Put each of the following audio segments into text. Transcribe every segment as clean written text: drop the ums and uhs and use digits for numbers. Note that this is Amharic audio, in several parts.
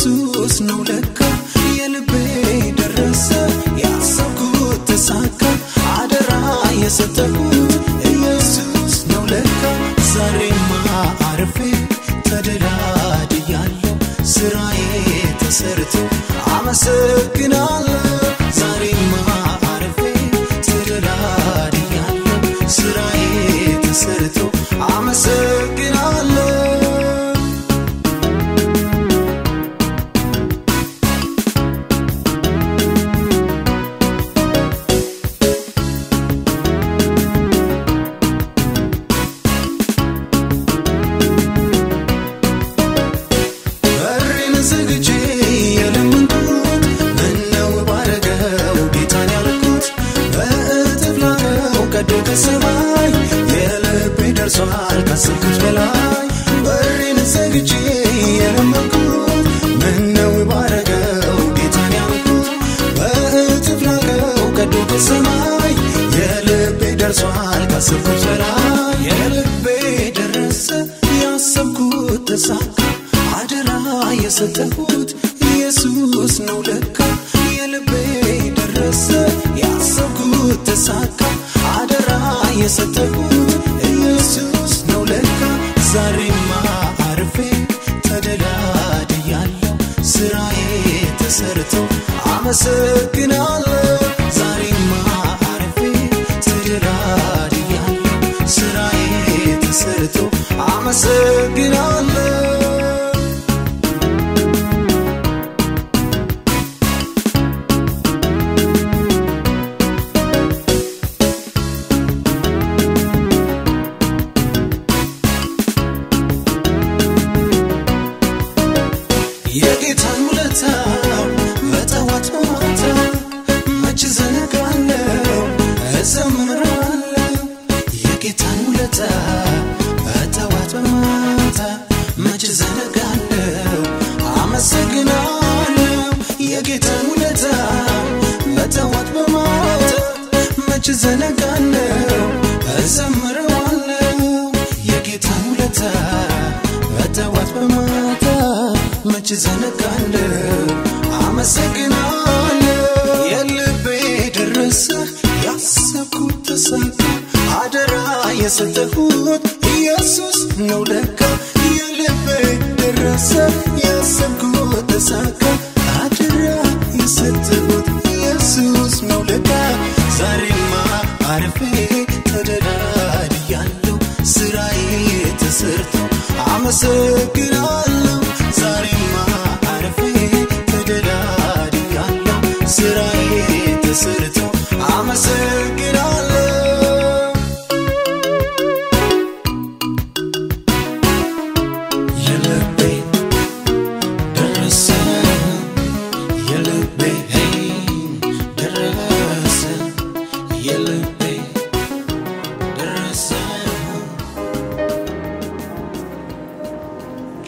ኢየሱስ ነው ለካ የልቤ ደረሰ ያሰብኩት ተሳካ አደራ የሰጠሁት ኢየሱስ ነው ለካ ዛሬማ አርፌ ተደላድያለሁ ስራዬ ተሰርቶ አመሰግናለሁ ዛሬማ አርፌ ተደላድያለሁ ስራዬ ተሰርቶ አመሰግናለሁ ከሰማይ የልቤ ደርሷል ካሰብኩት በላይ በሬን ዘግቼ የለመንኩት ምነው ባረገው ጌታን ያልኩት በእጥፍ ላከው ቀዶ ከሰማይ የልቤ ደርሷል ካሰብኩት በላይ የልቤ ደረሰ ያሰብኩት ተሳካ አደራ የሰጠሁት ኢየሱስ ነው ለካ የልቤ ደረሰ ያሰብኩት ተሳካ አደራ የሰጠሁት ኢየሱስ ነው ለካ ዛሬማ አርፌ ተደላድያለሁ ስራዬ ተሰርቶ አመሰግናለሁ ዛሬማ አርፌ ተደላድያለሁ ስራዬ ተሰርቶ አመሰግናለሁ የጌታን ውለታ በጠዋት በማታ መች ዘነጋለሁ እዘምራለሁ የጌታን ውለታ በጠዋት በማታ መች ዘነጋለሁ አመሰግናለሁ የጌታን ውለታ በጠዋት በማታ መች ዘነጋለሁ እዘምራለሁ የጌታን ውለታ በጠዋት በማታ መች ዘነጋለሁ አመሰግናለሁ የልቤ ደረሰ ያሰብኩት ተሳካ አደራ የሰጠሁት ኢየሱስ ነው ለካ የልቤ ደረሰ ያሰብኩት ተሳካ አደራ የሰጠሁት ኢየሱስ ነው ለካ ዛሬማ አርፌ ተደላድያለሁ ስራዬ ተሰርቶ አመሰግናለሁ ዛሬማ አርፌ ተደላድያለሁ ስራዬ ተሰርቶ አመሰግናለሁ የልቤ ደረሰ የልቤ ደረሰ የልቤ ደረሰ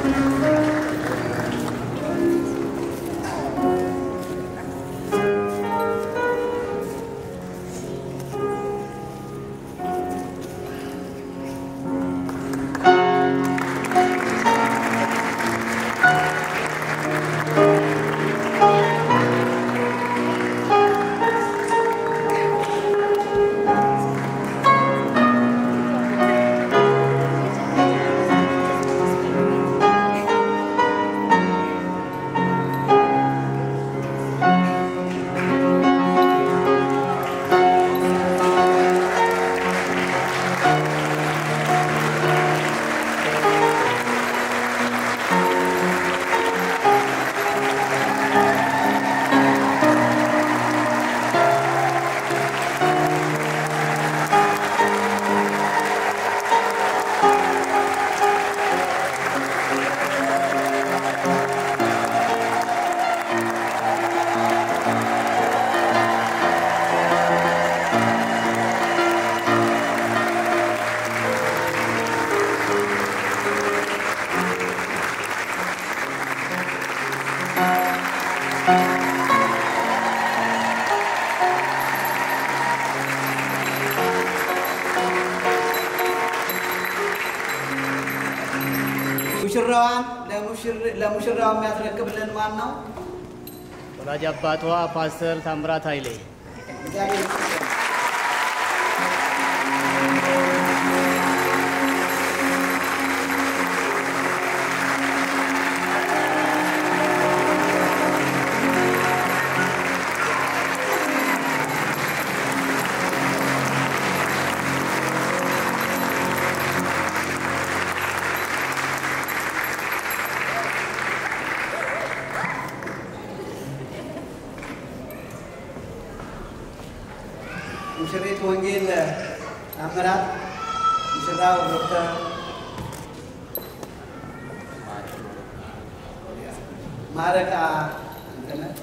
ሙሽራዋን ለሙሽራው የሚያስረክብልን ማን ነው? ወላጅ አባቷ ፓስተር ታምራት ኃይሌ። ሙሽሪት ወንጌል ታምራት፣ ሙሽራው ዶክተር ማረቃ አንተነህ፣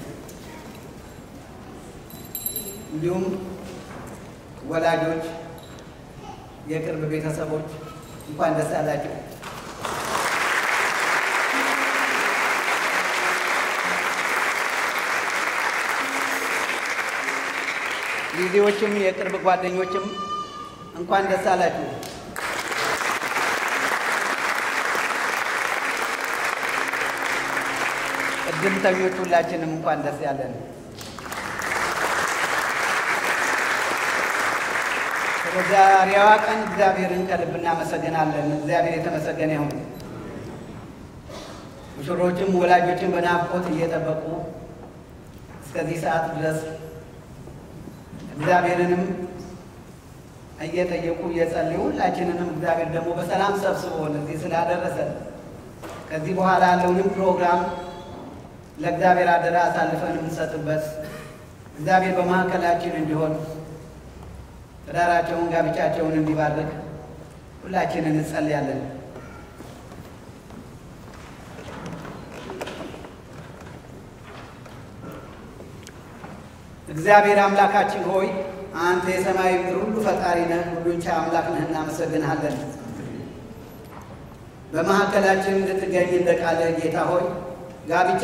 እንዲሁም ወላጆች፣ የቅርብ ቤተሰቦች እንኳን ደስ አላችሁ። ጊዜዎችም የቅርብ ጓደኞችም እንኳን ደስ አላችሁ። እድምተኞች ሁላችንም እንኳን ደስ ያለን። ስለዛሬዋ ቀን እግዚአብሔርን ከልብ እናመሰግናለን። እግዚአብሔር የተመሰገነ ይሁን። ሙሽሮችም ወላጆችን በናፍቆት እየጠበቁ እስከዚህ ሰዓት ድረስ እግዚአብሔርንም እየጠየቁ እየጸለዩ ሁላችንንም እግዚአብሔር ደግሞ በሰላም ሰብስቦን እዚህ ስላደረሰን ከዚህ በኋላ ያለውንም ፕሮግራም ለእግዚአብሔር አደራ አሳልፈን የምንሰጥበት እግዚአብሔር በመካከላችን እንዲሆን ትዳራቸውን ጋብቻቸውን እንዲባርክ ሁላችንን እንጸልያለን። እግዚአብሔር አምላካችን ሆይ አንተ የሰማይ ምድር ሁሉ ፈጣሪ ነህ፣ ሁሉን ቻይ አምላክ ነህ። እናመሰግንሃለን። በመካከላችን እንድትገኝ እንደ ቃልህ ጌታ ሆይ ጋብቻ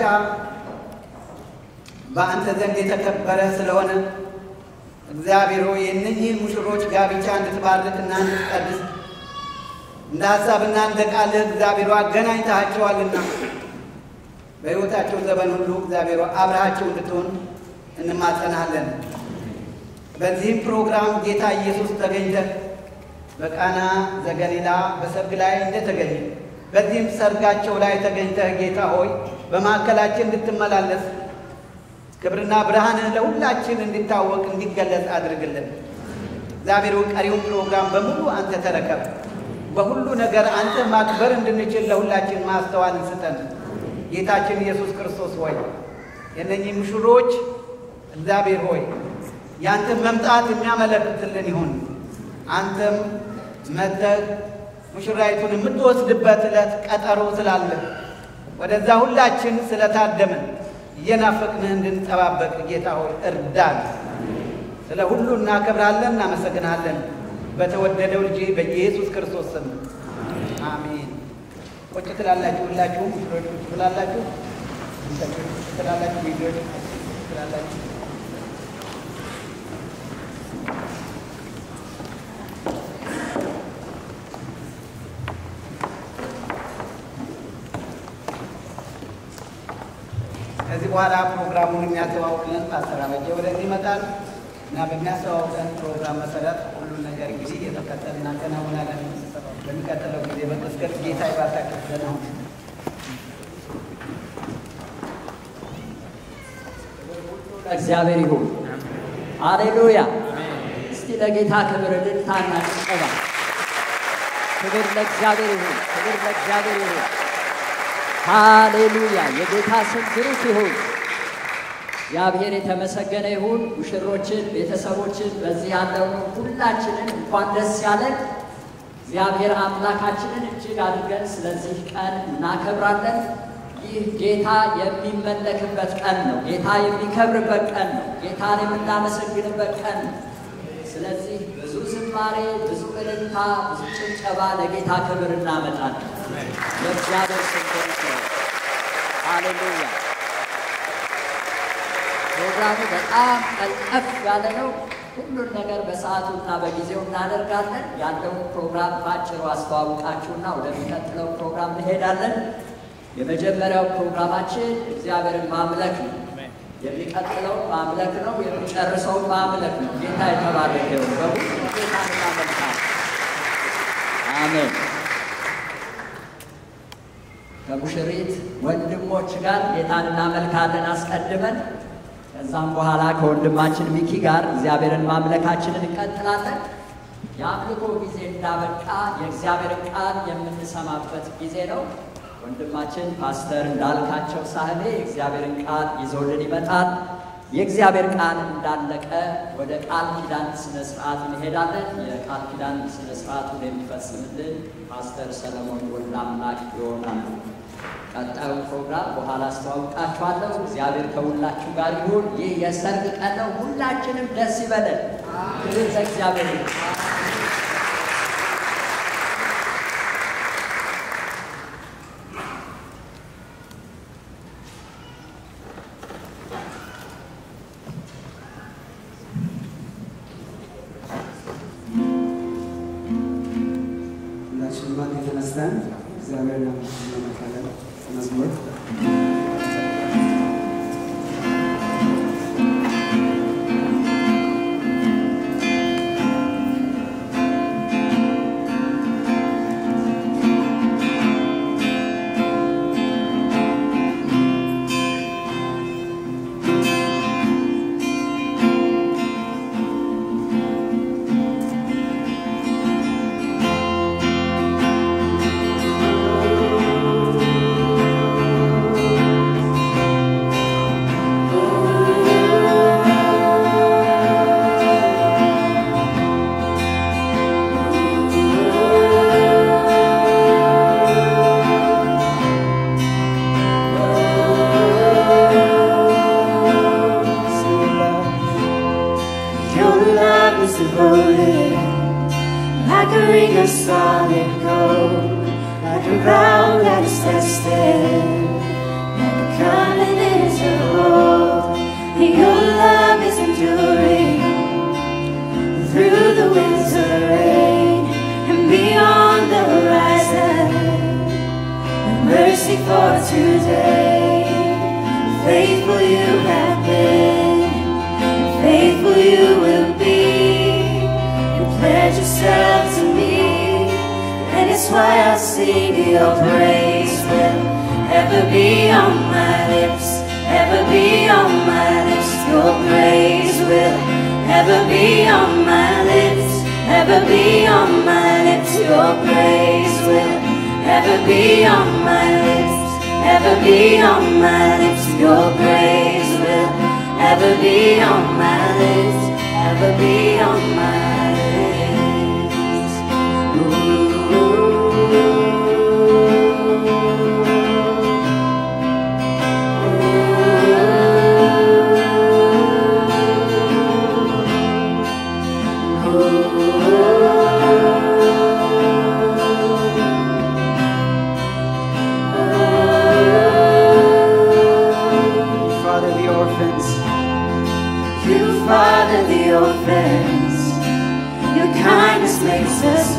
በአንተ ዘንድ የተከበረ ስለሆነ እግዚአብሔር ሆይ የእነኚህን ሙሽሮች ጋብቻ እንድትባርክና እንድትቀድስ እንደ ሀሳብና እንደ ቃልህ እግዚአብሔር አገናኝተሃቸዋልና በሕይወታቸው ዘመን ሁሉ እግዚአብሔር አብረሃቸው እንድትሆን እንማጸናለን። በዚህም ፕሮግራም ጌታ ኢየሱስ ተገኝተህ በቃና ዘገሊላ በሰርግ ላይ እንደተገኘ በዚህም ሰርጋቸው ላይ ተገኝተህ ጌታ ሆይ በማዕከላችን እንድትመላለስ ክብርና ብርሃንህ ለሁላችን እንዲታወቅ እንዲገለጽ አድርግልን። እግዚአብሔር ቀሪውን ፕሮግራም በሙሉ አንተ ተረከብ። በሁሉ ነገር አንተ ማክበር እንድንችል ለሁላችን ማስተዋልን ስጠን። ጌታችን ኢየሱስ ክርስቶስ ሆይ የእነኚህ ሙሽሮች እግዚአብሔር ሆይ ያንተ መምጣት የሚያመለክትልን ይሁን። አንተም መጥተህ ሙሽራይቱን የምትወስድበት ዕለት ቀጠሮ ስላለ ወደዛ ሁላችን ስለታደምን እየናፈቅንህ እንድንጠባበቅ ጌታ ሆይ እርዳን። ስለ ሁሉ እናከብራለን፣ እናመሰግናለን። በተወደደው ልጅ በኢየሱስ ክርስቶስ ስም አሜን። ቁጭ ትላላችሁ ሁላችሁም ቁጭ ትላላችሁ ትላላችሁ ቪዲዮዎች ትላላችሁ ከዚህ በኋላ ፕሮግራሙን የሚያስተዋውቅልን ፓስተር አበጀ ወደዚህ ይመጣል እና በሚያስተዋውቀን ፕሮግራም መሰረት ሁሉን ነገር እንግዲህ እየተከተልን እናከናውናለን። በሚቀጥለው ጊዜ በመስቀል ጌታ ይባርካችሁ ዘናው እግዚአብሔር ይሁን። ሃሌሉያ። እስቲ ለጌታ ክብር ልታና ጭብጨባ። ክብር ለእግዚአብሔር ይሁን። ክብር ለእግዚአብሔር ይሁን። ሃሌሉያ። የጌታ ስም ብሩክ ይሁን። እግዚአብሔር የተመሰገነ ይሁን። ሙሽሮችን፣ ቤተሰቦችን፣ በዚህ ያለውን ሁላችንን እንኳን ደስ ያለን። እግዚአብሔር አምላካችንን እጅግ አድርገን ስለዚህ ቀን እናከብራለን። ይህ ጌታ የሚመለክበት ቀን ነው። ጌታ የሚከብርበት ቀን ነው። ጌታን የምናመሰግንበት ቀን ነው። ስለዚህ ብዙ ዝማሬ፣ ብዙ እልልታ፣ ብዙ ጭብጨባ ለጌታ ክብር እናመጣለን። ለእግዚአብሔር ስም ይሁን። ሃሌሉያ። ፕሮግራሙ በጣም ቀልጠፍ ያለ ነው። ሁሉን ነገር በሰዓቱና በጊዜው እናደርጋለን። ያለውን ፕሮግራም ባጭሩ አስተዋውቃችሁና ወደሚቀጥለው ፕሮግራም እንሄዳለን። የመጀመሪያው ፕሮግራማችን እግዚአብሔርን ማምለክ ነው። የሚቀጥለው ማምለክ ነው። የሚጨርሰው ማምለክ ነው። ጌታ የተባረከ ይሁን። በሁሉ ጌታን እናመልካለን። አሜን። ከሙሽሪት ወንድሞች ጋር ጌታን እናመልካለን አስቀድመን። ከዛም በኋላ ከወንድማችን ሚኪ ጋር እግዚአብሔርን ማምለካችንን እንቀጥላለን። የአምልኮ ጊዜ እንዳበቃ የእግዚአብሔርን ቃል የምንሰማበት ጊዜ ነው። ወንድማችን ፓስተር እንዳልካቸው ሳህሌ የእግዚአብሔርን ቃል ይዞልን ይመጣል። የእግዚአብሔር ቃል እንዳለቀ ወደ ቃል ኪዳን ስነ ስርዓት እንሄዳለን። የቃል ኪዳን ስነ ስርዓቱን የሚፈጽምልን ፓስተር ሰለሞን ወልደአምላክ ይሆናል። ቀጣዩ ፕሮግራም በኋላ አስተዋውቃችኋለሁ። እግዚአብሔር ከሁላችሁ ጋር ይሁን። ይህ የሰርግ ቀን ነው። ሁላችንም ደስ ይበለን። ክብር ለእግዚአብሔር ይሁን። እግዚአብሔር እናመሰግናለን። መዝሙር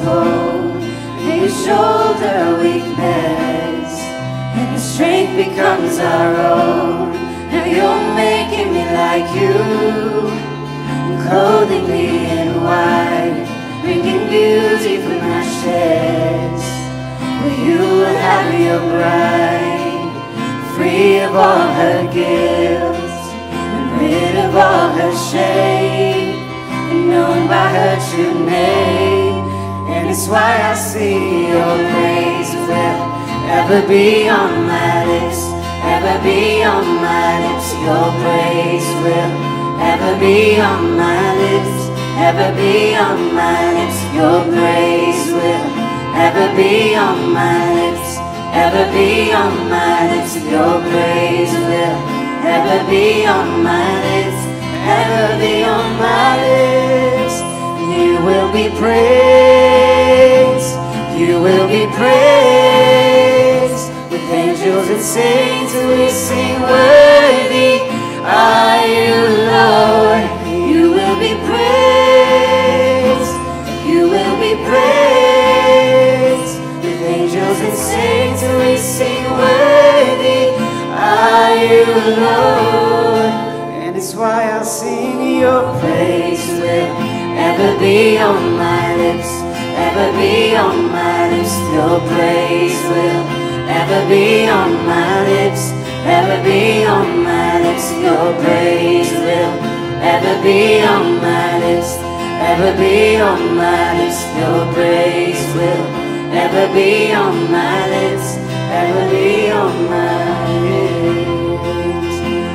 fold, and you shoulder our weakness, and your strength becomes our own. Now you're making me like you, clothing me in white, bringing beauty from ashes. Will you have your bride, free of all her guilt, and rid of all her shame, and known by her true name. And it's why I sing your praise will ever be on my lips, ever be on my lips. Your praise will ever be on my lips, ever be on my lips. Your praise will ever be on my lips, ever be on my lips. Your praise will ever be on my lips, ever be on my lips. You will be praised, you will be praised. With angels and saints we sing, worthy are you, Lord. You will be praised, you will be praised. With angels and saints we sing, worthy are you, Lord. And it's why I'll sing your praise will ever be on my lips, ever be on my lips. Your praise will ever be on my lips, ever be on my lips. Your praise will ever be on my lips, ever be on my lips. Your praise will ever be on my lips, ever be on my lips.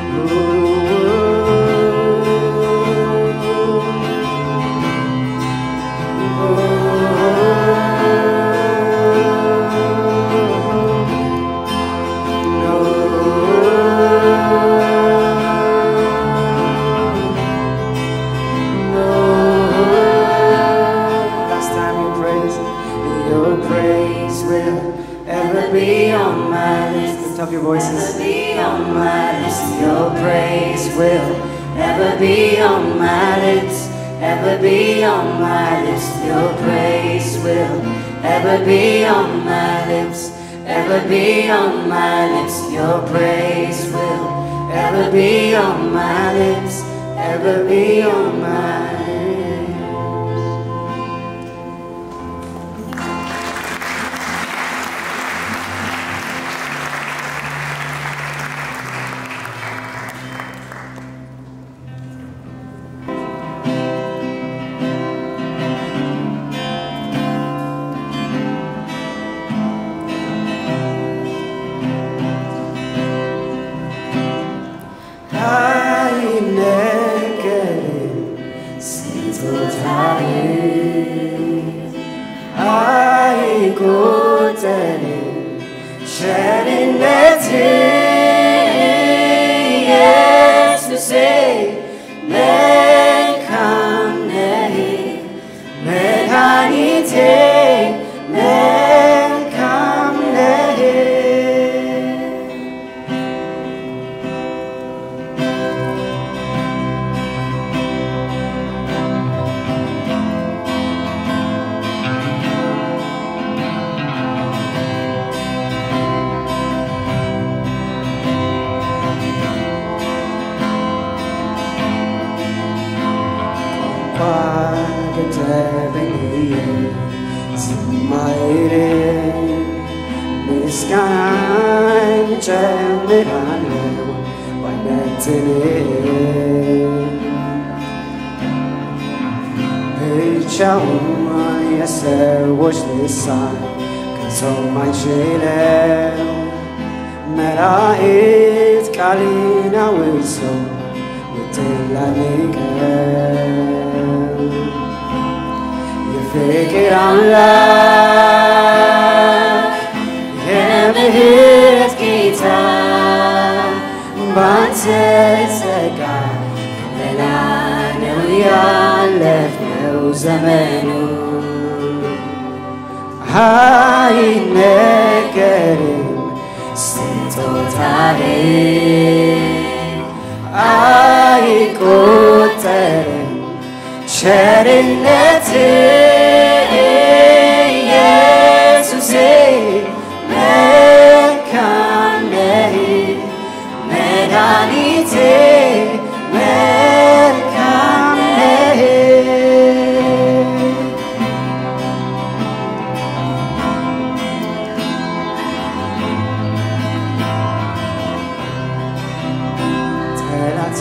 Up your voices. Ever be on my lips. Your praise will ever be on my lips, ever be on my lips. Your praise will ever be on my lips, ever be on my lips. Your praise will ever be on my lips, ever be on my lips.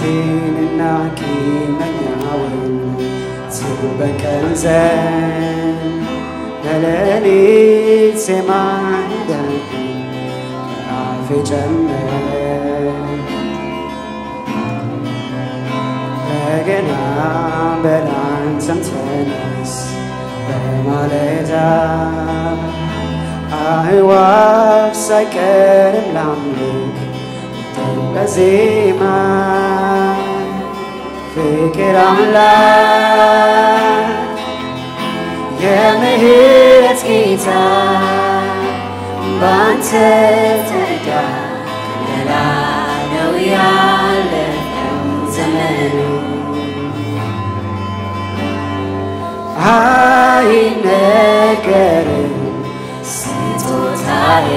ጠላቴንና ቂመኛውን ትበቀል ዘንድ በሌሊት ዜማ እንዳልኩኝ በአፌ ጨመር በገና በላንተም ተነስ በማለዳ አዕዋፍ ሳይቀርም ላምልክ በዜማ ፍቅር አምላክ የምህረት ጌታ ባንተ ተጋ ሌላ ነው ያለፈው ዘመኑ አይነገርም ስጦታህ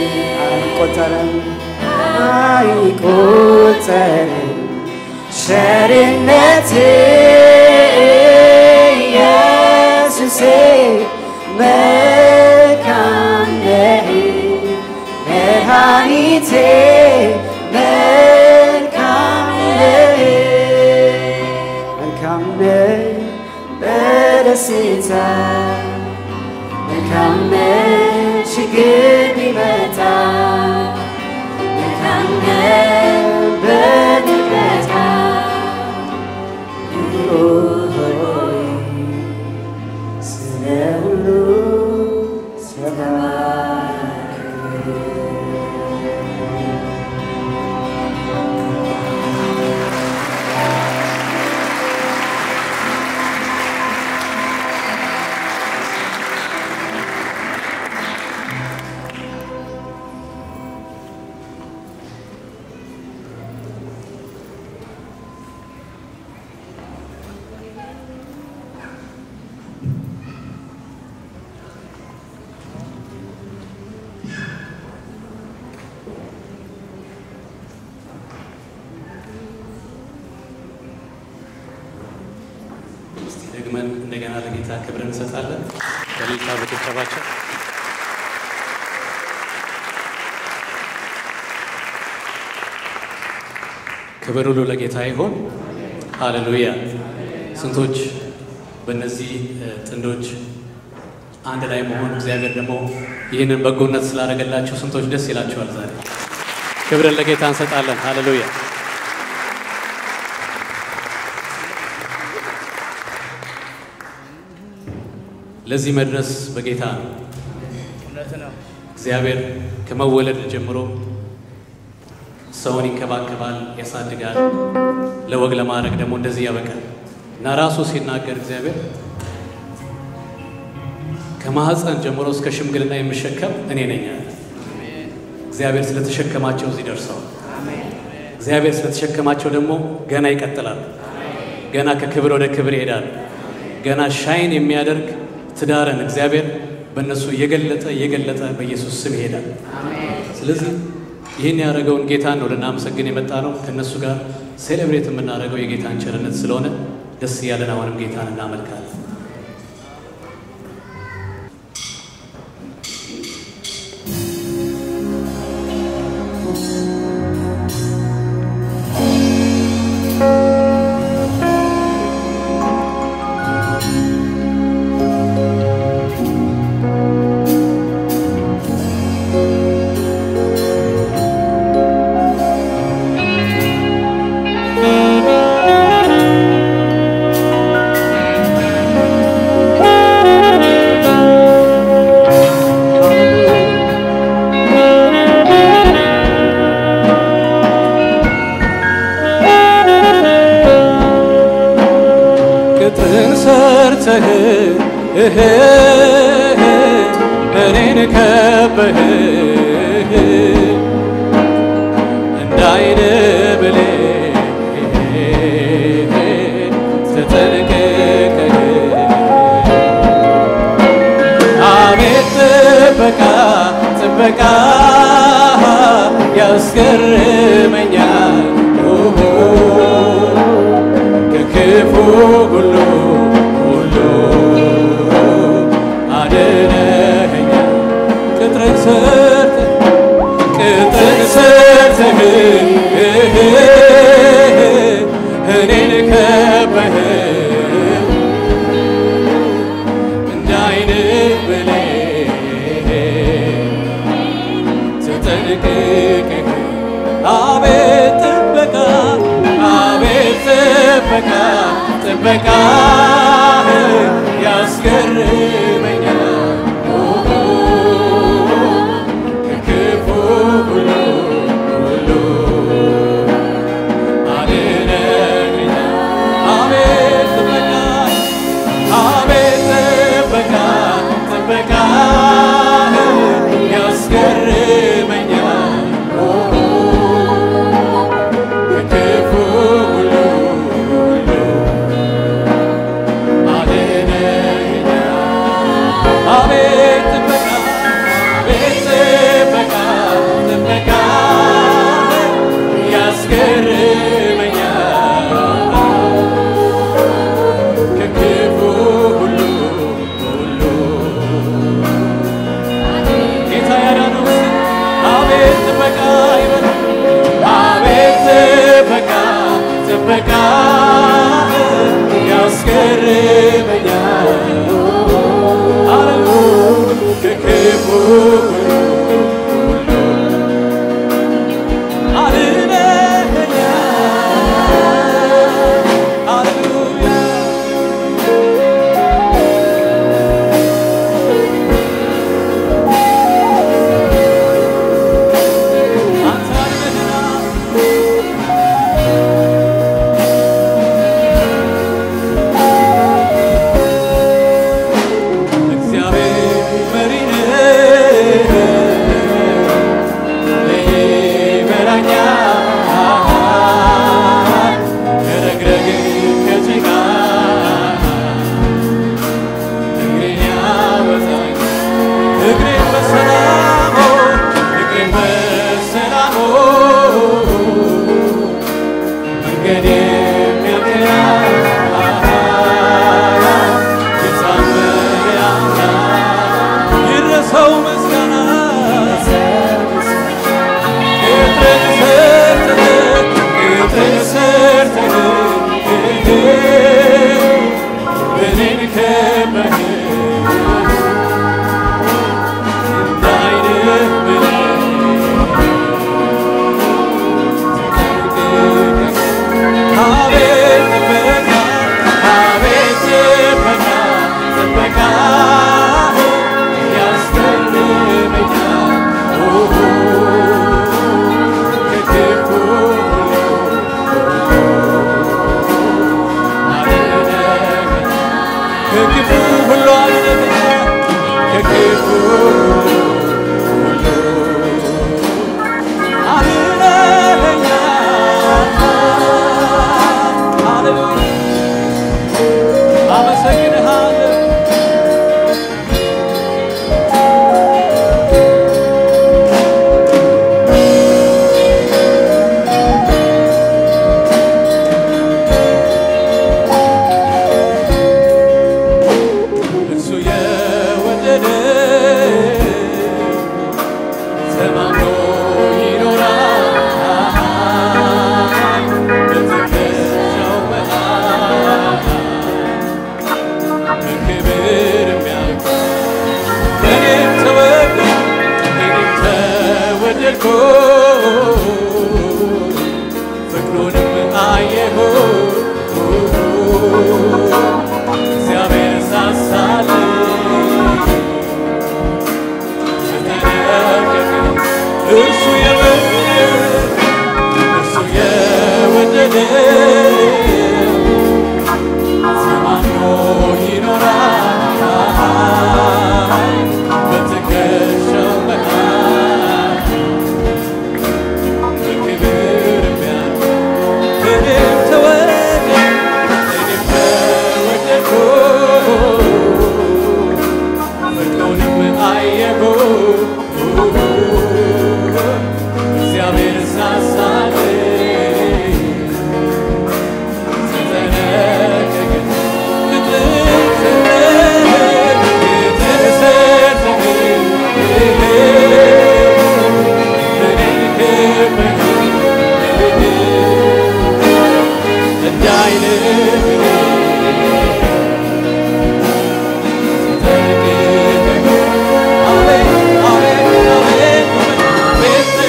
አይቆጠርም ቸርነትህ ኢየሱሴ መልካም ነህ መድኃኒቴ መልካም ነህ በደስታ መልካም ነህ ችግር ቢመጣ መልካም ነህ በጥበቃ ሆይ ስለ ሁሉ ደግመን እንደገና ለጌታ ክብር እንሰጣለን። በሌላ በተጨባጨው ክብር ሁሉ ለጌታ ይሁን። ሃሌሉያ። ስንቶች በእነዚህ ጥንዶች አንድ ላይ መሆን እግዚአብሔር ደግሞ ይህንን በጎነት ስላደረገላቸው ስንቶች ደስ ይላቸዋል። ዛሬ ክብርን ለጌታ እንሰጣለን። ሃሌሉያ። ለዚህ መድረስ በጌታ ነው። እግዚአብሔር ከመወለድ ጀምሮ ሰውን ይንከባከባል፣ ያሳድጋል። ለወግ ለማድረግ ደግሞ እንደዚህ ያበቃል እና ራሱ ሲናገር እግዚአብሔር ከማህፀን ጀምሮ እስከ ሽምግልና የምሸከም እኔ ነኝ አለ። እግዚአብሔር ስለተሸከማቸው እዚህ ደርሰዋል። እግዚአብሔር ስለተሸከማቸው ደግሞ ገና ይቀጥላል። ገና ከክብር ወደ ክብር ይሄዳል። ገና ሻይን የሚያደርግ ትዳርን እግዚአብሔር በእነሱ የገለጠ በኢየሱስ ስም ይሄዳል። ስለዚህ ይህን ያደረገውን ጌታን ነው ልናመሰግን የመጣ ነው። ከእነሱ ጋር ሴሌብሬት የምናደርገው የጌታን ቸርነት ስለሆነ ደስ እያለን አሁንም ጌታን እናመልካለን። እኔን ከበህ እንዳይን ብሌን ተጠንቅቀህ አቤት ጥበቃ ያስገርመኛል ከክፉ ሁሉ አድነኸኛል። ቅጥርን ሰርተህ ረቂቅ አቤት ጥበቃ አቤት ጥበቃ ጥበቃ ያስገርመኛል ከክፉ ሁሉ አድነኸኛል አቤት ጥበቃ አቤት ጥበቃ ጥበቃ ያስገርመኛል ከክፉ ሁሉ አድነኸኛል አቤት ጥበቃ አቤት ጥበቃ ጥበቃ ያስገርመኛል ከክፉ ሁሉ ጌታ ያዳነው አቤት ጥበቃ ይበል አቤት ጥበቃ ጥበቃ ያስገርመኛል ከክፉ ሁሉ አድነኸኛል ሃሌሉያ አንተ አድነኸኛል እግዚአብሔር መሪ ነው ይመራኛል ከረግረግ ከጭቃ እግሬን ያወጣኛል እግሬን በሰላሙ እግሬን በሰላሙ መንገድ የሚያቀና የታመነ አምላክ ይድረሰው ምስጋና ቅጥርን ሰርተህ እኔን ከበህ እንዳይንህ ብለህ አቤት ጥበቃ አቤት ጥበቃ ጥበቃ ያስገርመኛል ከክፉ ሁሉ አድነኸኛል ከክፉ ሁሉ አድነኸኛል ከክፉ ሁሉ አድነኸኛል ሃሌሉያ አመሰግንሃለሁ እሱ የወደደ ተማምኖ ይኖራል በትከሻው መሃል በክብር የሚያልፍ እኔም ተወደድኩ ፍቅሩንም አየሁ እግዚአብሔር ሳሳልኝ ተጠነቀቀ እርሱ የወደደ ተማምኖ ይኖራል በትከሻው መሃል በክብር የሚያልፍ እኔም ተወደድኩ ፍቅሩንም አየሁ እግዚአብሔር ሳሳልኝ ተጠነቀቀ እንዳይልህ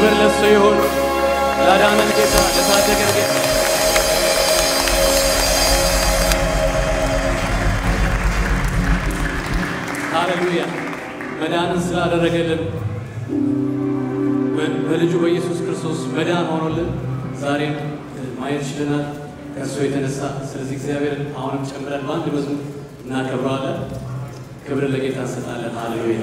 ክብር ለእሱ ይሁን። ላዳነን ጌታ ለታደገን ጌታ ሃሌሉያ። መዳንን ስላደረገልን በልጁ በኢየሱስ ክርስቶስ መዳን ሆኖልን ዛሬም ማየት ችለናል ከእሱ የተነሳ። ስለዚህ እግዚአብሔርን አሁንም ጨምረን በአንድ መዝሙር እናከብረዋለን። ክብርን ለጌታ እንሰጣለን። ሃሌሉያ።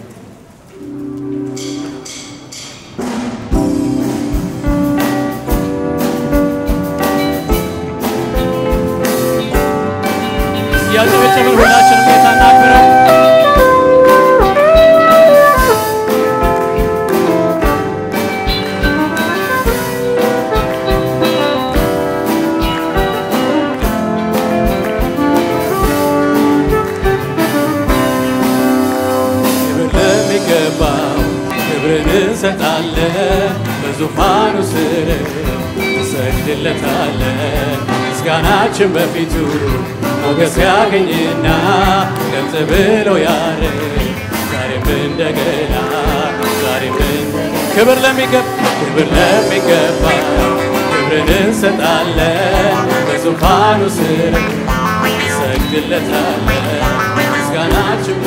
ያጨበጨብን ሁላችንም ጌታ እናክብረው። ክብርን እንሰጣለን በዙፋኑ ስር እንሰግድለታለን። ምስጋናችን በፊቱ ሞገስ ያገኝና ገንዘ ብሎ ያርግ ዛሬም እንደገና ክብር ለሚገባ ክብርን እንሰጣለን በዙፋኑ ስር እንሰግድለታለን። ምስጋናችን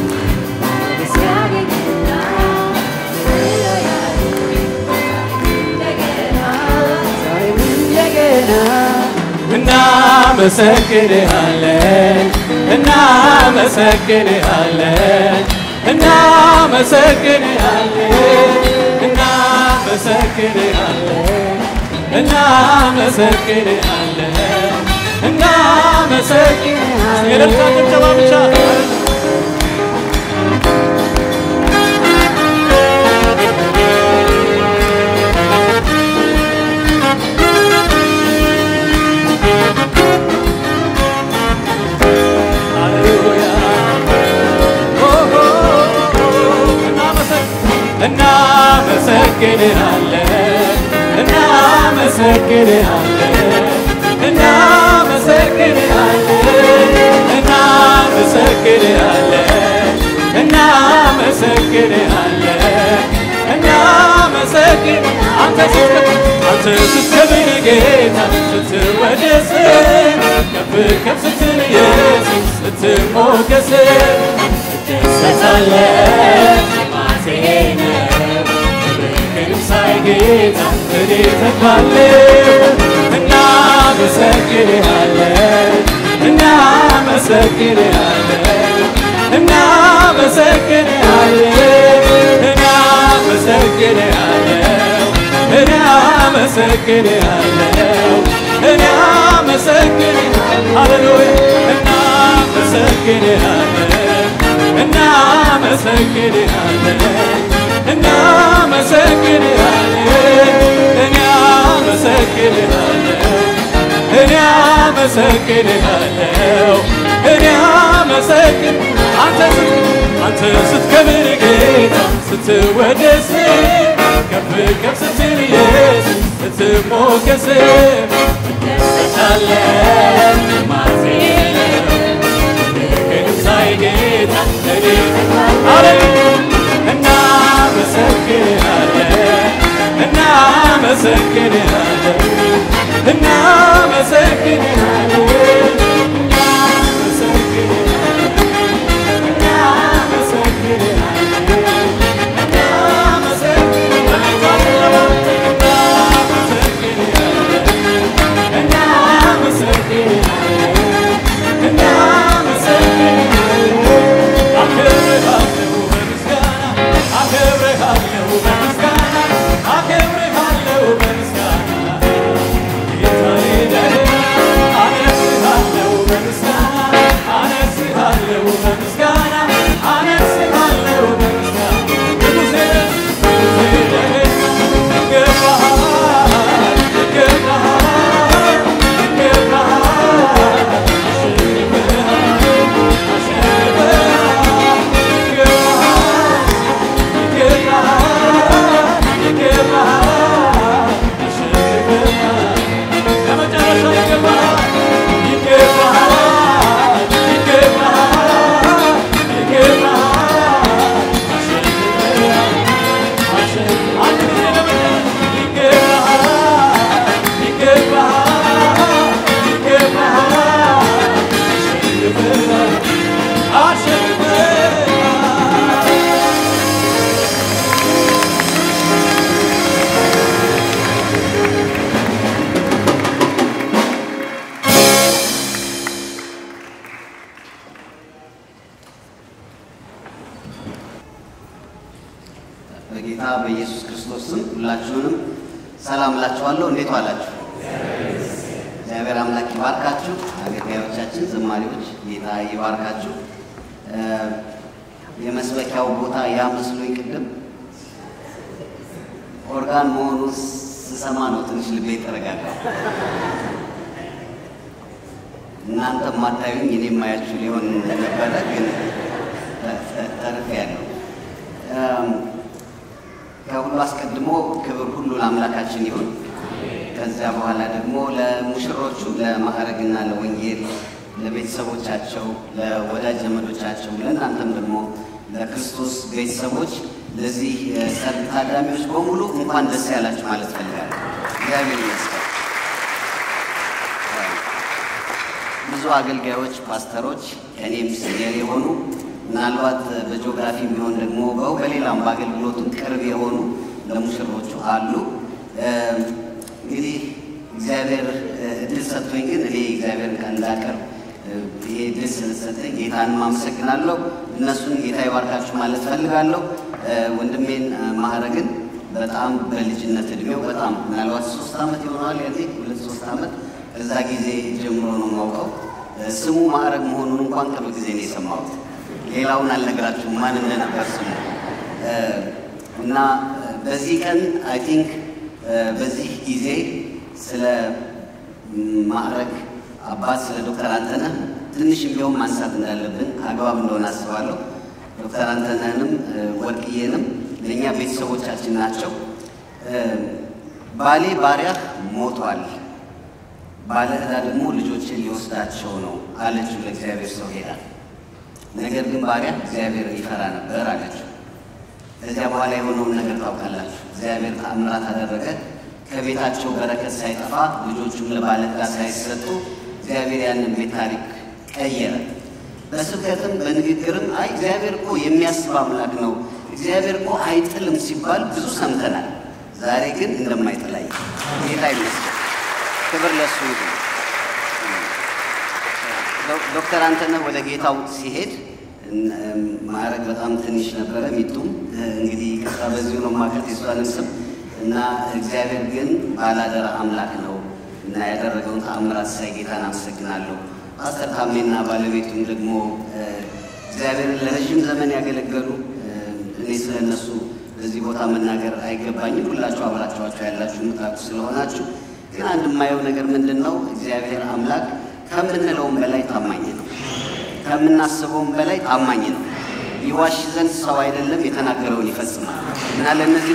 እናመሰግንሃለን እናመሰግንሃለን እናመሰግንሃለን እናመሰግንሃለን እናመሰግንሃለን እናመሰግንሃለን የደስታ ጭብጨባ ብቻ እናመሰግንሃለን እናመሰግንሃለን እናመሰግንሃለን እናመሰግንሃለን እናመሰግንሃለን እናመሰግን አንተ ስትከብር ጌታ ስትወደስ ከፍ ከፍ ስትል ኢየሱስ ስትሞገስ እደሰታለን ማቴነ ሳይ ጌታ እኔ ተባለን እናመሰግንሃለን እናመሰግንሃለን እናመሰግንሃለን እናመሰግንሃለን እናመሰግንሃለን እናመሰግንሃለን ሃሌሉያ እናመሰግንሃለን እናመሰግንሃለን እናመሰግንሃለን እናመሰግንሃለን አንተ ስትከብር ጌታ ስትወደስ ከፍ ከፍ ስትል ኢየሱስ ስትሞገስ እንደሰታለን ማዜነ ሳይ ጌታ እናመሰግንሃለን እናመሰግንሃለን እናመሰግንሃለን I ስም ሁላችሁንም ሰላም እላችኋለሁ። እንዴት ዋላችሁ? እግዚአብሔር አምላክ ይባርካችሁ። አገልጋዮቻችን፣ ዘማሪዎች ጌታ ይባርካችሁ። የመስበኪያው ቦታ ያ መስሎኝ ቅድም ኦርጋን መሆኑን ስሰማ ነው ትንሽ ልቤ ተረጋጋ። እናንተ ማታዩኝ እኔ ማያችሁ ሊሆን እንደነበረ ግን ተርፌያለሁ። ከሁሉ አስቀድሞ ክብር ሁሉ ለአምላካችን ይሁን። ከዚያ በኋላ ደግሞ ለሙሽሮቹ ለማዕረግና ለወንጌል ለቤተሰቦቻቸው፣ ለወዳጅ ዘመዶቻቸው፣ ለእናንተም ደግሞ ለክርስቶስ ቤተሰቦች፣ ለዚህ ሰርግ ታዳሚዎች በሙሉ እንኳን ደስ ያላችሁ ማለት ፈልጋለሁ። እግዚአብሔር ይመስገን። ብዙ አገልጋዮች፣ ፓስተሮች ከኔም ሲኒየር የሆኑ ምናልባት በጂኦግራፊ ቢሆን ደግሞ በሌላም በአገልግሎቱም ቅርብ የሆኑ ለሙሽሮቹ አሉ። እንግዲህ እግዚአብሔር እድል ሰጥቶኝ ግን እኔ እግዚአብሔርን ቃል እንዳቀርብ ይሄ እድል ስለሰጠኝ ጌታን ማመሰግናለሁ። እነሱን ጌታ ይባርካችሁ ማለት ፈልጋለሁ። ወንድሜን ማዕረግን በጣም በልጅነት እድሜው በጣም ምናልባት 3 ዓመት ይሆናል ያኔ 2-3 ዓመት እዛ ጊዜ ጀምሮ ነው የማውቀው። ስሙ ማዕረግ መሆኑን እንኳን ቅርብ ጊዜ ነው የሰማሁት። ሌላውን አልነግራችሁም ማን እንደነበር ስሙ። እና በዚህ ቀን አይ ቲንክ በዚህ ጊዜ ስለ ማዕረግ አባት ስለ ዶክተር አንተነህ ትንሽም ቢሆን ማንሳት እንዳለብን አግባብ እንደሆነ አስባለሁ። ዶክተር አንተነህንም ወርቅዬንም ለእኛ ቤተሰቦቻችን ናቸው። ባሌ ባሪያህ ሞቷል፣ ባለዕዳ ደግሞ ልጆችን ሊወስዳቸው ነው አለችው ለእግዚአብሔር ሰው ሄዳ። ነገር ግን ባሪያ እግዚአብሔር ይፈራ ነበር አለችው። ከዚያ በኋላ የሆነውን ነገር ታውቃላችሁ። እግዚአብሔር ተአምራት አደረገ። ከቤታቸው በረከት ሳይጠፋ ልጆቹም ለባለዕዳ ሳይሰጡ እግዚአብሔር ያንን ቤት ታሪክ ቀየረ። በስብከትም በንግግርም አይ እግዚአብሔር እኮ የሚያስብ አምላክ ነው፣ እግዚአብሔር እኮ አይጥልም ሲባል ብዙ ሰምተናል። ዛሬ ግን እንደማይጥላይ ጌታ ይመስገን። ክብር ለሱ ይሁን። ዶክተር አንተነህ ወደ ጌታው ሲሄድ ማዕረግ በጣም ትንሽ ነበረ። ሚጡም እንግዲህ ከዛ በዚሁ ነው ማከት የሷንም ስም እና እግዚአብሔር ግን ባላደራ አምላክ ነው እና ያደረገውን ተአምራት ሳይ ጌታን አመሰግናለሁ። ፓስተር ታሜና ባለቤቱም ደግሞ እግዚአብሔርን ለረጅም ዘመን ያገለገሉ እኔ ስለነሱ በዚህ ቦታ መናገር አይገባኝም። ሁላችሁ አብራችኋቸው ያላችሁ ምታቁ ስለሆናችሁ ግን አንድ የማየው ነገር ምንድነው? እግዚአብሔር አምላክ ከምንለውም በላይ ታማኝ ነው፣ ከምናስበውም በላይ ታማኝ ነው። ይዋሽ ዘንድ ሰው አይደለም፣ የተናገረውን ይፈጽማል። እና ለነዚህ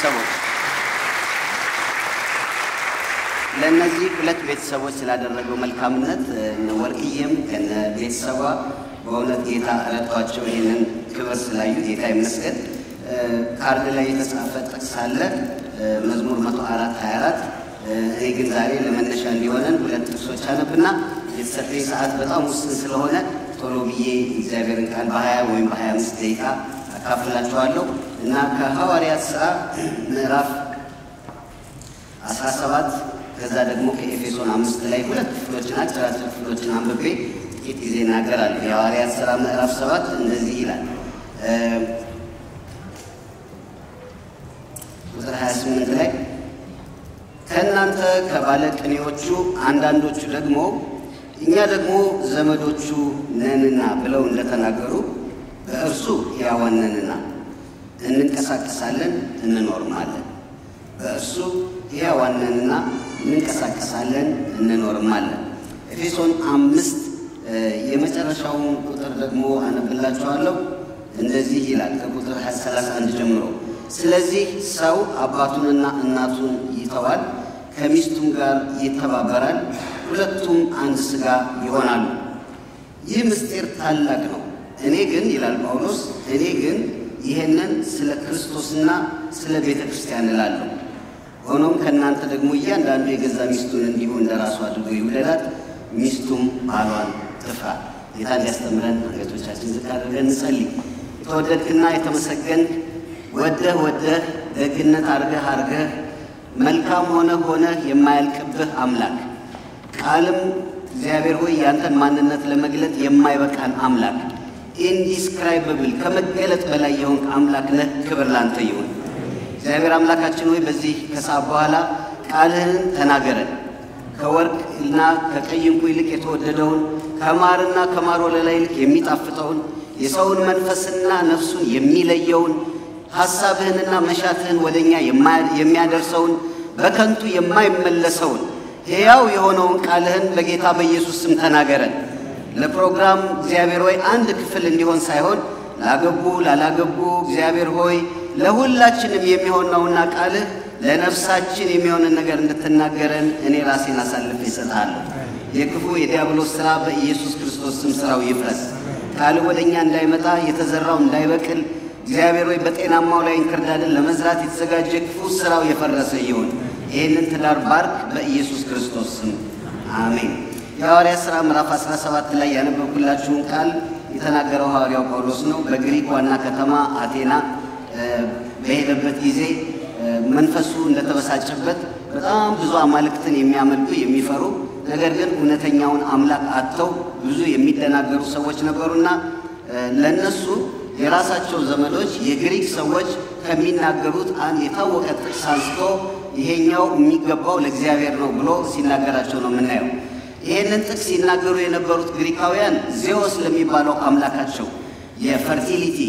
ሁለት ቤተሰቦች ስላደረገው መልካምነት ወርቅዬም ከነ ቤተሰቧ በእውነት ጌታ ረድቷቸው ይህንን ክብር ስላዩ ጌታ ይመስገን። ካርድ ላይ የተጻፈ ጥቅስ አለ መዝሙር 104:24 እኔ ግን ዛሬ ለመነሻ እንዲሆነን 2 ጥቅሶች አነብና የተሰጠኝ ሰዓት በጣም ውስን ስለሆነ ቶሎ ብዬ እግዚአብሔርን ቃል በ20 ወይም በ25 ደቂቃ አካፍላችኋለሁ። እና ከሐዋርያት ሥራ ምዕራፍ 17 ከዛ ደግሞ ከኤፌሶን 5 ላይ 2 ክፍሎችን አጭር ክፍሎችን አንብቤ ጥቂት ጊዜ እናገራለሁ። የሐዋርያት ሥራ ምዕራፍ 7 እንደዚህ ይላል። ቁጥር 28 ላይ ከእናንተ ከባለቅኔዎቹ አንዳንዶቹ ደግሞ እኛ ደግሞ ዘመዶቹ ነንና ብለው እንደተናገሩ በእርሱ ሕያዋን ነንና እንንቀሳቀሳለን እንኖርማለን። በእርሱ ሕያዋን ነንና እንንቀሳቀሳለን እንኖርማለን። ኤፌሶን 5 የመጨረሻውን ቁጥር ደግሞ አነብላችኋለሁ። እንደዚህ ይላል ከቁጥር 31 ጀምሮ ስለዚህ ሰው አባቱንና እናቱን ይተዋል፣ ከሚስቱም ጋር ይተባበራል፣ ሁለቱም አንድ ሥጋ ይሆናሉ። ይህ ምስጢር ታላቅ ነው። እኔ ግን ይላል ጳውሎስ፣ እኔ ግን ይህንን ስለ ክርስቶስና ስለ ቤተ ክርስቲያን እላለሁ። ሆኖም ከእናንተ ደግሞ እያንዳንዱ የገዛ ሚስቱን እንዲሁ እንደራሱ አድርጎ ይውደዳት፣ ሚስቱም ባሏን ትፍራ። ጌታ እንዲያስተምረን አንገቶቻችን ዝቅ አድርገን እንጸልይ። የተወደድክና የተመሰገንክ ወደህ ደግነት አርገህ መልካም ሆነህ የማያልቅብህ አምላክ ቃልም እግዚአብሔር ሆይ ያንተን ማንነት ለመግለጥ የማይበቃን አምላክ ኢንዲስክራይበብል ከመገለጥ በላይ የሆንክ አምላክ ነህ። ክብር ላንተ ይሁን። እግዚአብሔር አምላካችን ሆይ በዚህ ከሰዓት በኋላ ቃልህን ተናገረን። ከወርቅና ከቀይ ዕንቁ ይልቅ የተወደደውን ከማርና ከማር ወለላ ይልቅ የሚጣፍጠውን የሰውን መንፈስና ነፍሱን የሚለየውን ሐሳብህንና መሻትህን ወደኛ የሚያደርሰውን በከንቱ የማይመለሰውን ሕያው የሆነውን ቃልህን በጌታ በኢየሱስ ስም ተናገረን። ለፕሮግራም እግዚአብሔር ሆይ አንድ ክፍል እንዲሆን ሳይሆን ላገቡ ላላገቡ እግዚአብሔር ሆይ ለሁላችንም የሚሆን ነውና ቃልህ ለነፍሳችን የሚሆንን ነገር እንድትናገረን እኔ ራሴን አሳልፌ እሰጥሃለሁ። የክፉ የዲያብሎስ ሥራ በኢየሱስ ክርስቶስ ስም ሥራው ይፍረስ። ቃልህ ወደኛ እንዳይመጣ የተዘራው እንዳይበቅል እግዚአብሔር ሆይ በጤናማው ላይ እንክርዳድን ለመዝራት የተዘጋጀ ክፉ ሥራው የፈረሰ ይሁን። ይህንን ትዳር ባርክ በኢየሱስ ክርስቶስ ስም አሜን። የሐዋርያት ሥራ ምዕራፍ 17 ላይ ያነበብኩላችሁን ቃል የተናገረው ሐዋርያው ጳውሎስ ነው። በግሪክ ዋና ከተማ አቴና በሄደበት ጊዜ መንፈሱ እንደተበሳጨበት በጣም ብዙ አማልክትን የሚያመልኩ የሚፈሩ ነገር ግን እውነተኛውን አምላክ አጥተው ብዙ የሚደናገሩ ሰዎች ነበሩና ለነሱ የራሳቸው ዘመዶች የግሪክ ሰዎች ከሚናገሩት አንድ የታወቀ ጥቅስ አንስቶ ይሄኛው የሚገባው ለእግዚአብሔር ነው ብሎ ሲናገራቸው ነው የምናየው። ይሄንን ጥቅስ ሲናገሩ የነበሩት ግሪካውያን ዜዎስ ለሚባለው አምላካቸው የፈርቲሊቲ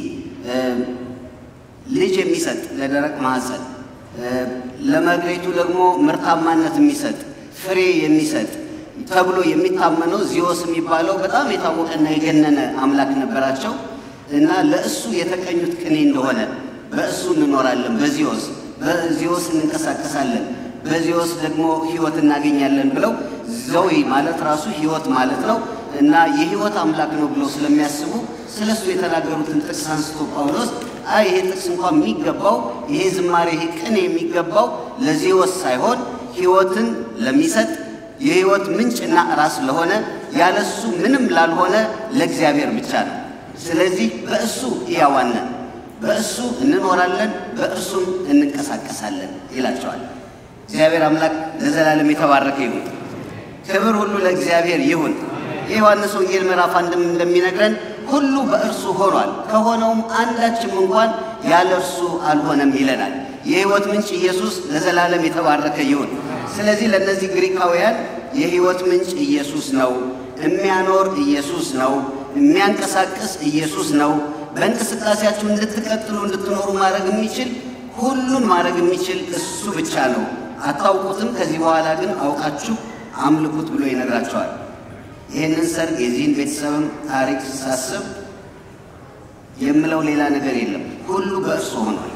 ልጅ የሚሰጥ ለደረቅ ማህፀን ለመሬቱ ደግሞ ምርታማነት የሚሰጥ ፍሬ የሚሰጥ ተብሎ የሚታመነው ዜዎስ የሚባለው በጣም የታወቀና የገነነ አምላክ ነበራቸው እና ለእሱ የተቀኙት ቅኔ እንደሆነ በእሱ እንኖራለን፣ በዜዎስ እንንቀሳቀሳለን፣ በዜዎስ ደግሞ ሕይወት እናገኛለን ብለው ዘዊ ማለት ራሱ ሕይወት ማለት ነው እና የሕይወት አምላክ ነው ብለው ስለሚያስቡ ስለሱ የተናገሩትን ጥቅስ አንስቶ ጳውሎስ ይሄ ጥቅስ እንኳን የሚገባው ይሄ ዝማሬ ይሄ ቅኔ የሚገባው ለዜዎስ ሳይሆን ሕይወትን ለሚሰጥ የሕይወት ምንጭና ራስ ለሆነ ያለሱ ምንም ላልሆነ ለእግዚአብሔር ብቻ ነው። ስለዚህ በእሱ ሕያዋን ነን፣ በእሱ እንኖራለን፣ በእርሱም እንንቀሳቀሳለን ይላቸዋል። እግዚአብሔር አምላክ ለዘላለም የተባረከ ይሁን። ክብር ሁሉ ለእግዚአብሔር ይሁን። የዮሐንስ ወንጌል ምዕራፍ 1 እንደሚነግረን ሁሉ በእርሱ ሆኗል፣ ከሆነውም አንዳችም እንኳን ያለ እርሱ አልሆነም ይለናል። የሕይወት ምንጭ ኢየሱስ ለዘላለም የተባረከ ይሁን። ስለዚህ ለእነዚህ ግሪካውያን የሕይወት ምንጭ ኢየሱስ ነው፣ የሚያኖር ኢየሱስ ነው፣ የሚያንቀሳቅስ ኢየሱስ ነው። በእንቅስቃሴያችሁ እንድትቀጥሉ እንድትኖሩ ማድረግ የሚችል ሁሉን ማድረግ የሚችል እሱ ብቻ ነው። አታውቁትም፣ ከዚህ በኋላ ግን አውቃችሁ አምልኩት ብሎ ይነግራቸዋል። ይህንን ሰርግ የዚህን ቤተሰብም ታሪክ ሳስብ የምለው ሌላ ነገር የለም። ሁሉ በእርሱ ሆኗል።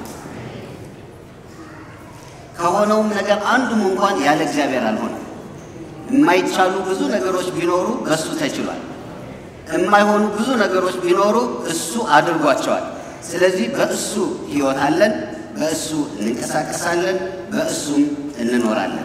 ከሆነውም ነገር አንዱም እንኳን ያለ እግዚአብሔር አልሆነም። የማይቻሉ ብዙ ነገሮች ቢኖሩ በእሱ ተችሏል። የማይሆኑ ብዙ ነገሮች ቢኖሩ እሱ አድርጓቸዋል። ስለዚህ በእሱ ሕይወት አለን፣ በእሱ እንንቀሳቀሳለን፣ በእሱም እንኖራለን።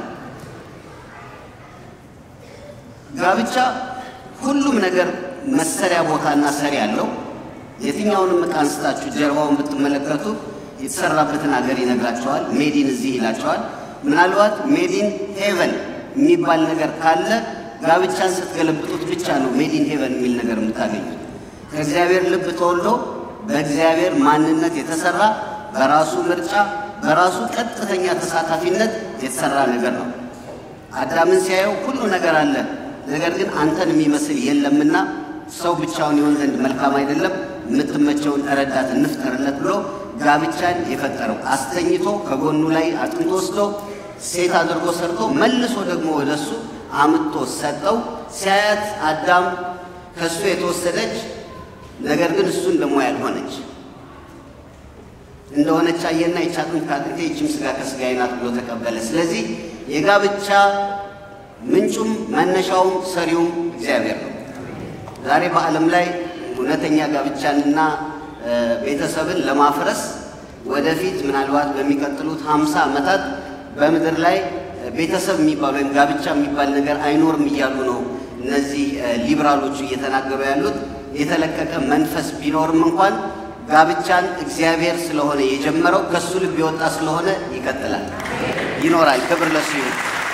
ጋብቻ ሁሉም ነገር መሰሪያ ቦታና ሰሪ ያለው የትኛውንም ዕቃ አንስታችሁ ጀርባውን ብትመለከቱ የተሰራበትን ሀገር ይነግራቸዋል። ሜዲን እዚህ ይላቸዋል። ምናልባት ሜዲን ሄቨን የሚባል ነገር ካለ ጋብቻን ስትገለብጡት ብቻ ነው ሜዲን ሄቨን የሚል ነገር የምታገኙት። ከእግዚአብሔር ልብ ተወልዶ በእግዚአብሔር ማንነት የተሰራ በራሱ ምርጫ በራሱ ቀጥተኛ ተሳታፊነት የተሰራ ነገር ነው። አዳምን ሲያየው ሁሉ ነገር አለ፣ ነገር ግን አንተን የሚመስል የለምና ሰው ብቻውን ይሆን ዘንድ መልካም አይደለም፣ የምትመቸውን ረዳት እንፍጠርለት ብሎ ጋብቻን የፈጠረው አስተኝቶ ከጎኑ ላይ አጥንቶ ወስዶ ሴት አድርጎ ሰርቶ መልሶ ደግሞ ወደሱ አምጥቶ ሰጠው። ሲያያት አዳም ከሱ የተወሰደች ነገር ግን እሱ እንደሞ ያልሆነች እንደሆነች አየና ይቻቱን ካጥንቴ ይችም ስጋ ከስጋዬ ናት ብሎ ተቀበለ። ስለዚህ የጋብቻ ምንጩም መነሻውም ሰሪውም እግዚአብሔር ነው። ዛሬ በዓለም ላይ እውነተኛ ጋብቻንና ቤተሰብን ለማፍረስ ወደፊት ምናልባት በሚቀጥሉት 50 ዓመታት በምድር ላይ ቤተሰብ የሚባል ወይም ጋብቻ የሚባል ነገር አይኖርም እያሉ ነው እነዚህ ሊብራሎቹ እየተናገሩ ያሉት። የተለቀቀ መንፈስ ቢኖርም እንኳን ጋብቻን እግዚአብሔር ስለሆነ የጀመረው ከሱ ልብ የወጣ ስለሆነ ይቀጥላል፣ ይኖራል። ክብር ለሱ ይሁን።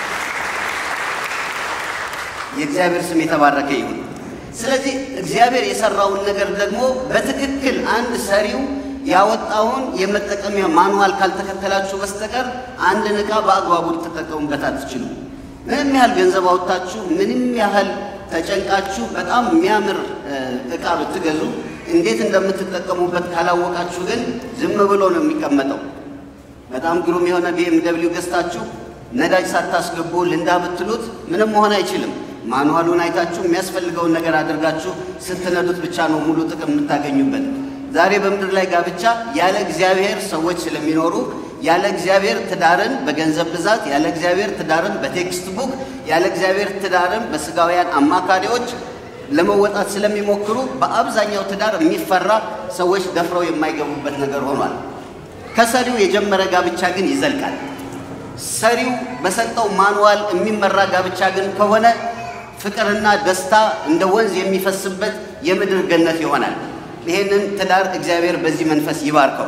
የእግዚአብሔር ስም የተባረከ ይሁን። ስለዚህ እግዚአብሔር የሰራውን ነገር ደግሞ በትክክል አንድ ሰሪው ያወጣውን የመጠቀሚያ ማኑዋል ካልተከተላችሁ በስተቀር አንድ ዕቃ በአግባቡ ልትጠቀሙበት አትችሉም። ምንም ያህል ገንዘብ አውጥታችሁ ምንም ያህል ተጨንቃችሁ በጣም የሚያምር ዕቃ ብትገዙ እንዴት እንደምትጠቀሙበት ካላወቃችሁ ግን ዝም ብሎ ነው የሚቀመጠው። በጣም ግሩም የሆነ BMW ገዝታችሁ ነዳጅ ሳታስገቡ ልንዳ ብትሉት ምንም መሆን አይችልም። ማኑዋሉን አይታችሁ የሚያስፈልገውን ነገር አድርጋችሁ ስትነዱት ብቻ ነው ሙሉ ጥቅም የምታገኙበት። ዛሬ በምድር ላይ ጋብቻ ያለ እግዚአብሔር ሰዎች ስለሚኖሩ ያለ እግዚአብሔር ትዳርን በገንዘብ ብዛት፣ ያለ እግዚአብሔር ትዳርን በቴክስት ቡክ፣ ያለ እግዚአብሔር ትዳርን በስጋውያን አማካሪዎች ለመወጣት ስለሚሞክሩ በአብዛኛው ትዳር የሚፈራ ሰዎች ደፍረው የማይገቡበት ነገር ሆኗል። ከሰሪው የጀመረ ጋብቻ ግን ይዘልቃል። ሰሪው በሰጠው ማኑዋል የሚመራ ጋብቻ ግን ከሆነ ፍቅርና ደስታ እንደ ወንዝ የሚፈስበት የምድር ገነት ይሆናል። ይሄንን ትዳር እግዚአብሔር በዚህ መንፈስ ይባርከው።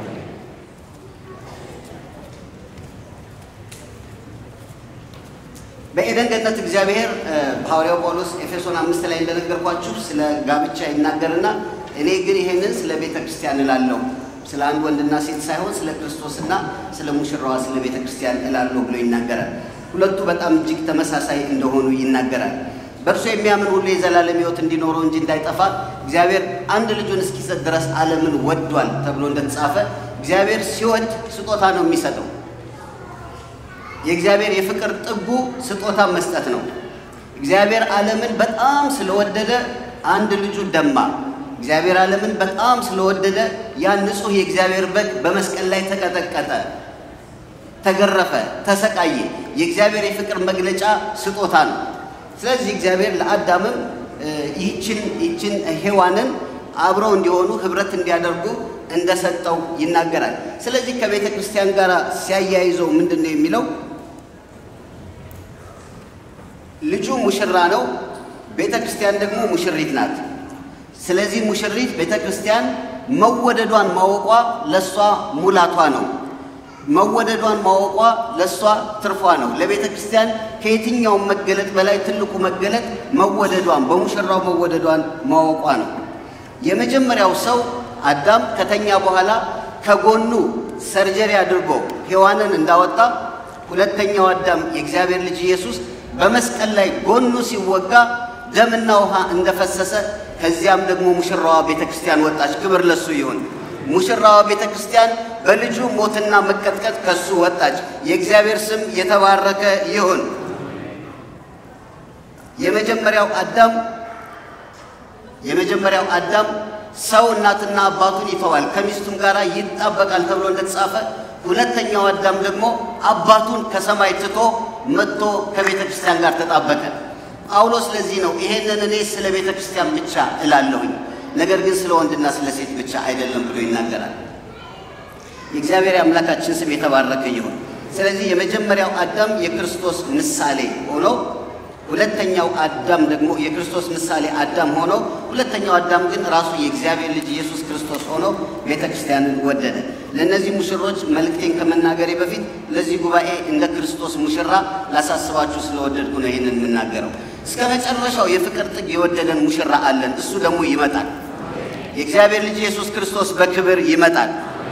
በኤደን ገነት እግዚአብሔር ሐዋርያው ጳውሎስ ኤፌሶን 5 ላይ እንደነገርኳችሁ ስለ ጋብቻ ይናገርና እኔ ግን ይሄንን ስለ ቤተ ክርስቲያን እላለሁ፣ ስለ አንድ ወንድና ሴት ሳይሆን ስለ ክርስቶስና ስለ ሙሽራዋ ስለ ቤተ ክርስቲያን እላለሁ ብሎ ይናገራል። ሁለቱ በጣም እጅግ ተመሳሳይ እንደሆኑ ይናገራል። በእርሱ የሚያምን ሁሉ የዘላለም ሕይወት እንዲኖረው እንጂ እንዳይጠፋ እግዚአብሔር አንድ ልጁን እስኪሰጥ ድረስ ዓለምን ወዷል ተብሎ እንደተጻፈ እግዚአብሔር ሲወድ ስጦታ ነው የሚሰጠው። የእግዚአብሔር የፍቅር ጥጉ ስጦታ መስጠት ነው። እግዚአብሔር ዓለምን በጣም ስለወደደ አንድ ልጁ ደማ። እግዚአብሔር ዓለምን በጣም ስለወደደ ያን ንጹህ የእግዚአብሔር በግ በመስቀል ላይ ተቀጠቀጠ፣ ተገረፈ፣ ተሰቃየ። የእግዚአብሔር የፍቅር መግለጫ ስጦታ ነው። ስለዚህ እግዚአብሔር ለአዳምም ይህችን ሔዋንን አብረው እንዲሆኑ ህብረት እንዲያደርጉ እንደሰጠው ይናገራል። ስለዚህ ከቤተ ክርስቲያን ጋር ሲያያይዘው ምንድነው የሚለው? ልጁ ሙሽራ ነው፣ ቤተ ክርስቲያን ደግሞ ሙሽሪት ናት። ስለዚህ ሙሽሪት ቤተ ክርስቲያን መወደዷን ማወቋ ለሷ ሙላቷ ነው። መወደዷን ማወቋ ለሷ ትርፏ ነው። ለቤተ ክርስቲያን ከየትኛው መገለጥ በላይ ትልቁ መገለጥ መወደዷን በሙሽራው መወደዷን ማወቋ ነው። የመጀመሪያው ሰው አዳም ከተኛ በኋላ ከጎኑ ሰርጀሪ አድርጎ ሔዋንን እንዳወጣ፣ ሁለተኛው አዳም የእግዚአብሔር ልጅ ኢየሱስ በመስቀል ላይ ጎኑ ሲወጋ ደምና ውሃ እንደፈሰሰ ከዚያም ደግሞ ሙሽራዋ ቤተ ክርስቲያን ወጣች። ክብር ለሱ ይሁን። ሙሽራዋ ቤተ ክርስቲያን በልጁ ሞትና መቀጥቀጥ ከሱ ወጣች። የእግዚአብሔር ስም የተባረከ ይሁን። የመጀመሪያው አዳም ሰው እናትና አባቱን ይተዋል ከሚስቱም ጋር ይጣበቃል ተብሎ እንደተጻፈ፣ ሁለተኛው አዳም ደግሞ አባቱን ከሰማይ ትቶ መጥቶ ከቤተ ክርስቲያን ጋር ተጣበቀ። ጳውሎስ ለዚህ ነው ይሄንን እኔ ስለ ቤተ ክርስቲያን ብቻ እላለሁኝ ነገር ግን ስለ ወንድና ስለ ሴት ብቻ አይደለም ብሎ ይናገራል። የእግዚአብሔር አምላካችን ስም የተባረከ ይሁን። ስለዚህ የመጀመሪያው አዳም የክርስቶስ ምሳሌ ሆኖ፣ ሁለተኛው አዳም ደግሞ የክርስቶስ ምሳሌ አዳም ሆኖ፣ ሁለተኛው አዳም ግን ራሱ የእግዚአብሔር ልጅ ኢየሱስ ክርስቶስ ሆኖ ቤተ ክርስቲያንን ወደደ። ለእነዚህ ሙሽሮች መልእክቴን ከመናገሬ በፊት ለዚህ ጉባኤ እንደ ክርስቶስ ሙሽራ ላሳስባችሁ ስለወደድኩ ነው ይህንን የምናገረው። እስከ መጨረሻው የፍቅር ጥግ የወደደን ሙሽራ አለን። እሱ ደግሞ ይመጣል። የእግዚአብሔር ልጅ ኢየሱስ ክርስቶስ በክብር ይመጣል።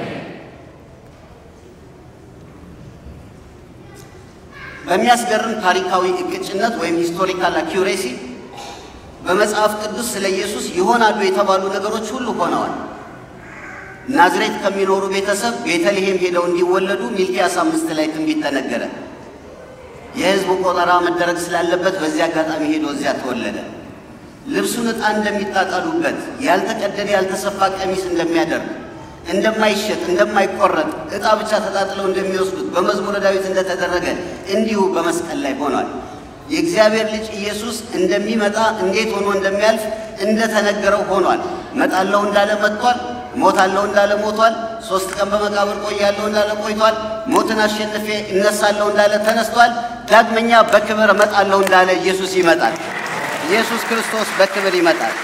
በሚያስገርም ታሪካዊ እቅጭነት ወይም ሂስቶሪካል አኪዩሬሲ በመጽሐፍ ቅዱስ ስለ ኢየሱስ ይሆናሉ የተባሉ ነገሮች ሁሉ ሆነዋል። ናዝሬት ከሚኖሩ ቤተሰብ ቤተልሔም ሄደው እንዲወለዱ ሚልክያስ 5 ላይ ትንቢት ተነገረ። የሕዝቡ ቆጠራ መደረግ ስላለበት በዚያ አጋጣሚ ሄዶ እዚያ ተወለደ። ልብሱን ዕጣ እንደሚጣጣሉበት ያልተቀደደ ያልተሰፋ ቀሚስ እንደሚያደርግ፣ እንደማይሸጥ እንደማይቆረጥ ዕጣ ብቻ ተጣጥለው እንደሚወስዱት በመዝሙረ ዳዊት እንደተደረገ እንዲሁ በመስቀል ላይ ሆኗል። የእግዚአብሔር ልጅ ኢየሱስ እንደሚመጣ እንዴት ሆኖ እንደሚያልፍ እንደተነገረው ሆኗል። መጣለው እንዳለ መጥቷል። ሞታለው እንዳለ ሞቷል። 3 ቀን በመቃብር ቆያለው እንዳለ ቆይቷል። ሞትን አሸንፌ እነሳለው እንዳለ ተነስቷል። ዳግመኛ በክብር መጣለው እንዳለ ኢየሱስ ይመጣል። ኢየሱስ ክርስቶስ በክብር ይመጣል።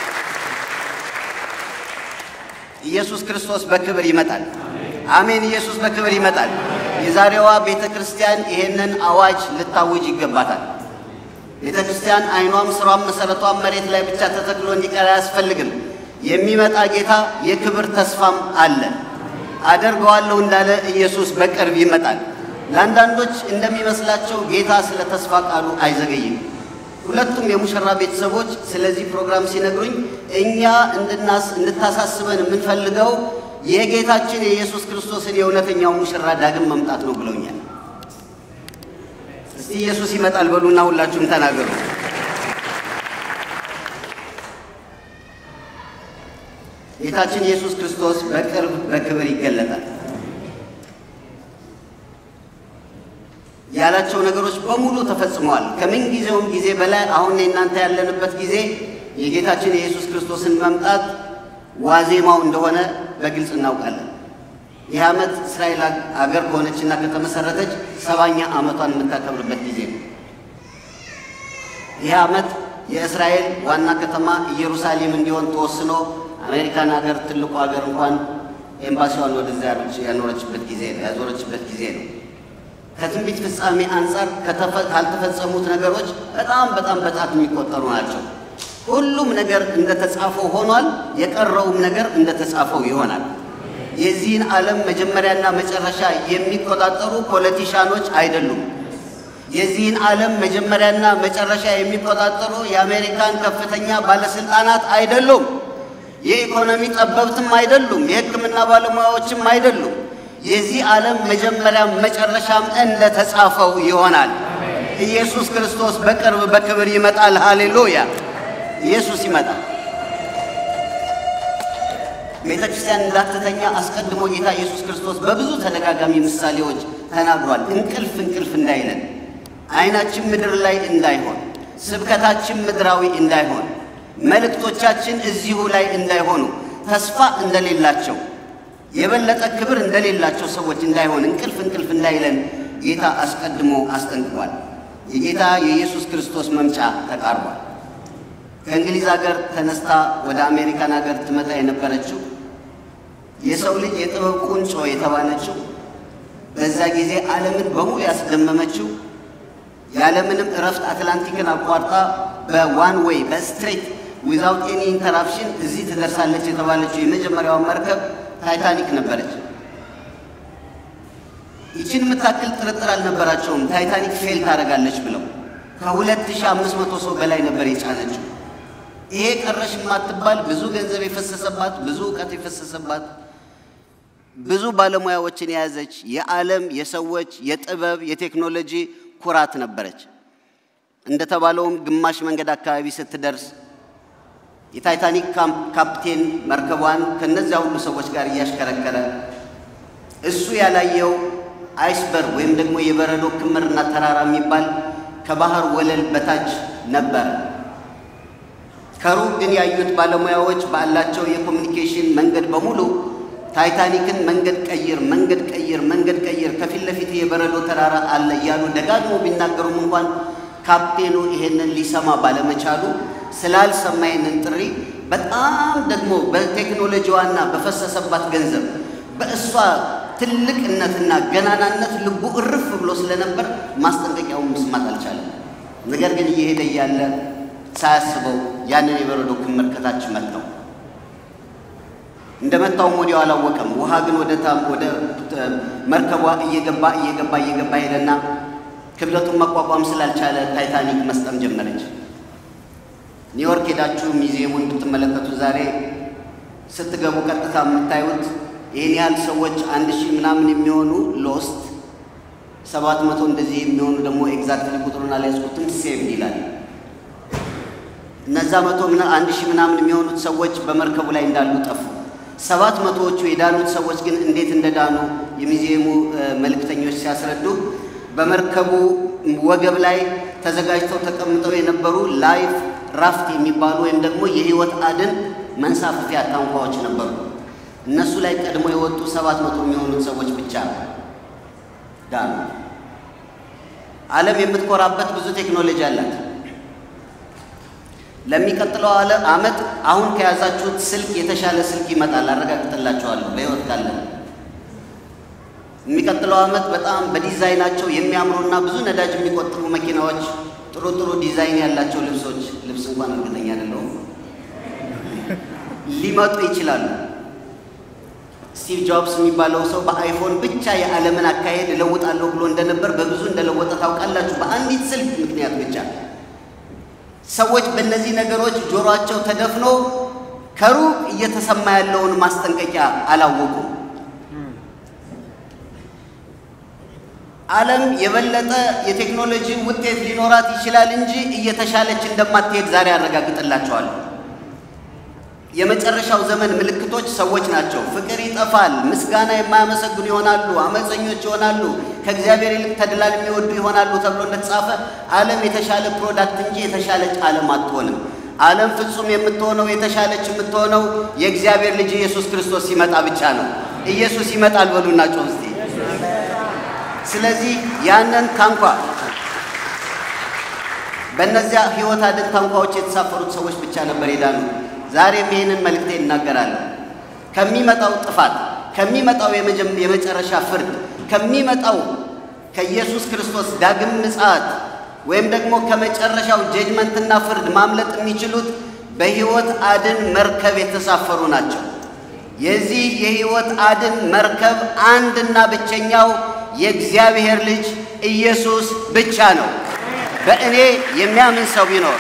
ኢየሱስ ክርስቶስ በክብር ይመጣል። አሜን። ኢየሱስ በክብር ይመጣል። የዛሬዋ ቤተ ክርስቲያን ይሄንን አዋጅ ልታውጅ ይገባታል። ቤተ ክርስቲያን አይኗም ስሯም መሰረቷም መሬት ላይ ብቻ ተተክሎ እንዲቀር አያስፈልግም። የሚመጣ ጌታ የክብር ተስፋም አለ። አደርገዋለሁ እንዳለ ኢየሱስ በቅርብ ይመጣል። ለአንዳንዶች እንደሚመስላቸው ጌታ ስለ ተስፋ ቃሉ አይዘገይም። ሁለቱም የሙሽራ ቤተሰቦች ስለዚህ ፕሮግራም ሲነግሩኝ እኛ እንድታሳስበን የምንፈልገው የጌታችን የኢየሱስ ክርስቶስን የእውነተኛው ሙሽራ ዳግም መምጣት ነው ብለውኛል። እስቲ ኢየሱስ ይመጣል በሉና ሁላችሁም ተናገሩ። ጌታችን ኢየሱስ ክርስቶስ በቅርብ በክብር ይገለጣል። ያላቸው ነገሮች በሙሉ ተፈጽመዋል። ከምን ጊዜውም ጊዜ በላይ አሁን እናንተ ያለንበት ጊዜ የጌታችን የኢየሱስ ክርስቶስን መምጣት ዋዜማው እንደሆነ በግልጽ እናውቃለን። ይህ ዓመት እስራኤል አገር ከሆነችና ከተመሰረተች 70ኛ ዓመቷን የምታከብርበት ጊዜ ነው። ይህ ዓመት የእስራኤል ዋና ከተማ ኢየሩሳሌም እንዲሆን ተወስኖ አሜሪካን ሀገር ትልቁ ሀገር እንኳን ኤምባሲዋን ወደዚያ ያኖረችበት ጊዜ ነው፣ ያዞረችበት ጊዜ ነው። ከትንቢት ፍጻሜ አንጻር ካልተፈጸሙት ነገሮች በጣም በጣት የሚቆጠሩ ናቸው። ሁሉም ነገር እንደተጻፈው ሆኗል። የቀረውም ነገር እንደተጻፈው ይሆናል። የዚህን ዓለም መጀመሪያና መጨረሻ የሚቆጣጠሩ ፖለቲሻኖች አይደሉም። የዚህን ዓለም መጀመሪያና መጨረሻ የሚቆጣጠሩ የአሜሪካን ከፍተኛ ባለስልጣናት አይደሉም። የኢኮኖሚ ጠበብትም አይደሉም። የሕክምና ባለሙያዎችም አይደሉም። የዚህ ዓለም መጀመሪያ መጨረሻም እንደተጻፈው ይሆናል። ኢየሱስ ክርስቶስ በቅርብ በክብር ይመጣል። ሃሌሉያ! ኢየሱስ ይመጣል። ቤተክርስቲያን እንዳትተኛ አስቀድሞ ጌታ ኢየሱስ ክርስቶስ በብዙ ተደጋጋሚ ምሳሌዎች ተናግሯል። እንቅልፍ እንዳይለን፣ ዓይናችን ምድር ላይ እንዳይሆን፣ ስብከታችን ምድራዊ እንዳይሆን፣ መልእክቶቻችን እዚሁ ላይ እንዳይሆኑ፣ ተስፋ እንደሌላቸው፣ የበለጠ ክብር እንደሌላቸው ሰዎች እንዳይሆን፣ እንቅልፍ እንዳይለን ጌታ አስቀድሞ አስጠንቅቋል። የጌታ የኢየሱስ ክርስቶስ መምጫ ተቃርቧል። ከእንግሊዝ ሀገር ተነስታ ወደ አሜሪካን ሀገር ትመጣ የነበረችው የሰው ልጅ የጥበብ ቁንጮ የተባለችው በዛ ጊዜ ዓለምን በሙሉ ያስደመመችው ያለምንም እረፍት አትላንቲክን አቋርጣ በዋን ዌይ በስትሬት ዊዛውት ኤኒ ኢንተራፕሽን እዚህ ትደርሳለች የተባለችው የመጀመሪያዋ መርከብ ታይታኒክ ነበረች። ይችን የምታክል ጥርጥር አልነበራቸውም ታይታኒክ ፌል ታደርጋለች ብለው። ከ2500 ሰው በላይ ነበር የጫነችው። ይሄ ቀረሽ የማትባል ብዙ ገንዘብ የፈሰሰባት፣ ብዙ እውቀት የፈሰሰባት፣ ብዙ ባለሙያዎችን የያዘች የዓለም የሰዎች የጥበብ የቴክኖሎጂ ኩራት ነበረች። እንደተባለውም ግማሽ መንገድ አካባቢ ስትደርስ የታይታኒክ ካፕቴን መርከቧን ከነዚያ ሁሉ ሰዎች ጋር እያሽከረከረ እሱ ያላየው አይስበርግ ወይም ደግሞ የበረዶ ክምርና ተራራ የሚባል ከባህር ወለል በታች ነበር። ከሩቅ ግን ያዩት ባለሙያዎች ባላቸው የኮሙኒኬሽን መንገድ በሙሉ ታይታኒክን መንገድ ቀይር ከፊት ለፊት የበረዶ ተራራ አለ እያሉ ደጋግሞ ቢናገሩም እንኳን ካፕቴኑ ይሄንን ሊሰማ ባለመቻሉ ስላልሰማ ይሄንን ጥሪ በጣም ደግሞ በቴክኖሎጂዋና በፈሰሰባት ገንዘብ በእሷ ትልቅነትና ገናናነት ልቡ እርፍ ብሎ ስለነበር ማስጠንቀቂያውን መስማት አልቻለም። ነገር ግን እየሄደ እያለ ሳያስበው ያንን የበረዶ ክምር ከታች መታው። እንደመታው ወዲያው አላወቀም። ውሃ ግን ወደ መርከቧ እየገባ ሄደና ክብደቱን መቋቋም ስላልቻለ ታይታኒክ መስጠም ጀመረች። ኒውዮርክ ሄዳችሁ ሙዚየሙን ብትመለከቱ ዛሬ ስትገቡ ቀጥታ የምታዩት ይሄን ያህል ሰዎች 1000 ምናምን የሚሆኑ ሎስት 700 እንደዚህ የሚሆኑ ደግሞ ኤግዛክትሊ ቁጥሩን አልያዝኩትም ሴቭድ ይላል። እነዛ 1000 ምናምን የሚሆኑት ሰዎች በመርከቡ ላይ እንዳሉ ጠፉ። 700ዎቹ የዳኑት ሰዎች ግን እንዴት እንደዳኑ የሙዚየሙ መልእክተኞች ሲያስረዱ በመርከቡ ወገብ ላይ ተዘጋጅተው ተቀምጠው የነበሩ ላይፍ ራፍት የሚባሉ ወይም ደግሞ የህይወት አድን መንሳፈፊያ ታንኳዎች ነበሩ። እነሱ ላይ ቀድሞ የወጡ 700 የሚሆኑት ሰዎች ብቻ ዳኑ። ዓለም የምትኮራበት ብዙ ቴክኖሎጂ አላት። ለሚቀጥለው ዓመት አሁን ከያዛችሁት ስልክ የተሻለ ስልክ ይመጣል፣ አረጋግጥላችኋለሁ በህይወት ካለ። የሚቀጥለው ዓመት በጣም በዲዛይናቸው የሚያምሩና ብዙ ነዳጅ የሚቆጥሩ መኪናዎች፣ ጥሩ ዲዛይን ያላቸው ልብስ እንኳን እርግጠኛ አይደለሁም ሊመጡ ይችላሉ። ስቲቭ ጆብስ የሚባለው ሰው በአይፎን ብቻ የዓለምን አካሄድ ለውጣለሁ ብሎ እንደነበር በብዙ እንደለወጠ ታውቃላችሁ። በአንዲት ስልክ ምክንያት ብቻ ሰዎች በእነዚህ ነገሮች ጆሮአቸው ተደፍኖ ከሩቅ እየተሰማ ያለውን ማስጠንቀቂያ አላወቁም። ዓለም የበለጠ የቴክኖሎጂ ውጤት ሊኖራት ይችላል እንጂ እየተሻለች እንደማትሄድ ዛሬ አረጋግጥላችኋለሁ። የመጨረሻው ዘመን ምልክቶች ሰዎች ናቸው። ፍቅር ይጠፋል፣ ምስጋና የማያመሰግኑ ይሆናሉ፣ አመፀኞች ይሆናሉ፣ ከእግዚአብሔር ይልቅ ተድላን የሚወዱ ይሆናሉ ተብሎ እንደተጻፈ ዓለም የተሻለ ፕሮዳክት እንጂ የተሻለች ዓለም አትሆንም። ዓለም ፍጹም የምትሆነው የተሻለች የምትሆነው የእግዚአብሔር ልጅ ኢየሱስ ክርስቶስ ሲመጣ ብቻ ነው። ኢየሱስ ይመጣል በሉና ጮህ እስቲ። ስለዚህ ያንን ታንኳ በእነዚያ ሕይወት አድን ታንኳዎች የተሳፈሩት ሰዎች ብቻ ነበር የዳኑ። ዛሬም ይህንን መልእክቴ እናገራለሁ። ከሚመጣው ጥፋት፣ ከሚመጣው የመጨረሻ ፍርድ፣ ከሚመጣው ከኢየሱስ ክርስቶስ ዳግም ምጽአት ወይም ደግሞ ከመጨረሻው ጀጅመንትና ፍርድ ማምለጥ የሚችሉት በሕይወት አድን መርከብ የተሳፈሩ ናቸው። የዚህ የሕይወት አድን መርከብ አንድና ብቸኛው የእግዚአብሔር ልጅ ኢየሱስ ብቻ ነው። በእኔ የሚያምን ሰው ቢኖር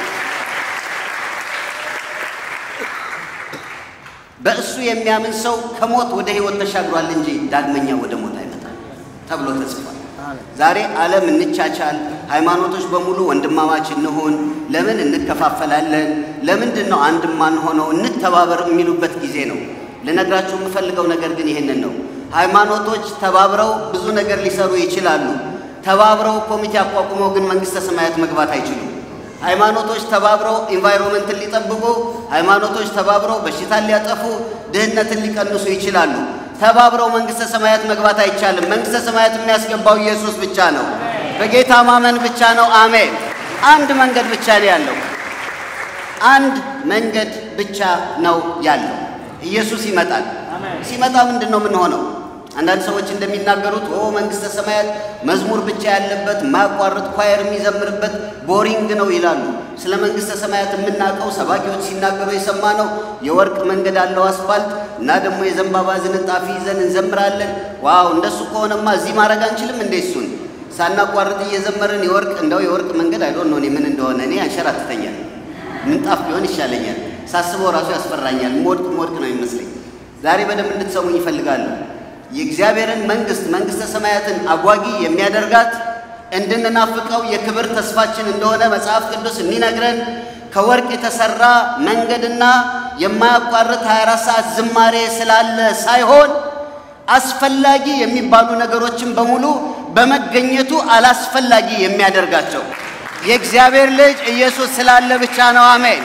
በእሱ የሚያምን ሰው ከሞት ወደ ሕይወት ተሻግሯል እንጂ ዳግመኛ ወደ ሞት አይመጣም ተብሎ ተጽፏል። ዛሬ ዓለም እንቻቻል፣ ሃይማኖቶች በሙሉ ወንድማማች እንሁን፣ ለምን እንከፋፈላለን፣ ለምንድን ነው አንድ ማንሆነው፣ እንተባበር የሚሉበት ጊዜ ነው። ልነግራችሁ የምፈልገው ነገር ግን ይህንን ነው። ሃይማኖቶች ተባብረው ብዙ ነገር ሊሰሩ ይችላሉ። ተባብረው ኮሚቴ አቋቁመው ግን መንግስተ ሰማያት መግባት አይችሉም። ሃይማኖቶች ተባብረው ኢንቫይሮንመንትን ሊጠብቁ፣ ሃይማኖቶች ተባብረው በሽታን ሊያጠፉ፣ ድህነትን ሊቀንሱ ይችላሉ። ተባብረው መንግስተ ሰማያት መግባት አይቻልም። መንግስተ ሰማያት የሚያስገባው ኢየሱስ ብቻ ነው። በጌታ ማመን ብቻ ነው። አሜን። አንድ መንገድ ብቻ ነው ያለው። አንድ መንገድ ብቻ ነው ያለው። ኢየሱስ ይመጣል። ሲመጣ ምንድን ነው የምንሆነው? አንዳንድ ሰዎች እንደሚናገሩት መንግስተ ሰማያት መዝሙር ብቻ ያለበት ማያቋርጥ ኳየር የሚዘምርበት ቦሪንግ ነው ይላሉ። ስለ መንግስተ ሰማያት የምናውቀው ሰባኪዎች ሲናገሩ የሰማነው የወርቅ መንገድ አለው አስፋልት እና ደግሞ የዘንባባ ዝንጣፊ ይዘን እንዘምራለን። ዋው እንደሱ ከሆነማ እዚህ ማድረግ አንችልም እንዴ? እሱን ሳናቋርጥ እየዘመርን የወርቅ መንገድ አይዶን ነው ምን እንደሆነ እኔ አንሸራትተኛል። ምንጣፍ ቢሆን ይሻለኛል። ሳስበው ራሱ ያስፈራኛል። ሞድቅ ነው ይመስለኝ። ዛሬ በደንብ እንድትሰሙኝ ይፈልጋለሁ። የእግዚአብሔርን መንግስተ ሰማያትን አጓጊ የሚያደርጋት እንድንናፍቀው የክብር ተስፋችን እንደሆነ መጽሐፍ ቅዱስ የሚነግረን ከወርቅ የተሰራ መንገድና የማያቋርጥ 24 ሰዓት ዝማሬ ስላለ ሳይሆን አስፈላጊ የሚባሉ ነገሮችን በሙሉ በመገኘቱ አላስፈላጊ የሚያደርጋቸው የእግዚአብሔር ልጅ ኢየሱስ ስላለ ብቻ ነው። አሜን።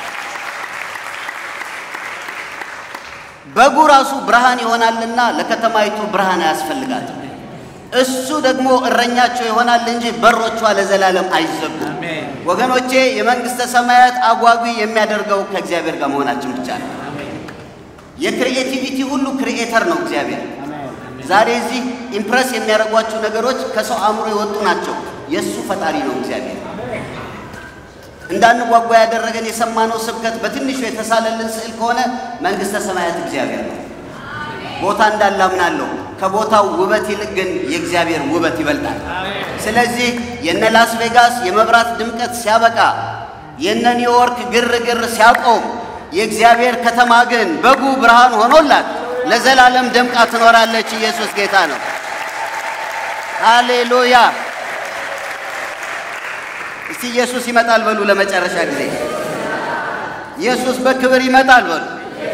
በጉ ራሱ ብርሃን ይሆናልና ለከተማይቱ ብርሃን አያስፈልጋትም። እሱ ደግሞ እረኛቸው ይሆናል እንጂ በሮቿ ለዘላለም አይዘጉም። ወገኖቼ የመንግስተ ሰማያት አጓጊ የሚያደርገው ከእግዚአብሔር ጋር መሆናችን ብቻ ነው። የክሪኤቲቪቲ ሁሉ ክሪኤተር ነው እግዚአብሔር። ዛሬ እዚህ ኢምፕረስ የሚያደርጓቸው ነገሮች ከሰው አእምሮ የወጡ ናቸው። የእሱ ፈጣሪ ነው እግዚአብሔር። እንዳንጓጓ ያደረገን የሰማነው ስብከት በትንሹ የተሳለልን ስዕል ከሆነ መንግስተ ሰማያት እግዚአብሔር ነው። ቦታ እንዳላምናለሁ። ከቦታው ውበት ይልቅ ግን የእግዚአብሔር ውበት ይበልጣል። ስለዚህ የነ ላስ ቬጋስ የመብራት ድምቀት ሲያበቃ፣ የነ ኒውዮርክ ግርግር ሲያቆም፣ የእግዚአብሔር ከተማ ግን በጉ ብርሃን ሆኖላት ለዘላለም ደምቃ ትኖራለች። ኢየሱስ ጌታ ነው። ሃሌሉያ። እስቲ ኢየሱስ ይመጣል በሉ። ለመጨረሻ ጊዜ ኢየሱስ በክብር ይመጣል በሉ።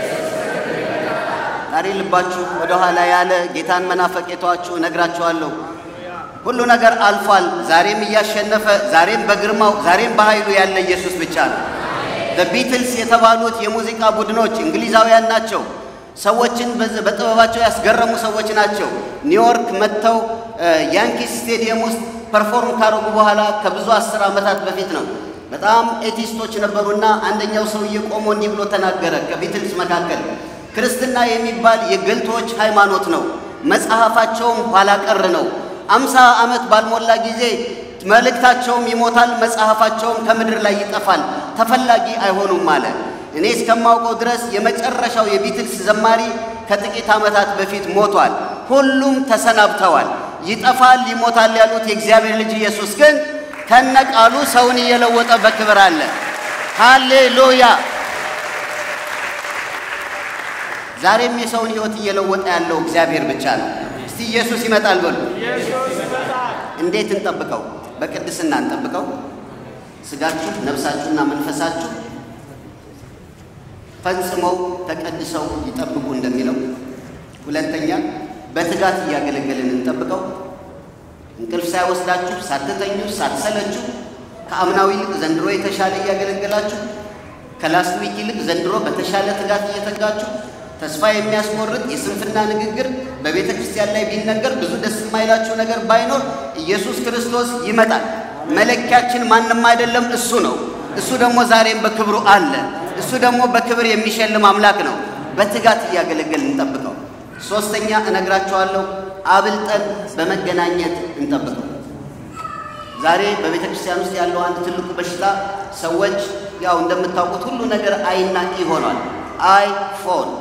ዛሬ ልባችሁ ወደ ኋላ ያለ ጌታን መናፈቅ የተዋችሁ ነግራችኋለሁ። ሁሉ ነገር አልፏል። ዛሬም እያሸነፈ፣ ዛሬም በግርማው፣ ዛሬም በኃይሉ ያለ ኢየሱስ ብቻ ነው። ቢትልስ የተባሉት የሙዚቃ ቡድኖች እንግሊዛውያን ናቸው። ሰዎችን በጥበባቸው ያስገረሙ ሰዎች ናቸው። ኒውዮርክ መጥተው ያንኪስ ስቴዲየም ውስጥ ፐርፎርም ካረጉ በኋላ ከብዙ 10 ዓመታት በፊት ነው። በጣም ኤቲስቶች ነበሩና አንደኛው ሰውዬ ቆሞ እንዲህ ብሎ ተናገረ። ከቢትልስ መካከል ክርስትና የሚባል የገልቶች ሃይማኖት ነው። መጽሐፋቸውም ኋላ ቀር ነው። 50 ዓመት ባልሞላ ጊዜ መልእክታቸውም ይሞታል፣ መጽሐፋቸውም ከምድር ላይ ይጠፋል፣ ተፈላጊ አይሆኑም አለ። እኔ እስከማውቀው ድረስ የመጨረሻው የቢትልስ ዘማሪ ከጥቂት ዓመታት በፊት ሞቷል። ሁሉም ተሰናብተዋል። ይጠፋል ይሞታል ያሉት የእግዚአብሔር ልጅ ኢየሱስ ግን ከነቃሉ ሰውን እየለወጠ በክብር አለ። ሃሌሉያ! ዛሬም የሰውን ሕይወት እየለወጠ ያለው እግዚአብሔር ብቻ ነው። እስቲ ኢየሱስ ይመጣል በሉ። እንዴት እንጠብቀው? በቅድስና እንጠብቀው። ስጋችሁ ነፍሳችሁና መንፈሳችሁ ፈጽመው ተቀድሰው ይጠብቁ እንደሚለው። ሁለተኛ በትጋት እያገለገልን እንጠብቀው። እንቅልፍ ሳይወስዳችሁ ሳትተኙ ሳትሰለችሁ ከአምናው ይልቅ ዘንድሮ የተሻለ እያገለገላችሁ ከላስት ዊክ ይልቅ ዘንድሮ በተሻለ ትጋት እየተጋችሁ ተስፋ የሚያስቆርጥ የስንፍና ንግግር በቤተ ክርስቲያን ላይ ቢነገር ብዙ ደስ የማይላችሁ ነገር ባይኖር ኢየሱስ ክርስቶስ ይመጣል። መለኪያችን ማንም አይደለም፣ እሱ ነው። እሱ ደግሞ ዛሬም በክብሩ አለ። እሱ ደግሞ በክብር የሚሸልም አምላክ ነው። በትጋት እያገለገልን እንጠብቀው። ሶስተኛ እነግራችኋለሁ፣ አብልጠን በመገናኘት እንጠብቀው። ዛሬ በቤተ ክርስቲያን ውስጥ ያለው አንድ ትልቁ በሽታ ሰዎች ያው እንደምታውቁት ሁሉ ነገር አይና ኢ ሆኗል። አይፎን፣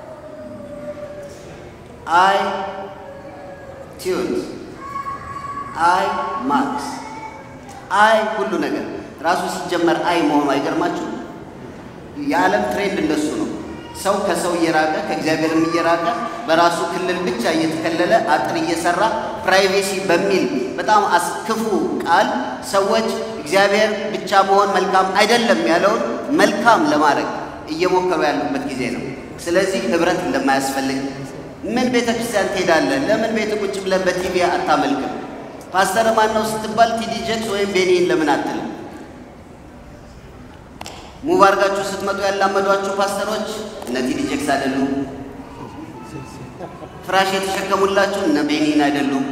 አይ ቲዩንስ፣ አይ ማክስ፣ አይ ሁሉ ነገር ራሱ ሲጀመር አይ መሆኑ አይገርማችሁ? የዓለም ትሬንድ እንደሱ ነው። ሰው ከሰው እየራቀ ከእግዚአብሔርም እየራቀ በራሱ ክልል ብቻ እየተከለለ አጥር እየሰራ ፕራይቬሲ በሚል በጣም አስክፉ ቃል ሰዎች እግዚአብሔር ብቻ መሆን መልካም አይደለም ያለውን መልካም ለማድረግ እየሞከሩ ያሉበት ጊዜ ነው። ስለዚህ ህብረት እንደማያስፈልግ ምን ቤተ ክርስቲያን ትሄዳለህ? ለምን ቤት ቁጭ ብለህ በቲቪ አታመልክም? ፓስተር ማን ነው ስትባል ቲዲ ጄክስ ወይም ቤኒን ለምን አትልም? ሙቭ አድርጋችሁ ስትመጡ ያላመዷችሁ ፓስተሮች እነ ቲዲ ጄክስ አይደሉም። ፍራሽ የተሸከሙላችሁ እነ ቤኒን አይደሉም።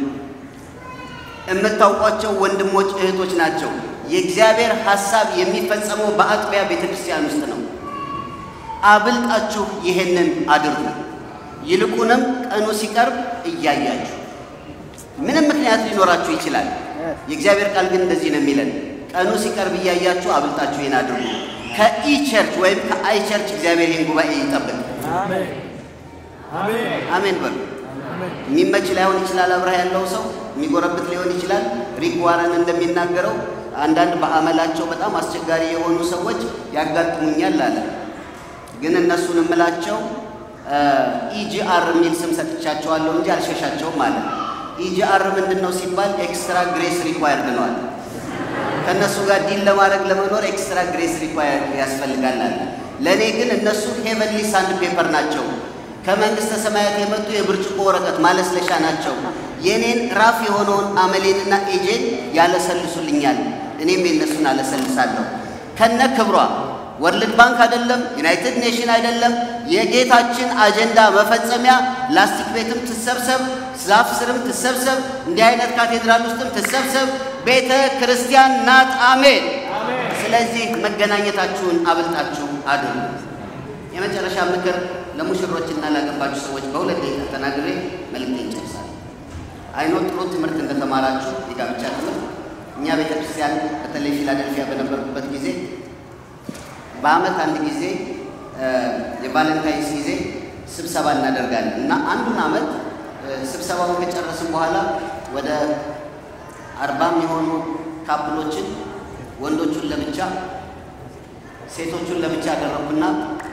የምታውቋቸው ወንድሞች እህቶች ናቸው። የእግዚአብሔር ሐሳብ የሚፈጸመው በአጥቢያ ቤተክርስቲያን ውስጥ ነው። አብልጣችሁ ይሄንን አድርጉ። ይልቁንም ቀኑ ሲቀርብ እያያችሁ ምንም ምክንያት ሊኖራችሁ ይችላል። የእግዚአብሔር ቃል ግን እንደዚህ ነው የሚለን፣ ቀኑ ሲቀርብ እያያችሁ አብልጣችሁ ይሄን አድርጉ። ከኢ ቸርች ወይም ከአይ ቸርች እግዚአብሔር ይህን ጉባኤ ይጠብቅ። አሜን አሜን በሉ። የሚመች ላይሆን ይችላል። አብረህ ያለው ሰው የሚጎረብት ሊሆን ይችላል። ሪክ ዋረን እንደሚናገረው አንዳንድ በአመላቸው በጣም አስቸጋሪ የሆኑ ሰዎች ያጋጥሙኛል አለ። ግን እነሱን እምላቸው ኢጂአር የሚል ስም ሰጥቻቸዋለሁ እንጂ አልሸሻቸውም አለ። ኢጂአር ምንድነው ሲባል ኤክስትራ ግሬስ ሪኳየርድ ነው አለ። ከነሱ ጋር ዲል ለማድረግ ለመኖር ኤክስትራ ግሬስ ሪኳየርድ ያስፈልጋል አለ። ለኔ ግን እነሱ ሄቨንሊ ሳንድ ፔፐር ናቸው። ከመንግስተ ሰማያት የመጡ የብርጭቆ ወረቀት ማለስለሻ ናቸው። የኔን ራፍ የሆነውን አመሌንና ኤጄን ያለሰልሱልኛል፣ እኔም የነሱን አለሰልሳለሁ። ከነ ክብሯ ወርልድ ባንክ አይደለም፣ ዩናይትድ ኔሽን አይደለም፣ የጌታችን አጀንዳ መፈጸሚያ ላስቲክ ቤትም ትሰብሰብ፣ ዛፍ ስርም ትሰብሰብ፣ እንዲህ አይነት ካቴድራል ውስጥም ትሰብሰብ፣ ቤተ ክርስቲያን ናት። አሜን። ስለዚህ መገናኘታችሁን አብልጣችሁ አድርጉ። የመጨረሻ ምክር ለሙሽሮችና ላገባችሁ ሰዎች በሁለት ደቂቃ ተናግሬ መልእክቴን ጨርሳለሁ። አይኖ ጥሩ ትምህርት እንደተማራችሁ የጋብቻ ትምህርት እኛ ቤተ ክርስቲያን በተለይ ፊላደልፊያ በነበርኩበት ጊዜ በአመት አንድ ጊዜ የቫለንታይንስ ጊዜ ስብሰባ እናደርጋለን እና አንዱን አመት ስብሰባውን ከጨረስን በኋላ ወደ 40 የሚሆኑ ካፕሎችን ወንዶቹን ለብቻ ሴቶቹን ለብቻ አደረኩና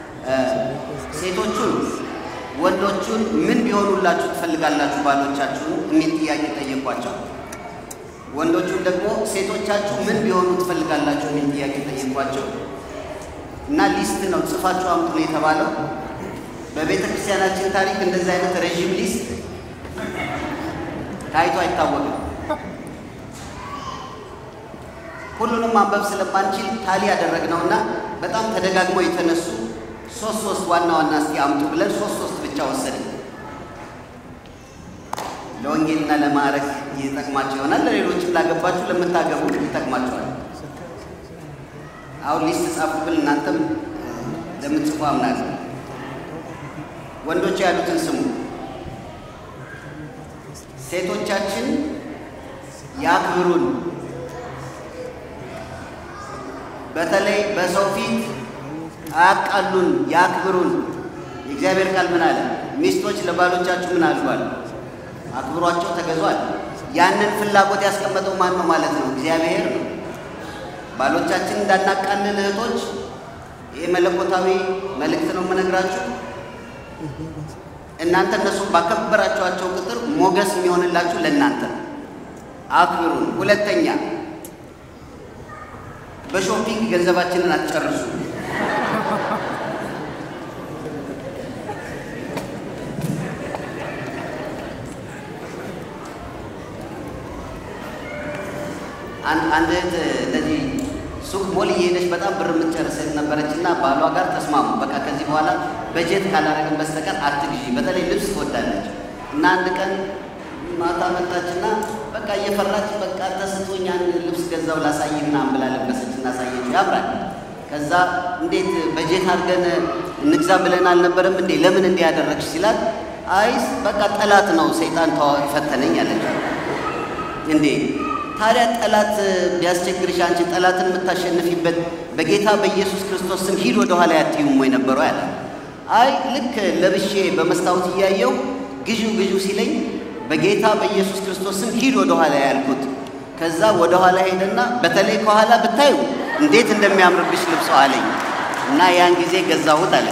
ሴቶቹን ወንዶቹን ምን ቢሆኑላችሁ ትፈልጋላችሁ ባሎቻችሁ የሚል ጥያቄ ጠየቋቸው። ወንዶቹን ደግሞ ሴቶቻችሁ ምን ቢሆኑ ትፈልጋላችሁ የሚል ጥያቄ ጠየቋቸው። እና ሊስት ነው ጽፋችሁ አምጡ ነው የተባለው። በቤተ ክርስቲያናችን ታሪክ እንደዚህ አይነት ረጅም ሊስት ታይቶ አይታወቅም። ሁሉንም ማንበብ ስለማንችል ታሊ ያደረግነውና በጣም ተደጋግመው የተነሱ ሶስት ዋና ዋና እስቲ አምጡ ብለን ሶስት ብቻ ወሰድን። ለወንጌልና ለማዕረግ ይጠቅማቸው ይሆናል። ለሌሎችም ላገባችሁ ለምታገቡ ይጠቅማችኋል። አሁን ሊስት ጻፉ ብል እናንተም ለምትጽፉ አምናለሁ። ወንዶች ያሉትን ስሙ። ሴቶቻችን ያክብሩን፣ በተለይ በሰው ፊት አያቃሉን፣ ያክብሩን። የእግዚአብሔር ቃል ምን አለ? ሚስቶች ለባሎቻችሁ ምን አልሏል? አክብሯቸው፣ ተገዟል። ያንን ፍላጎት ያስቀመጠው ማን ነው ማለት ነው? እግዚአብሔር ነው። ባሎቻችን እንዳናቃልን እህቶች፣ ይሄ መለኮታዊ መልእክት ነው የምነግራችሁ። እናንተ እነሱ ባከበራችኋቸው ቁጥር ሞገስ የሚሆንላችሁ ለእናንተ። አክብሩን። ሁለተኛ በሾፒንግ ገንዘባችንን አትጨርሱ። አንድ እንደዚህ ሱቅ ሞል እየሄደች በጣም ብር የምትጨርስ ነበረችና ባሏ ጋር ተስማሙ። በቃ ከዚህ በኋላ በጀት ካላረግን በስተቀር አትግዢ፣ በተለይ ልብስ ትወዳለች። እና አንድ ቀን ማታ መጣችና በቃ እየፈራች በቃ ተስቶኝ አንድ ልብስ ገዛው ላሳይህ ምናምን ብላ ለበሰችና አሳየችው። ያምራል። ከዛ እንዴት በጀት አድርገን እንግዛ ብለን አልነበረም እንዴ? ለምን እንዲህ ያደረግሽ ሲላት፣ አይስ በቃ ጠላት ነው ሰይጣን ፈተነኝ አለች። እንዴ ታዲያ ጠላት ቢያስቸግርሽ አንቺ ጠላትን የምታሸንፊበት በጌታ በኢየሱስ ክርስቶስ ስም ሂድ ወደ ኋላ ያትዩም ወይ ነበረው ያለ። አይ ልክ ለብሼ በመስታወት እያየው ግዢው ሲለኝ በጌታ በኢየሱስ ክርስቶስ ስም ሂድ ወደ ኋላ ያልኩት። ከዛ ወደ ኋላ ሄደና በተለይ ከኋላ ብታዩ እንዴት እንደሚያምርብሽ ልብሶ አለኝ እና ያን ጊዜ ገዛሁት አለ።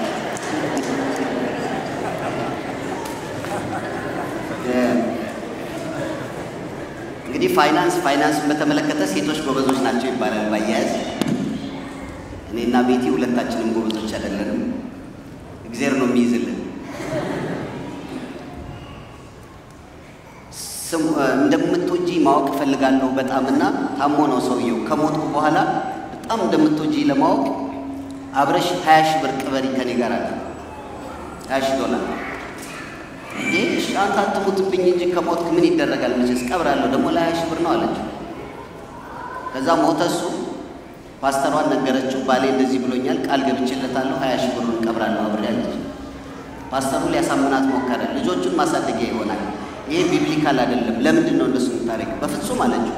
እንግዲህ ፋይናንስ በተመለከተ ሴቶች ጎበዞች ናቸው ይባላል ባያያዝ። እኔና ቤቲ ሁለታችንም ጎበዞች አይደለንም። እግዚአብሔር ነው የሚይዝልን። እንደምትወጂ ማወቅ ፈልጋለሁ በጣምና ታሞ ነው ሰውየው። ከሞትኩ በኋላ በጣም እንደምትወጂ ለማወቅ አብረሽ 20 ሺህ ብር ቅበሪ ከኔ ጋር አለ። 20 ሺህ ዶላር እሺ አንተ አትሙትብኝ እንጂ ከሞትክ ምን ይደረጋል? መቼስ ቀብራለሁ ደግሞ ለ20 ሺህ ብር ነው አለች። ከዛ ሞተ እሱ። ፓስተሯን ነገረችው። ባሌ እንደዚህ ብሎኛል፣ ቃል ገብቼለታለሁ 20 ሺህ ብሩን ቀብራለሁ አብሬ አለች። ፓስተሩ ሊያሳምናት ሞከረ። ልጆቹን ማሳደጊያ ይሆናል፣ ይሄ ቢብሊካል አይደለም፣ ለምንድን ነው እንደሱ የምታረጊው? በፍጹም አለችው።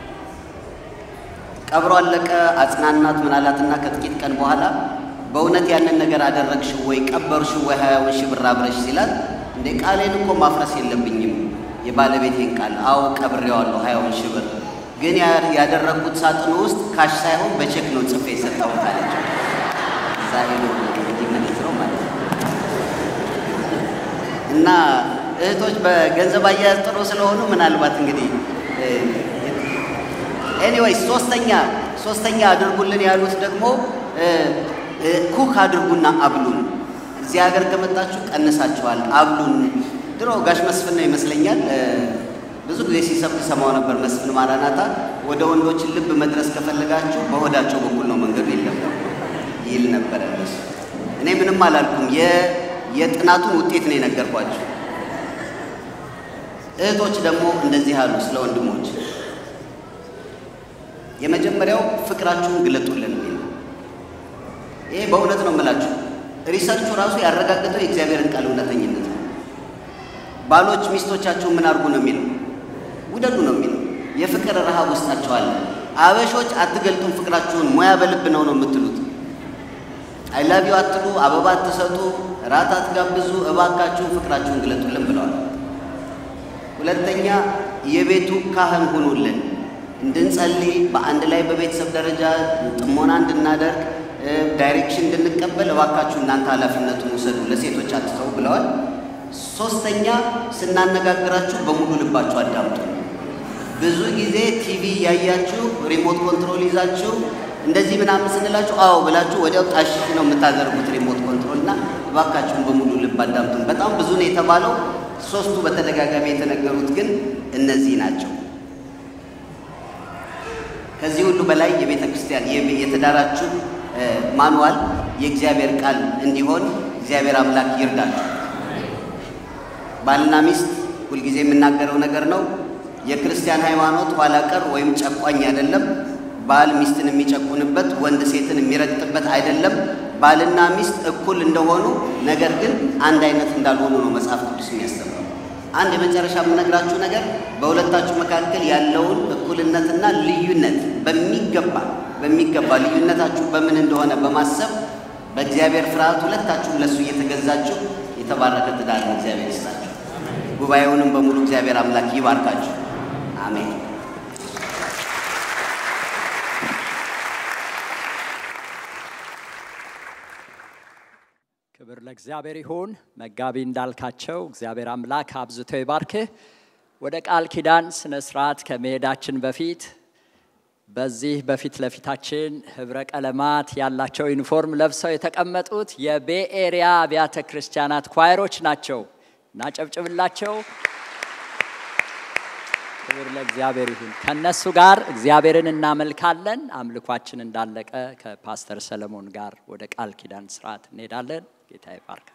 ቀብሮ አለቀ። አጽናናት ምናላትና ከጥቂት ቀን በኋላ በእውነት ያንን ነገር አደረግሽ ወይ ቀበርሽ ወይ 20 ሺህ ብር አብረሽ ሲላት፣ እንደ ቃሌን እኮ ማፍረስ የለብኝም የባለቤቴን ቃል። አዎ ቀብሬዋለሁ 20 ሺህ ብር፣ ግን ያደረግኩት ሳጥኑ ውስጥ ካሽ ሳይሆን በቼክ ነው ጽፌ የሰጠሁት አለች። ዛሬ ነው እንግዲህ ማለት ነው ማለት ነው። እና እህቶች በገንዘብ አያያዝ ጥሩ ስለሆኑ ምናልባት እንግዲህ ኤኒዌይስ ሶስተኛ አድርጉልን ያሉት ደግሞ ኩክ አድርጉና አብሉን። እዚህ ሀገር ከመጣችሁ ቀንሳችኋል፣ አብሉን። ድሮ ጋሽ መስፍን ነው ይመስለኛል ብዙ ጊዜ ሲሰብክ ሰማው ነበር። መስፍን ማራናታ ወደ ወንዶች ልብ መድረስ ከፈለጋችሁ በሆዳቸው በኩል ነው መንገዱ የለም ይል ነበር እሱ። እኔ ምንም አላልኩም፣ የጥናቱን ውጤት ነው የነገርኳችሁ። እህቶች ደግሞ እንደዚህ አሉ ስለ ወንድሞች። የመጀመሪያው ፍቅራችሁን ግለጡልን ነው። ይሄ በእውነት ነው የምላችሁ። ሪሰርቹ ራሱ ያረጋገጠው የእግዚአብሔርን ቃል እውነተኝነት ነው። ባሎች ሚስቶቻችሁን ምን አድርጉ ነው የሚለው? ውደዱ ነው የሚለው። የፍቅር ረሃብ ውስጣቸው አለ። አበሾች አትገልጡም ፍቅራችሁን፣ ሙያ በልብ ነው የምትሉት። አይ ላቭ ዩ አትሉ፣ አበባ አትሰጡ፣ ራት አትጋብዙ፣ እባካችሁን ፍቅራችሁን ግለጡልን ብለዋል። ሁለተኛ የቤቱ ካህን ሁኑልን፣ እንድንጸልይ በአንድ ላይ በቤተሰብ ደረጃ ጥሞና እንድናደርግ ዳይሬክሽን እንድንቀበል እባካችሁ እናንተ ኃላፊነቱን ውሰዱ፣ ለሴቶች አትተው ብለዋል። ሶስተኛ ስናነጋግራችሁ በሙሉ ልባችሁ አዳምጡ። ብዙ ጊዜ ቲቪ ያያችሁ ሪሞት ኮንትሮል ይዛችሁ እንደዚህ ምናምን ስንላችሁ አዎ ብላችሁ ወዲያው ጣሽ ነው የምታደርጉት ሪሞት ኮንትሮልና እባካችሁን በሙሉ ልብ አዳምጡን። በጣም ብዙ ነው የተባለው። ሶስቱ በተደጋጋሚ የተነገሩት ግን እነዚህ ናቸው። ከዚህ ሁሉ በላይ የቤተ ክርስቲያን የትዳራችሁ ማንዋል የእግዚአብሔር ቃል እንዲሆን እግዚአብሔር አምላክ ይርዳችሁ። ባልና ሚስት ሁልጊዜ የምናገረው ነገር ነው። የክርስቲያን ሃይማኖት ኋላ ቀር ወይም ጨቋኝ አይደለም። ባል ሚስትን የሚጨቁንበት፣ ወንድ ሴትን የሚረግጥበት አይደለም። ባልና ሚስት እኩል እንደሆኑ ነገር ግን አንድ አይነት እንዳልሆኑ ነው መጽሐፍ ቅዱስ የሚያስተምረው። አንድ የመጨረሻ የምነግራችሁ ነገር በሁለታችሁ መካከል ያለውን እኩልነትና ልዩነት በሚገባ ልዩነታችሁ በምን እንደሆነ በማሰብ በእግዚአብሔር ፍርሃት ሁለታችሁም ለሱ እየተገዛችሁ የተባረከ ትዳር ነው እግዚአብሔር ይስጣችሁ። ጉባኤውንም በሙሉ እግዚአብሔር አምላክ ይባርካችሁ። አሜን። ክብር ለእግዚአብሔር ይሁን። መጋቢ እንዳልካቸው እግዚአብሔር አምላክ አብዝቶ ይባርክህ። ወደ ቃል ኪዳን ስነ ስርዓት ከመሄዳችን በፊት በዚህ በፊት ለፊታችን ህብረ ቀለማት ያላቸው ዩኒፎርም ለብሰው የተቀመጡት የቤይ ኤሪያ አብያተ ክርስቲያናት ኳየሮች ናቸው። እናጨብጭብላቸው። ክብር ለእግዚአብሔር ይሁን። ከነሱ ጋር እግዚአብሔርን እናመልካለን። አምልኳችን እንዳለቀ ከፓስተር ሰለሞን ጋር ወደ ቃል ኪዳን ስርዓት እንሄዳለን። ጌታ ይባርካችሁ።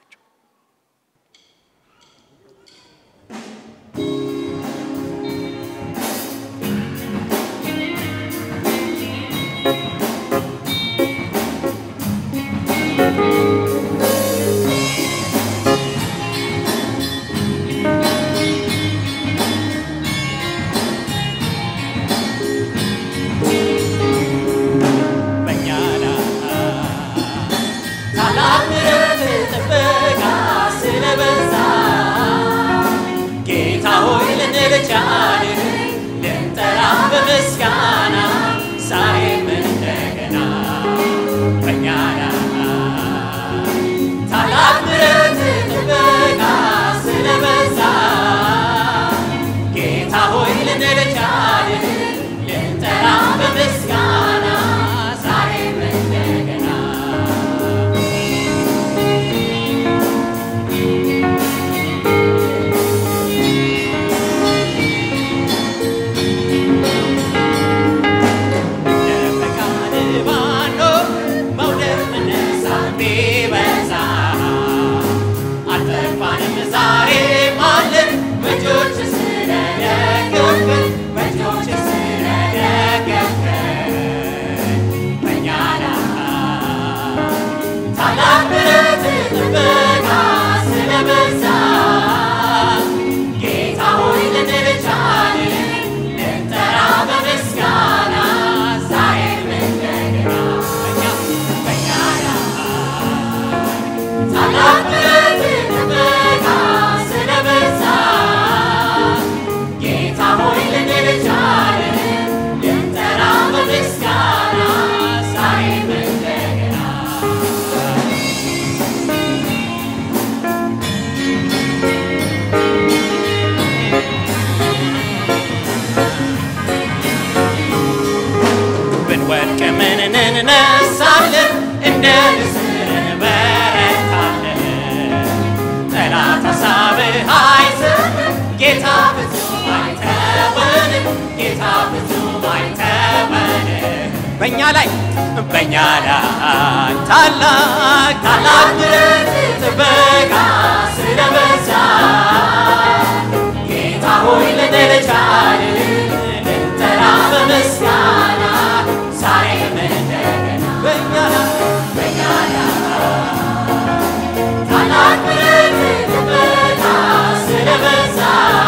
በእኛ ላይ ታላቅ ምሕረት ጥበቃ ስለበዛ ጌታ ሆይ ልንልቻለን ልንጠራ በምስጋና ዛሬም እንደገና በእኛ ላይ ታላቅ ምሕረት ጥበቃ ስለበዛ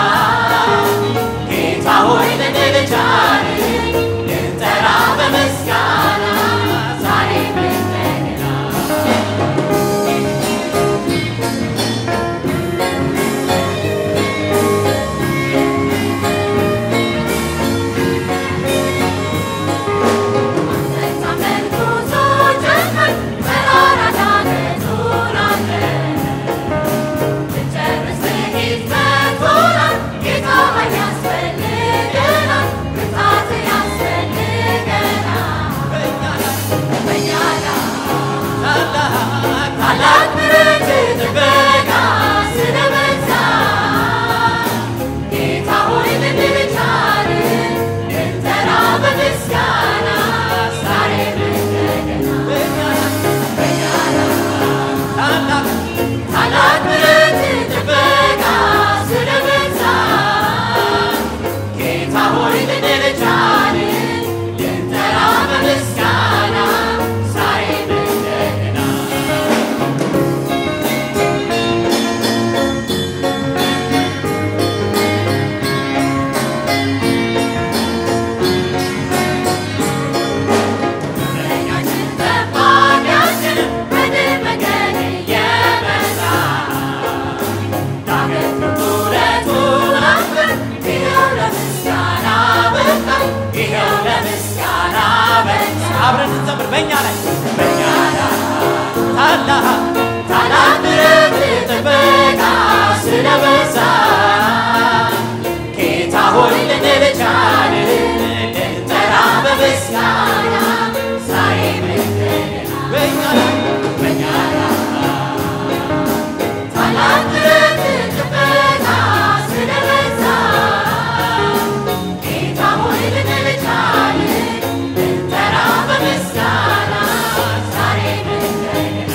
ጌታ ሆይ ልንልቻለን ልንጠራ በምስጋና ዛሬም እንደገና በምስጋና ዛሬ እንደገና በእኛ ላይ ታላቅ ምሕረት ጥበቃ ስለበዛ ጌታ ሆይ ልንል ቻልን ልንጠራ በምስጋና ዛሬ እንደገና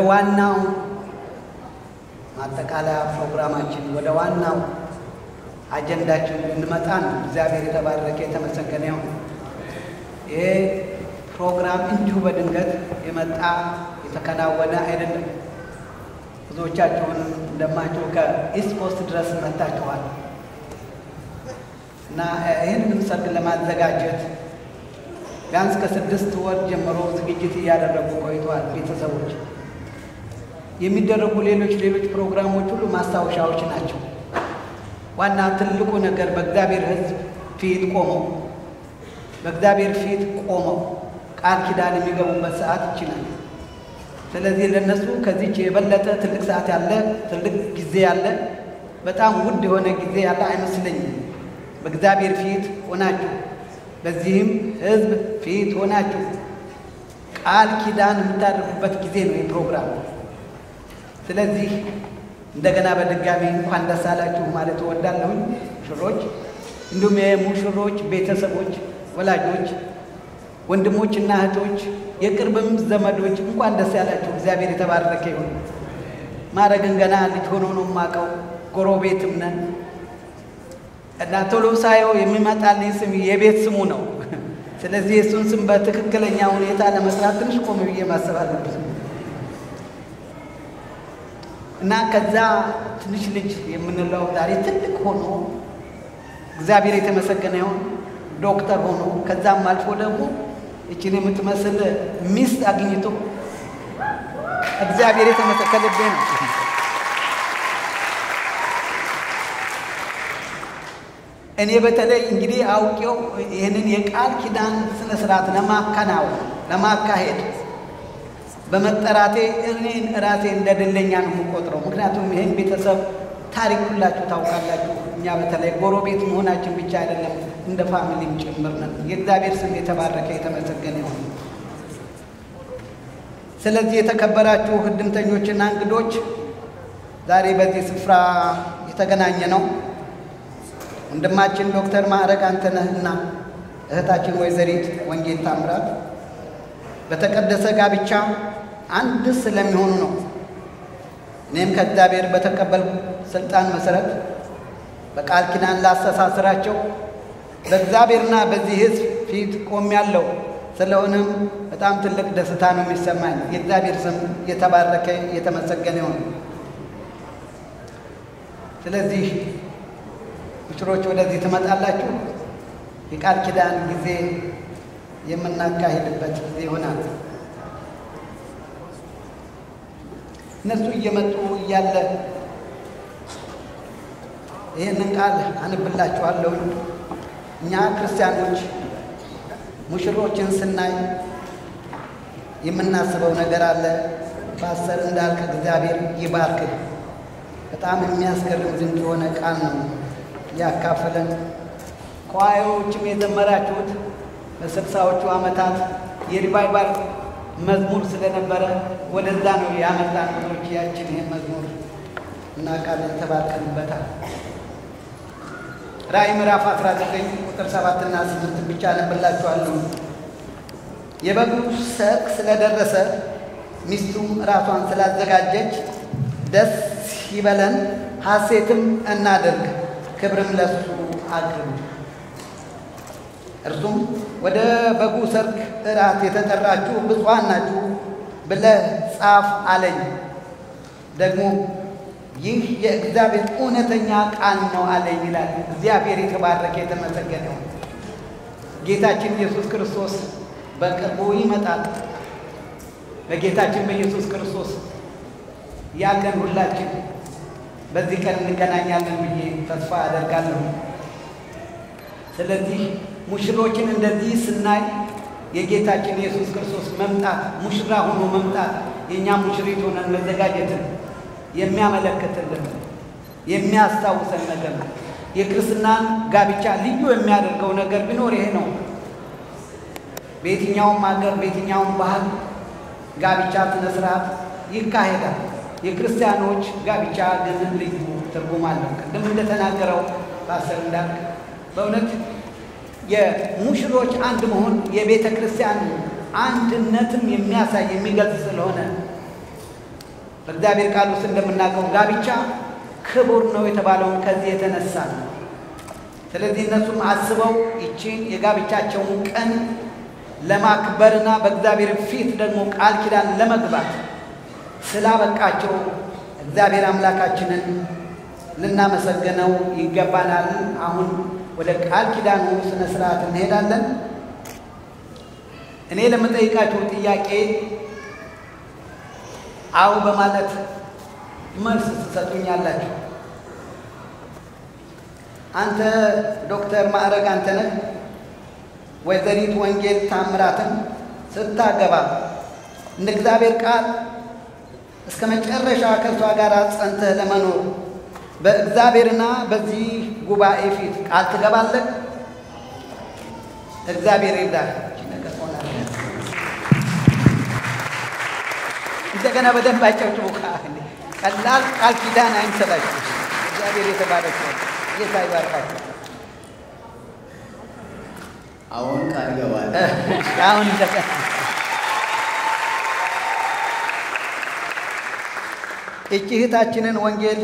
ዋናው ማጠቃለያ ፕሮግራማችን ወደ ዋናው አጀንዳችን እንመጣ ነው። እግዚአብሔር የተባረከ የተመሰገነ ይሁን። ይሄ ፕሮግራም እንዲሁ በድንገት የመጣ የተከናወነ አይደለም። ብዙዎቻችሁን እንደማችሁ ከኢስት ኮስት ድረስ መጥታችኋል እና ይህንንም ሰርግ ለማዘጋጀት ቢያንስ ከ6 ወር ጀምሮ ዝግጅት እያደረጉ ቆይተዋል። ቤተሰቦች የሚደረጉ ሌሎች ፕሮግራሞች ሁሉ ማስታወሻዎች ናቸው። ዋና ትልቁ ነገር በእግዚአብሔር ሕዝብ ፊት ቆመው ቃል ኪዳን የሚገቡበት ሰዓት ይችላል። ስለዚህ ለነሱ ከዚች የበለጠ ትልቅ ሰዓት ያለ ትልቅ ጊዜ ያለ በጣም ውድ የሆነ ጊዜ ያለ አይመስለኝም። በእግዚአብሔር ፊት ሆናችሁ በዚህም ሕዝብ ፊት ሆናችሁ ቃል ኪዳን የምታደርጉበት ጊዜ ነው ይህ ፕሮግራም። ስለዚህ እንደገና በድጋሚ እንኳን ደስ አላችሁ ማለት እወዳለሁ። ሙሽሮች፣ እንዲሁም የሙሽሮች ቤተሰቦች፣ ወላጆች፣ ወንድሞችና እህቶች፣ የቅርብም ዘመዶች እንኳን ደስ ያላችሁ። እግዚአብሔር የተባረከ ይሁን። ማረግን ገና ልጅ ሆኖ ነው የማውቀው፣ ጎረቤትም ነን እና ቶሎ ሳየው የሚመጣልኝ ስም የቤት ስሙ ነው። ስለዚህ የእሱን ስም በትክክለኛ ሁኔታ ለመስራት ትንሽ ቆም ብዬ ማሰብ አለብኝ እና ከዛ ትንሽ ልጅ የምንለው ዛሬ ትልቅ ሆኖ እግዚአብሔር የተመሰገነ ይሁን ዶክተር ሆኖ ከዛም አልፎ ደግሞ እቺን የምትመስል ሚስት አግኝቶ እግዚአብሔር የተመሰገነ ነው። እኔ በተለይ እንግዲህ አውቄው ይህንን የቃል ኪዳን ስነ ስርዓት ለማካሄድ በመጠራቴ እኔን ራሴ እንደድለኛ ነው የምቆጥረው። ምክንያቱም ይህን ቤተሰብ ታሪክ ሁላችሁ ታውቃላችሁ። እኛ በተለይ ጎረቤት መሆናችን ብቻ አይደለም እንደ ፋሚሊም ጭምር ነን። የእግዚአብሔር ስም የተባረከ የተመሰገነ ይሁን። ስለዚህ የተከበራችሁ እድምተኞችና እንግዶች ዛሬ በዚህ ስፍራ የተገናኘ ነው ወንድማችን ዶክተር ማዕረግ አንተነህና እህታችን ወይዘሪት ወንጌል ታምራት በተቀደሰ ጋብቻ አንድ ስለሚሆኑ ነው። እኔም ከእግዚአብሔር በተቀበል ስልጣን መሰረት በቃል ኪዳን ላስተሳስራቸው በእግዚአብሔርና በዚህ ሕዝብ ፊት ቆሜያለሁ። ስለሆነም በጣም ትልቅ ደስታ ነው የሚሰማኝ። የእግዚአብሔር ስም የተባረከ የተመሰገነ ይሁን። ስለዚህ ሙሽሮች ወደዚህ ትመጣላችሁ። የቃል ኪዳን ጊዜ የምናካሄድበት ጊዜ ይሆናል። እነሱ እየመጡ እያለ ይህንን ቃል አንብላችኋለሁ። እኛ ክርስቲያኖች ሙሽሮችን ስናይ የምናስበው ነገር አለ። ፓስተር እንዳልክ እግዚአብሔር ይባርክህ። በጣም የሚያስገርም ድንቅ የሆነ ቃል ነው ያካፈለን። ኳዮችም የዘመራችሁት በ60ዎቹ ዓመታት የሪቫይቫል መዝሙር ስለነበረ ወደዛ ነው ያመጣን። ብዙዎች ያችን ይህን መዝሙር እናውቃለን፣ ተባርከንበታል። ራእይ ምዕራፍ 19 ቁጥር 7 እና 8 ብቻ አነብላችኋለሁ። የበጉ ሰርግ ስለደረሰ ሚስቱም ራሷን ስላዘጋጀች ደስ ይበለን፣ ሐሴትም እናድርግ፣ ክብርም ለሱ አቅርቡ። እርሱም ወደ በጉ ሰርግ እራት የተጠራችሁ ብፁዓን ናችሁ ብለህ ጻፍ አለኝ። ደግሞ ይህ የእግዚአብሔር እውነተኛ ቃል ነው አለኝ ይላል። እግዚአብሔር የተባረከ የተመሰገነ ይሁን። ጌታችን ኢየሱስ ክርስቶስ በቅርቡ ይመጣል። በጌታችን በኢየሱስ ክርስቶስ ያለን ሁላችን በዚህ ቀን እንገናኛለን ብዬ ተስፋ አደርጋለሁ። ስለዚህ ሙሽሮችን እንደዚህ ስናይ የጌታችን ኢየሱስ ክርስቶስ መምጣት፣ ሙሽራ ሆኖ መምጣት፣ የእኛ ሙሽሪት ሆነን መዘጋጀትን የሚያመለክትልን የሚያስታውሰን ነገር ነው። የክርስትናን ጋብቻ ልዩ የሚያደርገው ነገር ቢኖር ይሄ ነው። በየትኛውም ሀገር በየትኛውም ባህል ጋብቻ ስነ ስርዓት ይካሄዳል። የክርስቲያኖች ጋብቻ ግን ልዩ ትርጉም አለው። ቅድም እንደተናገረው ፓስተር እንዳልክ በእውነት የሙሽሮች አንድ መሆን የቤተ ክርስቲያን አንድነትም የሚያሳይ የሚገልጽ ስለሆነ በእግዚአብሔር ቃል ውስጥ እንደምናውቀው ጋብቻ ክቡር ነው የተባለውን ከዚህ የተነሳ ነው። ስለዚህ እነሱም አስበው ይቺን የጋብቻቸውን ቀን ለማክበርና በእግዚአብሔር ፊት ደግሞ ቃል ኪዳን ለመግባት ስላበቃቸው እግዚአብሔር አምላካችንን ልናመሰግነው ይገባናል። አሁን ወደ ቃል ኪዳኑ ስነ ስርዓት እንሄዳለን። እኔ ለምጠይቃችሁ ጥያቄ አው በማለት መልስ ትሰጡኛላችሁ። አንተ ዶክተር ማዕረግ አንተነህ ወይዘሪት ወንጌል ታምራትን ስታገባ እንደ እግዚአብሔር ቃል እስከ መጨረሻ ከእሷ ጋር ጸንተህ ለመኖር በእግዚአብሔርና በዚህ ጉባኤ ፊት ቃል ትገባለህ? እግዚአብሔር ይርዳህ። እንደገና በደንብ አጨብጭቡ። ቀላል ቃል ኪዳን አይምሰላችሁ። እግዚአብሔር የተባረከ ጌታ ይባርካችሁ። አሁን ቃል ገባለሁ። አሁን እንደገና እቺ እህታችንን ወንጌል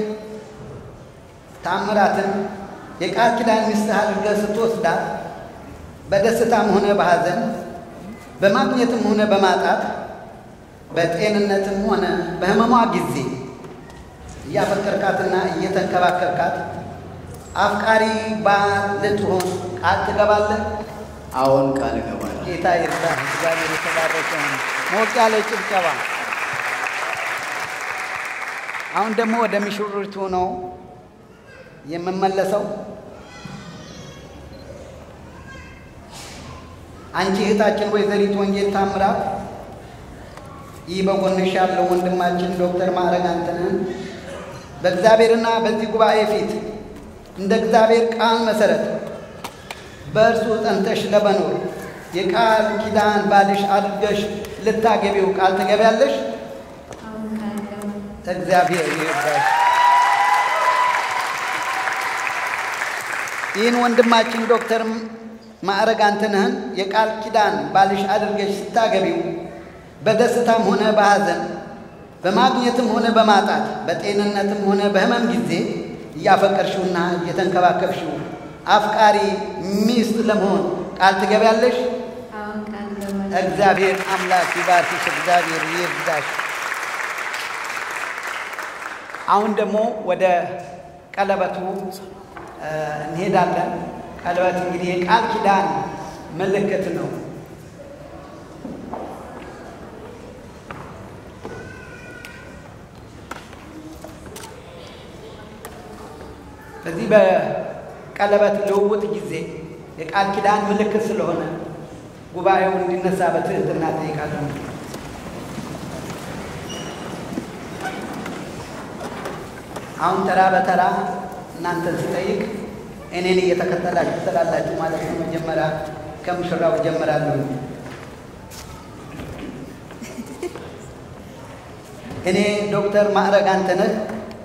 ታምራትን የቃል ኪዳን ሚስትህ አድርገህ ስትወስዳት በደስታም ሆነ በሐዘን በማግኘትም ሆነ በማጣት በጤንነትም ሆነ በሕመሟ ጊዜ እያፈቀርካትና እየተንከባከብካት አፍቃሪ ባል ልትሆን ቃል ትገባለህ? አሁን ቃል ገባለሁ። ጌታ ይርዳህ። እግዚአብሔር የተባረከ ነው። ሞቅ ያለ ጭብጨባ። አሁን ደግሞ ወደ ሚሽሩሪቱ ነው የምመለሰው። አንቺ እህታችን ወይዘሪት ወንጌል ታምራት ይህ በጎንሽ ያለው ወንድማችን ዶክተር ማዕረግ አንተነህን በእግዚአብሔርና በዚህ ጉባኤ ፊት እንደ እግዚአብሔር ቃል መሰረት በእርሱ ጸንተሽ ለመኖር የቃል ኪዳን ባልሽ አድርገሽ ልታገቢው ቃል ትገቢያለሽ? እግዚአብሔር ይርዳሽ። ይህን ወንድማችን ዶክተር ማዕረግ አንተነህን የቃል ኪዳን ባልሽ አድርገሽ ስታገቢው በደስታም ሆነ በሐዘን በማግኘትም ሆነ በማጣት በጤንነትም ሆነ በሕመም ጊዜ እያፈቀርሽውና እየተንከባከብሽው አፍቃሪ ሚስት ለመሆን ቃል ትገቢያለሽ? እግዚአብሔር አምላክ ይባርክሽ። እግዚአብሔር ይርዳሽ። አሁን ደግሞ ወደ ቀለበቱ እንሄዳለን። ቀለበት እንግዲህ የቃል ኪዳን ምልክት ነው። በዚህ በቀለበት ልውውጥ ጊዜ የቃል ኪዳን ምልክት ስለሆነ ጉባኤው እንዲነሳ በትህትና ጠይቃለሁ። አሁን ተራ በተራ እናንተን ስጠይቅ እኔን እየተከተላችሁ ትላላችሁ ማለት ነው። መጀመሪያ ከምሽራው ጀምራለሁ። እኔ ዶክተር ማዕረግ አንተነህ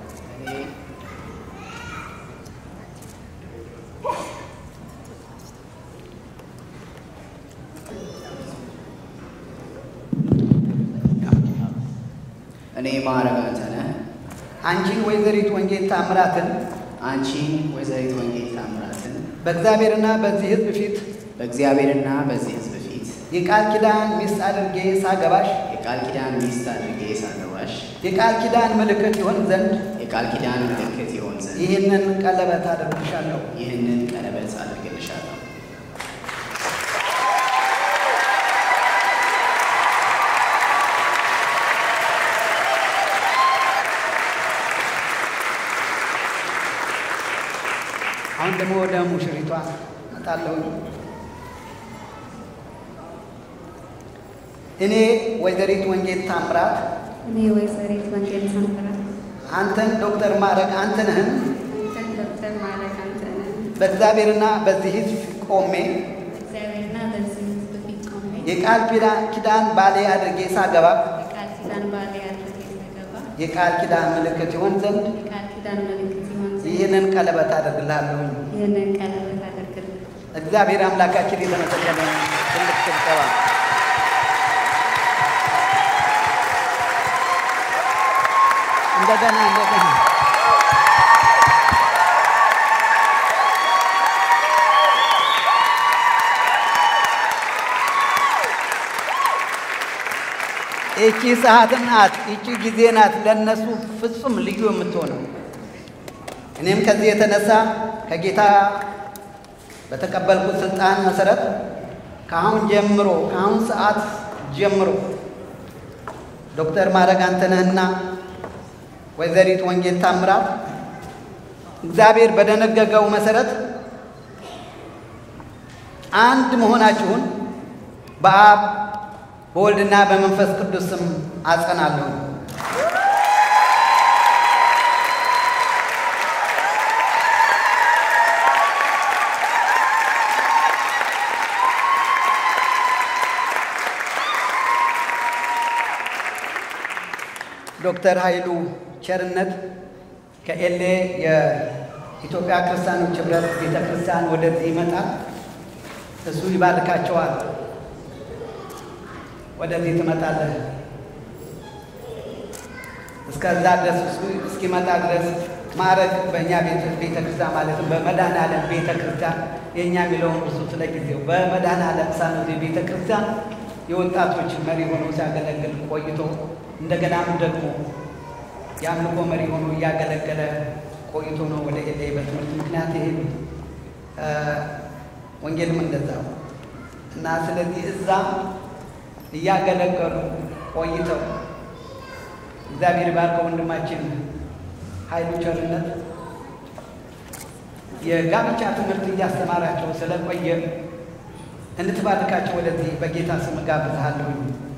እኔ ማዕረግ አንተነህ አንቺን ወይዘሪት ወንጌል ታምራትን በእግዚአብሔርና በዚህ ሕዝብ ፊት የቃል ኪዳን ሚስት አድርጌ ሳገባሽ የቃል ኪዳን ምልክት ይሆን ዘንድ ይህንን ቀለበት አደርግልሻለሁ። አሁን ደግሞ ወደ ሙሽሪቷ መጣለሁ። እኔ ወይዘሪት ወንጌል ታምራት አንተን ዶክተር ማዕረግ አንተነህን በእግዚአብሔርና በዚህ ሕዝብ ቆሜ የቃል ኪዳን ባሌ አድርጌ ሳገባ የቃል ኪዳን ምልክት ይሆን ዘንድ ይህንን ቀለበት አደርግልሃለሁ። እግዚአብሔር አምላካችን የተመሰገነ ትልቅ ጭብጨባ። እንደገና እቺ ሰዓት ናት፣ እቺ ጊዜ ናት ለነሱ ፍጹም ልዩ የምትሆነው። እኔም ከዚህ የተነሳ ከጌታ በተቀበልኩት ስልጣን መሰረት ከአሁን ሰዓት ጀምሮ ዶክተር ማረግ አንተነህና ወይዘሪት ወንጌል ታምራት እግዚአብሔር በደነገገው መሰረት አንድ መሆናችሁን በአብ በወልድና በመንፈስ ቅዱስ ስም አጸናለሁ። ዶክተር ኃይሉ ቸርነት ከኤሌ የኢትዮጵያ ክርስቲያኖች ህብረት ቤተክርስቲያን ወደዚህ ይመጣል። እሱ ይባርካቸዋል። ወደዚህ ትመጣለህ። እስከዛ ድረስ እሱ እስኪመጣ ድረስ ማረግ በእኛ ቤተክርስቲያን ማለት በመድኃኔዓለም ቤተክርስቲያን የእኛ የሚለውን እሱ ስለ ጊዜው በመድኃኔዓለም ሳኖዜ ቤተክርስቲያን የወጣቶች መሪ ሆኖ ሲያገለግል ቆይቶ እንደገናም ደግሞ የአምልኮ መሪ ሆኖ እያገለገለ ቆይቶ ነው ወደ ኤሌ በትምህርት ምክንያት ይሄ ወንጌልም እንደዛው እና ስለዚህ እዛ እያገለገሉ ቆይተው እግዚአብሔር ባርከው ወንድማችን ኃይሉ ቸርነት የጋብቻ ትምህርት እያስተማራቸው ስለቆየ እንድትባርካቸው ወደዚህ በጌታ ስም ጋብዝሃለሁ።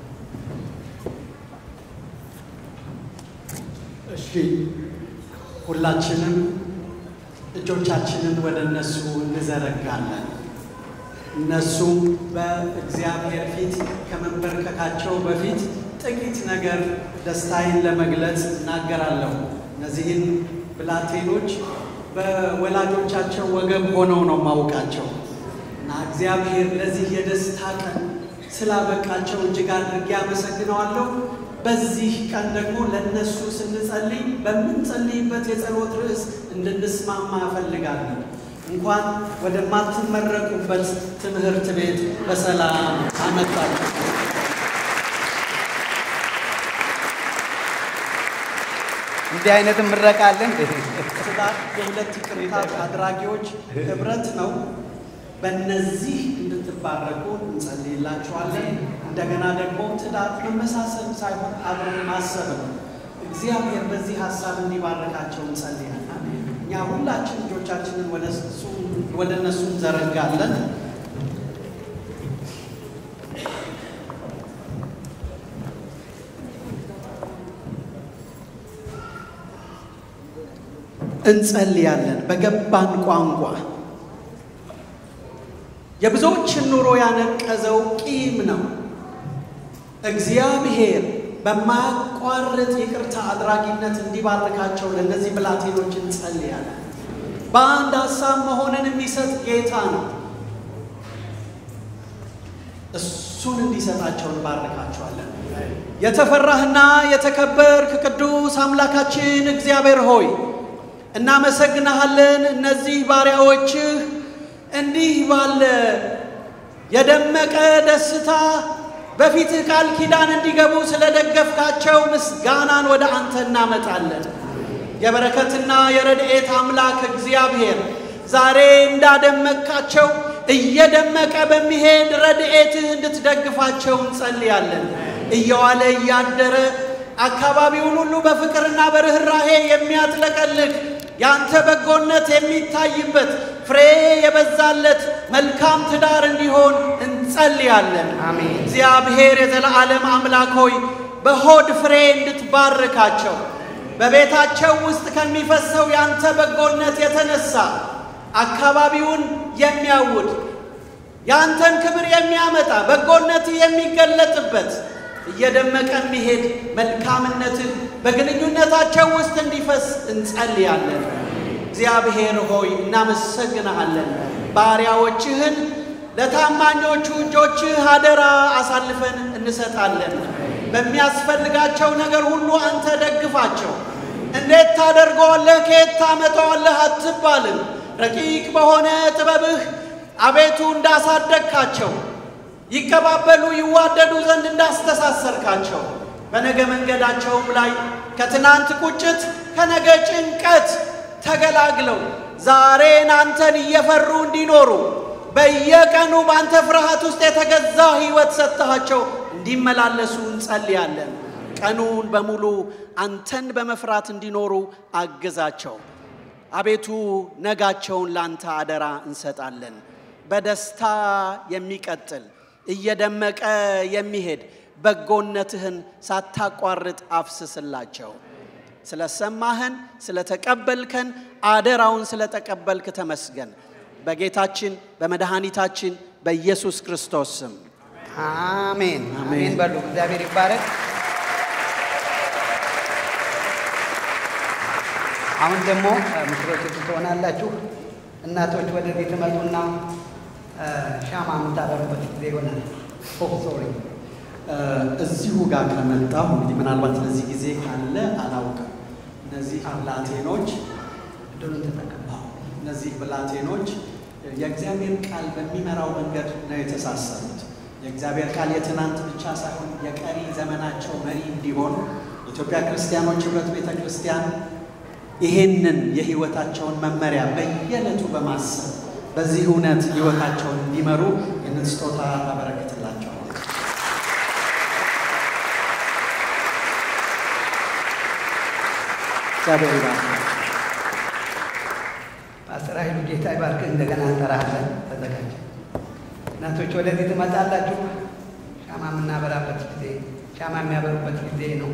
እሺ፣ ሁላችንም እጆቻችንን ወደ እነሱ እንዘረጋለን። እነሱም በእግዚአብሔር ፊት ከመንበርከካቸው በፊት ጥቂት ነገር ደስታዬን ለመግለጽ እናገራለሁ። እነዚህን ብላቴኖች በወላጆቻቸው ወገብ ሆነው ነው ማውቃቸው እና እግዚአብሔር ለዚህ የደስታ ቀን ስላበቃቸው እጅግ አድርጌ አመሰግነዋለሁ። በዚህ ቀን ደግሞ ለነሱ ስንጸልይ በምንጸልይበት የጸሎት ርዕስ እንድንስማማ እፈልጋለሁ። እንኳን ወደማትመረቁበት ትምህርት ቤት በሰላም አመጣችሁ። እንዲህ አይነት ምረቃለን። ትዳር የሁለት ይቅርታ አድራጊዎች ህብረት ነው። በእነዚህ እንድትባረኩ እንጸልይላችኋለን። እንደገና ደግሞ ትዳር መመሳሰል ሳይሆን አብረን ማሰብ ነው። እግዚአብሔር በዚህ ሀሳብ እንዲባረካቸው እንጸልያለን። እኛ ሁላችን እጆቻችንን ወደ እነሱ እንዘረጋለን። እንጸልያለን በገባን ቋንቋ። የብዙዎችን ኑሮ ያነቀዘው ቂም ነው። እግዚአብሔር በማያቋርጥ ይቅርታ አድራጊነት እንዲባርካቸው ለእነዚህ ብላቴኖች እንጸልያለን። በአንድ ሀሳብ መሆንን የሚሰጥ ጌታ ነው። እሱን እንዲሰጣቸው እንባርካቸዋለን። የተፈራህና የተከበርክ ቅዱስ አምላካችን እግዚአብሔር ሆይ እናመሰግንሃለን። እነዚህ ባሪያዎችህ እንዲህ ባለ የደመቀ ደስታ በፊትህ ቃል ኪዳን እንዲገቡ ስለደገፍካቸው ምስጋናን ወደ አንተ እናመጣለን። የበረከትና የረድኤት አምላክ እግዚአብሔር ዛሬ እንዳደመካቸው እየደመቀ በሚሄድ ረድኤትህ እንድትደግፋቸው እንጸልያለን። እየዋለ እያደረ አካባቢውን ሁሉ በፍቅርና በርህራሄ የሚያጥለቀልቅ ያንተ በጎነት የሚታይበት ፍሬ የበዛለት መልካም ትዳር እንዲሆን እንጸልያለን። አሜን። እግዚአብሔር የዘላለም አምላክ ሆይ በሆድ ፍሬ እንድትባርካቸው በቤታቸው ውስጥ ከሚፈሰው ያንተ በጎነት የተነሳ አካባቢውን የሚያውድ ያንተን ክብር የሚያመጣ በጎነት የሚገለጥበት እየደመቀ የሚሄድ መልካምነትን በግንኙነታቸው ውስጥ እንዲፈስ እንጸልያለን። እግዚአብሔር ሆይ እናመሰግናለን። ባሪያዎችህን ለታማኞቹ እጆችህ አደራ አሳልፈን እንሰጣለን። በሚያስፈልጋቸው ነገር ሁሉ አንተ ደግፋቸው። ታደርገዋለህ ከየት ታመጣዋለህ አትባልም። ረቂቅ በሆነ ጥበብህ አቤቱ እንዳሳደግካቸው ይቀባበሉ ይዋደዱ ዘንድ እንዳስተሳሰርካቸው በነገ መንገዳቸውም ላይ ከትናንት ቁጭት ከነገ ጭንቀት ተገላግለው ዛሬን አንተን እየፈሩ እንዲኖሩ በየቀኑ በአንተ ፍርሃት ውስጥ የተገዛ ሕይወት ሰጥተሃቸው እንዲመላለሱ እንጸልያለን። ቀኑን በሙሉ አንተን በመፍራት እንዲኖሩ አግዛቸው። አቤቱ ነጋቸውን ላንተ አደራ እንሰጣለን። በደስታ የሚቀጥል እየደመቀ የሚሄድ በጎነትህን ሳታቋርጥ አፍስስላቸው። ስለሰማህን ስለተቀበልከን አደራውን ስለተቀበልክ ተመስገን። በጌታችን በመድኃኒታችን በኢየሱስ ክርስቶስ ስም አሜን አሜን በሉ። እግዚአብሔር ይባረክ። አሁን ደግሞ ምስሮች ትሆናላችሁ። እናቶች ወደዚህ ትመጡና ሻማ የምታበሩበት ጊዜ ይሆናል። ሶሪ እዚሁ ጋር ከመጣሁ እንግዲህ ምናልባት ለዚህ ጊዜ ካለ አላውቅም። እነዚህ ብላቴኖች እነዚህ ብላቴኖች የእግዚአብሔር ቃል በሚመራው መንገድ ነው የተሳሰሩት። የእግዚአብሔር ቃል የትናንት ብቻ ሳይሆን የቀሪ ዘመናቸው መሪ እንዲሆኑ የኢትዮጵያ ክርስቲያኖች ኅብረት ቤተ ክርስቲያን ይሄንን የሕይወታቸውን መመሪያ በየዕለቱ በማሰብ በዚህ እውነት ሕይወታቸውን እንዲመሩ ይህንን ስጦታ አበረክትላቸው። እግዚአብሔር ይባርክ። ፓስተር ኃይሉ ጌታ ይባርክ። እንደገና እንጠራለን። ተዘጋጅ። እናቶች ወደዚህ ትመጣላችሁ። ሻማ የምናበራበት ጊዜ ሻማ የሚያበሩበት ጊዜ ነው።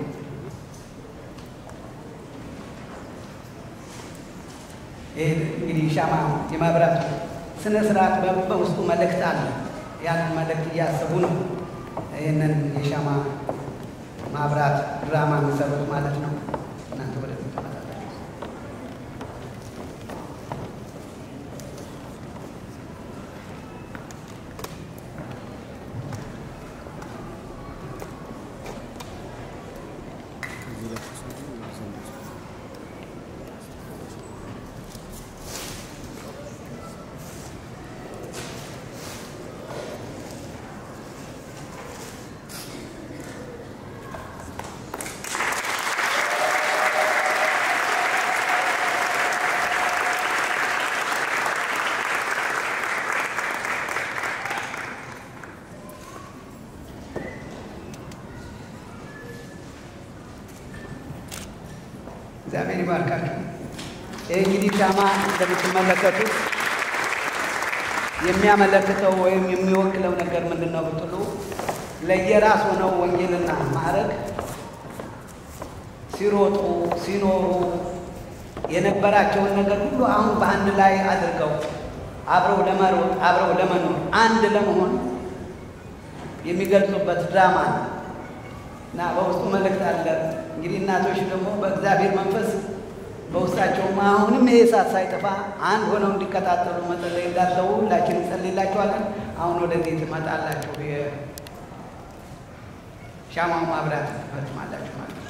ይህ እንግዲህ ሻማ የማብራት ስነ ስርዓት በውስጡ መልእክት አለ። ያንን መልእክት እያሰቡ ነው ይህንን የሻማ ማብራት ድራማ የሚሰሩት ማለት ነው። እናንተ ወደዚህ ትመጣላችሁ። እግዚአብሔር ይባርካችሁ። ይህ እንግዲህ ሻማ እንደምትመለከቱት የሚያመለክተው ወይም የሚወክለው ነገር ምንድን ነው ብትሉ ለየራስ ሆነው ወንጌልና ማዕረግ ሲሮጡ ሲኖሩ የነበራቸውን ነገር ሁሉ አሁን በአንድ ላይ አድርገው አብረው ለመሮጥ አብረው ለመኖር አንድ ለመሆን የሚገልጹበት ድራማ ነው እና በውስጡ መልእክት አለ። እንግዲህ እናቶች ደግሞ በእግዚአብሔር መንፈስ በውስጣቸውም አሁንም ይሄ እሳት ሳይጠፋ አንድ ሆነው እንዲከታተሉ መጸለይ እንዳለው ሁላችን እንጸልይላችኋለን። አሁን ወደዚህ ትመጣላችሁ። የሻማው ማብራት ትፈጽማላችሁ ማለት ነው።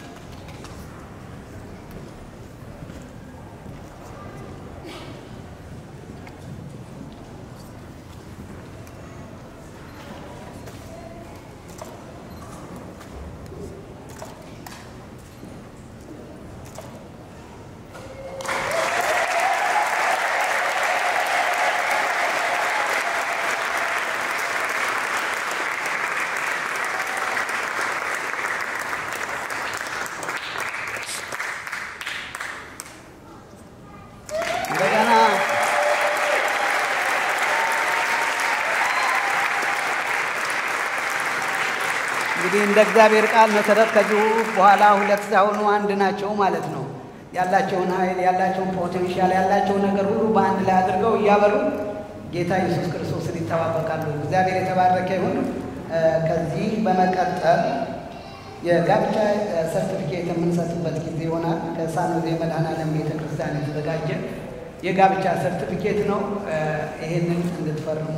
እንግዲህ እንደ እግዚአብሔር ቃል መሰረት ከዚሁ በኋላ ሁለት ሳይሆኑ አንድ ናቸው ማለት ነው። ያላቸውን ኃይል ያላቸውን ፖቴንሻል ያላቸውን ነገር ሁሉ በአንድ ላይ አድርገው እያበሩ ጌታ ኢየሱስ ክርስቶስን ይጠባበቃሉ። እግዚአብሔር የተባረከ ይሁን። ከዚህ በመቀጠል የጋብቻ ሰርቲፊኬት የምንሰጥበት ጊዜ ይሆናል። ከሳኖዜ መድኃኔዓለም ቤተክርስቲያን የተዘጋጀ የጋብቻ ሰርቲፊኬት ነው። ይሄንን እንድትፈርሙ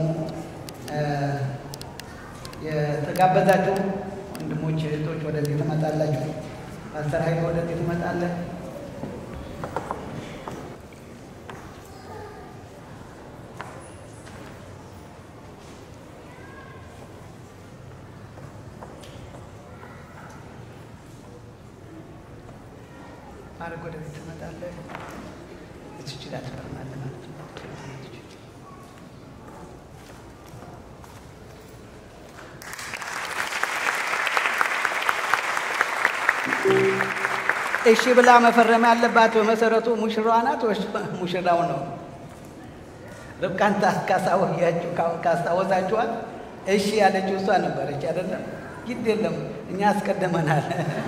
የተጋበዛችሁ ወንድሞች እህቶች ወደዚህ ትመጣላችሁ። ፓስተር ኃይሉ ወደዚህ ትመጣለህ። ማድረግ ወደዚህ ትመጣለህ። እዚህ ጋር ትፈርማለህ ማለት ነው። እሺ ብላ መፈረም ያለባት በመሰረቱ ሙሽራዋ ናት ወይስ ሙሽራው ነው? ርብቃን ካስታወሳችኋት እሺ ያለችው እሷ ነበረች አይደለም? ግድ የለም እኛ አስቀደመናል።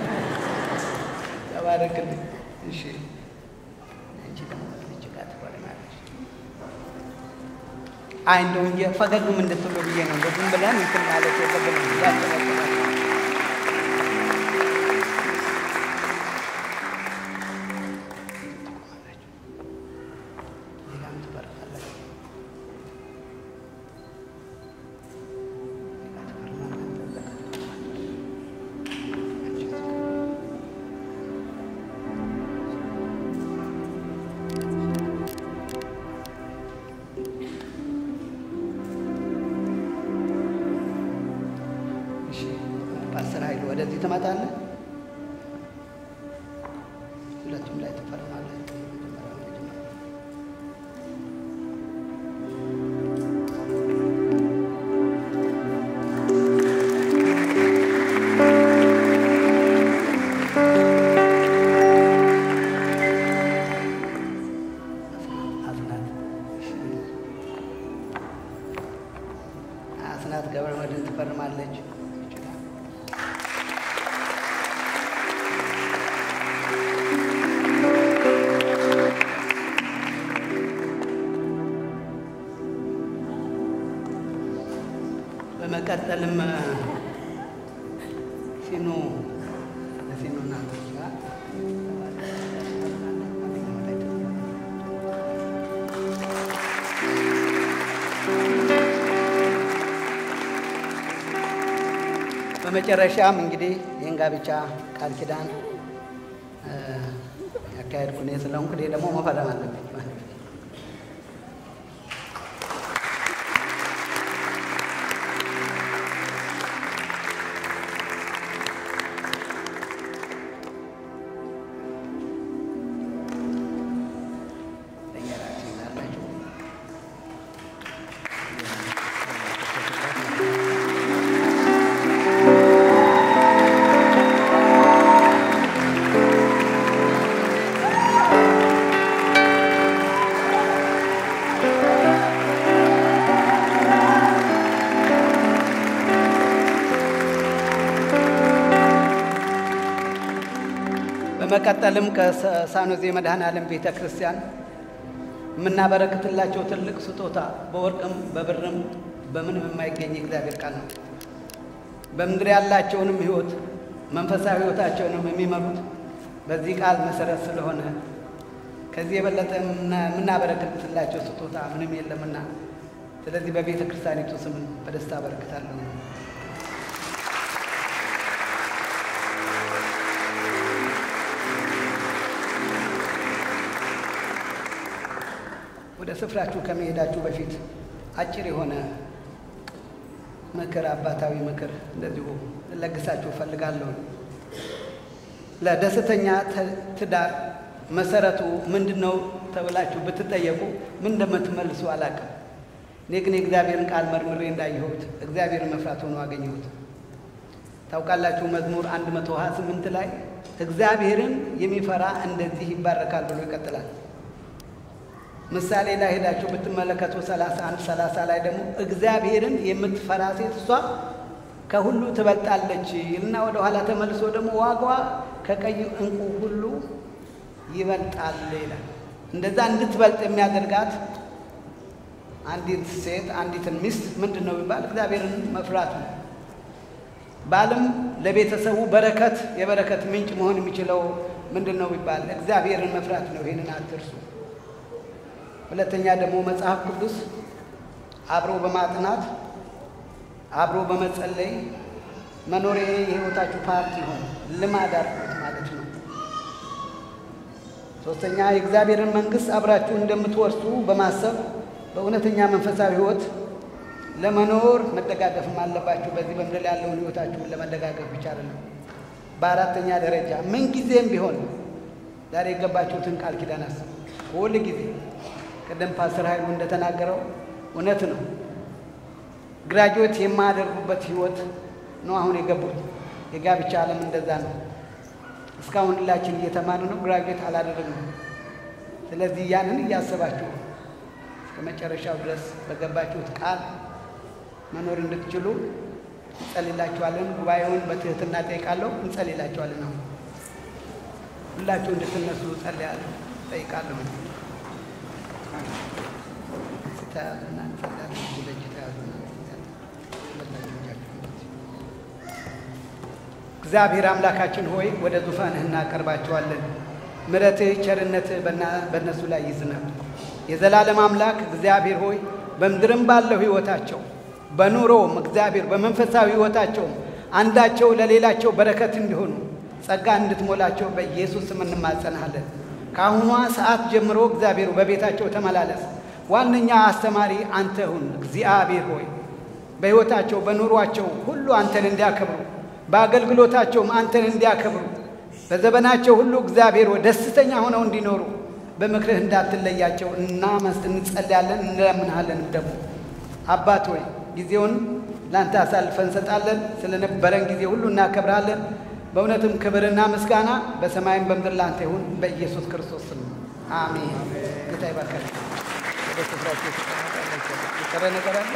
ተባረክልኝ። እሺ አንቺ ደግሞ ልጅ ጋር ትፈርማለሽ። አይ እንደው እንጂ ፈገግም እንድትሉ ብዬ ነው። ዝም ብለን እንትን ማለት የለብንም። ያጨበጭባል። ወደዚህ ትመጣለህ። ሁለቱም ላይ ትፈርማለህ። አስናት ገብረ መድህን ትፈርማለች። በመቀጠልም ሲኖ እናቶች ጋር በመጨረሻም እንግዲህ ይህን ጋብቻ ቃል ኪዳን ያካሄድኩ እኔ ስለሆንኩ እኔ ደግሞ መፈረም አለብኝ። በመቀጠልም ከሳኖዜ መድኃኔዓለም ቤተ ክርስቲያን የምናበረክትላቸው ትልቅ ስጦታ በወርቅም በብርም በምንም የማይገኝ እግዚአብሔር ቃል ነው። በምድር ያላቸውንም ሕይወት መንፈሳዊ ሕይወታቸውንም የሚመሩት በዚህ ቃል መሰረት ስለሆነ ከዚህ የበለጠ የምናበረክትላቸው ስጦታ ምንም የለምና ስለዚህ በቤተ ክርስቲያኒቱ ስም በደስታ አበረክታለሁ። ወደ ስፍራችሁ ከመሄዳችሁ በፊት አጭር የሆነ ምክር፣ አባታዊ ምክር እንደዚሁ ለግሳችሁ ፈልጋለሁ። ለደስተኛ ትዳር መሰረቱ ምንድነው ተብላችሁ ብትጠየቁ ምን እንደምትመልሱ አላውቅም። እኔ ግን የእግዚአብሔርን ቃል መርምሬ እንዳየሁት እግዚአብሔርን መፍራት ሆኖ አገኘሁት። ታውቃላችሁ መዝሙር 128 ላይ እግዚአብሔርን የሚፈራ እንደዚህ ይባረካል ብሎ ይቀጥላል። ምሳሌ ላይ ሄዳችሁ ብትመለከቱ 31:30 ላይ ደግሞ እግዚአብሔርን የምትፈራ ሴት እሷ ከሁሉ ትበልጣለች እና ወደ ኋላ ተመልሶ ደግሞ ዋጋዋ ከቀይ ዕንቁ ሁሉ ይበልጣል ይላል። እንደዛ እንድትበልጥ የሚያደርጋት አንዲት ሴት አንዲትን ሚስት ምንድነው ቢባል እግዚአብሔርን መፍራት ነው። ባልም ለቤተሰቡ በረከት የበረከት ምንጭ መሆን የሚችለው ምንድነው ቢባል እግዚአብሔርን መፍራት ነው። ይሄንን አትርሱ። ሁለተኛ ደግሞ መጽሐፍ ቅዱስ አብሮ በማጥናት አብሮ በመጸለይ መኖር የህይወታችሁ ፓርቲ ሆነ ልማድ አድርጉት ማለት ነው። ሶስተኛ የእግዚአብሔርን መንግስት አብራችሁ እንደምትወርሱ በማሰብ በእውነተኛ መንፈሳዊ ህይወት ለመኖር መደጋገፍም አለባችሁ። በዚህ በምድር ያለውን ህይወታችሁን ለመደጋገፍ ብቻ አይደለም። በአራተኛ ደረጃ ምን ጊዜም ቢሆን ዛሬ የገባችሁትን ቃል ኪዳን አስቡ። ሁል ጊዜ ቀደም ፓስተር ኃይሉ እንደተናገረው እውነት ነው። ግራጁዌት የማያደርጉበት ህይወት ነው አሁን የገቡት። የጋብቻ ዓለም እንደዛ ነው። እስካሁን ሁላችን እየተማርን ነው፣ ግራጁዌት አላደረግንም። ስለዚህ ያንን እያሰባችሁ እስከ መጨረሻው ድረስ በገባችሁት ቃል መኖር እንድትችሉ እንጸልይላችኋለን። ጉባኤውን በትህትና ጠይቃለሁ። እንጸልይላችኋለን። አሁን ሁላችሁ እንድትነሱ ጸልያለሁ፣ ጠይቃለሁ። ስታያዙና እንጸልያለን። እግዚአብሔር አምላካችን ሆይ ወደ ዙፋንህ እናቀርባቸዋለን። ምሕረትህ ቸርነትህ በእነሱ ላይ ይዝናል። የዘላለም አምላክ እግዚአብሔር ሆይ በምድርም ባለው ህይወታቸው በኑሮም እግዚአብሔር በመንፈሳዊ ህይወታቸው አንዳቸው ለሌላቸው በረከት እንዲሆኑ ጸጋ እንድትሞላቸው በኢየሱስ ስም እንማጸናለን። ከአሁኗ ሰዓት ጀምሮ እግዚአብሔር በቤታቸው ተመላለስ። ዋነኛ አስተማሪ አንተ ሁን እግዚአብሔር ሆይ በህይወታቸው በኑሯቸው ሁሉ አንተን እንዲያከብሩ በአገልግሎታቸውም አንተን እንዲያከብሩ በዘመናቸው ሁሉ እግዚአብሔር ሆይ ደስተኛ ሆነው እንዲኖሩ በምክርህ እንዳትለያቸው እንጸልያለን፣ እንለምንሃለን። ደግሞ አባት ሆይ ጊዜውን ላንተ አሳልፈን እንሰጣለን። ስለነበረን ጊዜ ሁሉ እናከብራለን። በእውነትም ክብርና ምስጋና በሰማይም በምድር ላንተ ይሁን በኢየሱስ ክርስቶስ ስም አሜን። ጌታ ይባርካችሁ። ወደ ስፍራችሁ ተቀመጣላችሁ። የቀረ ነገር አለ?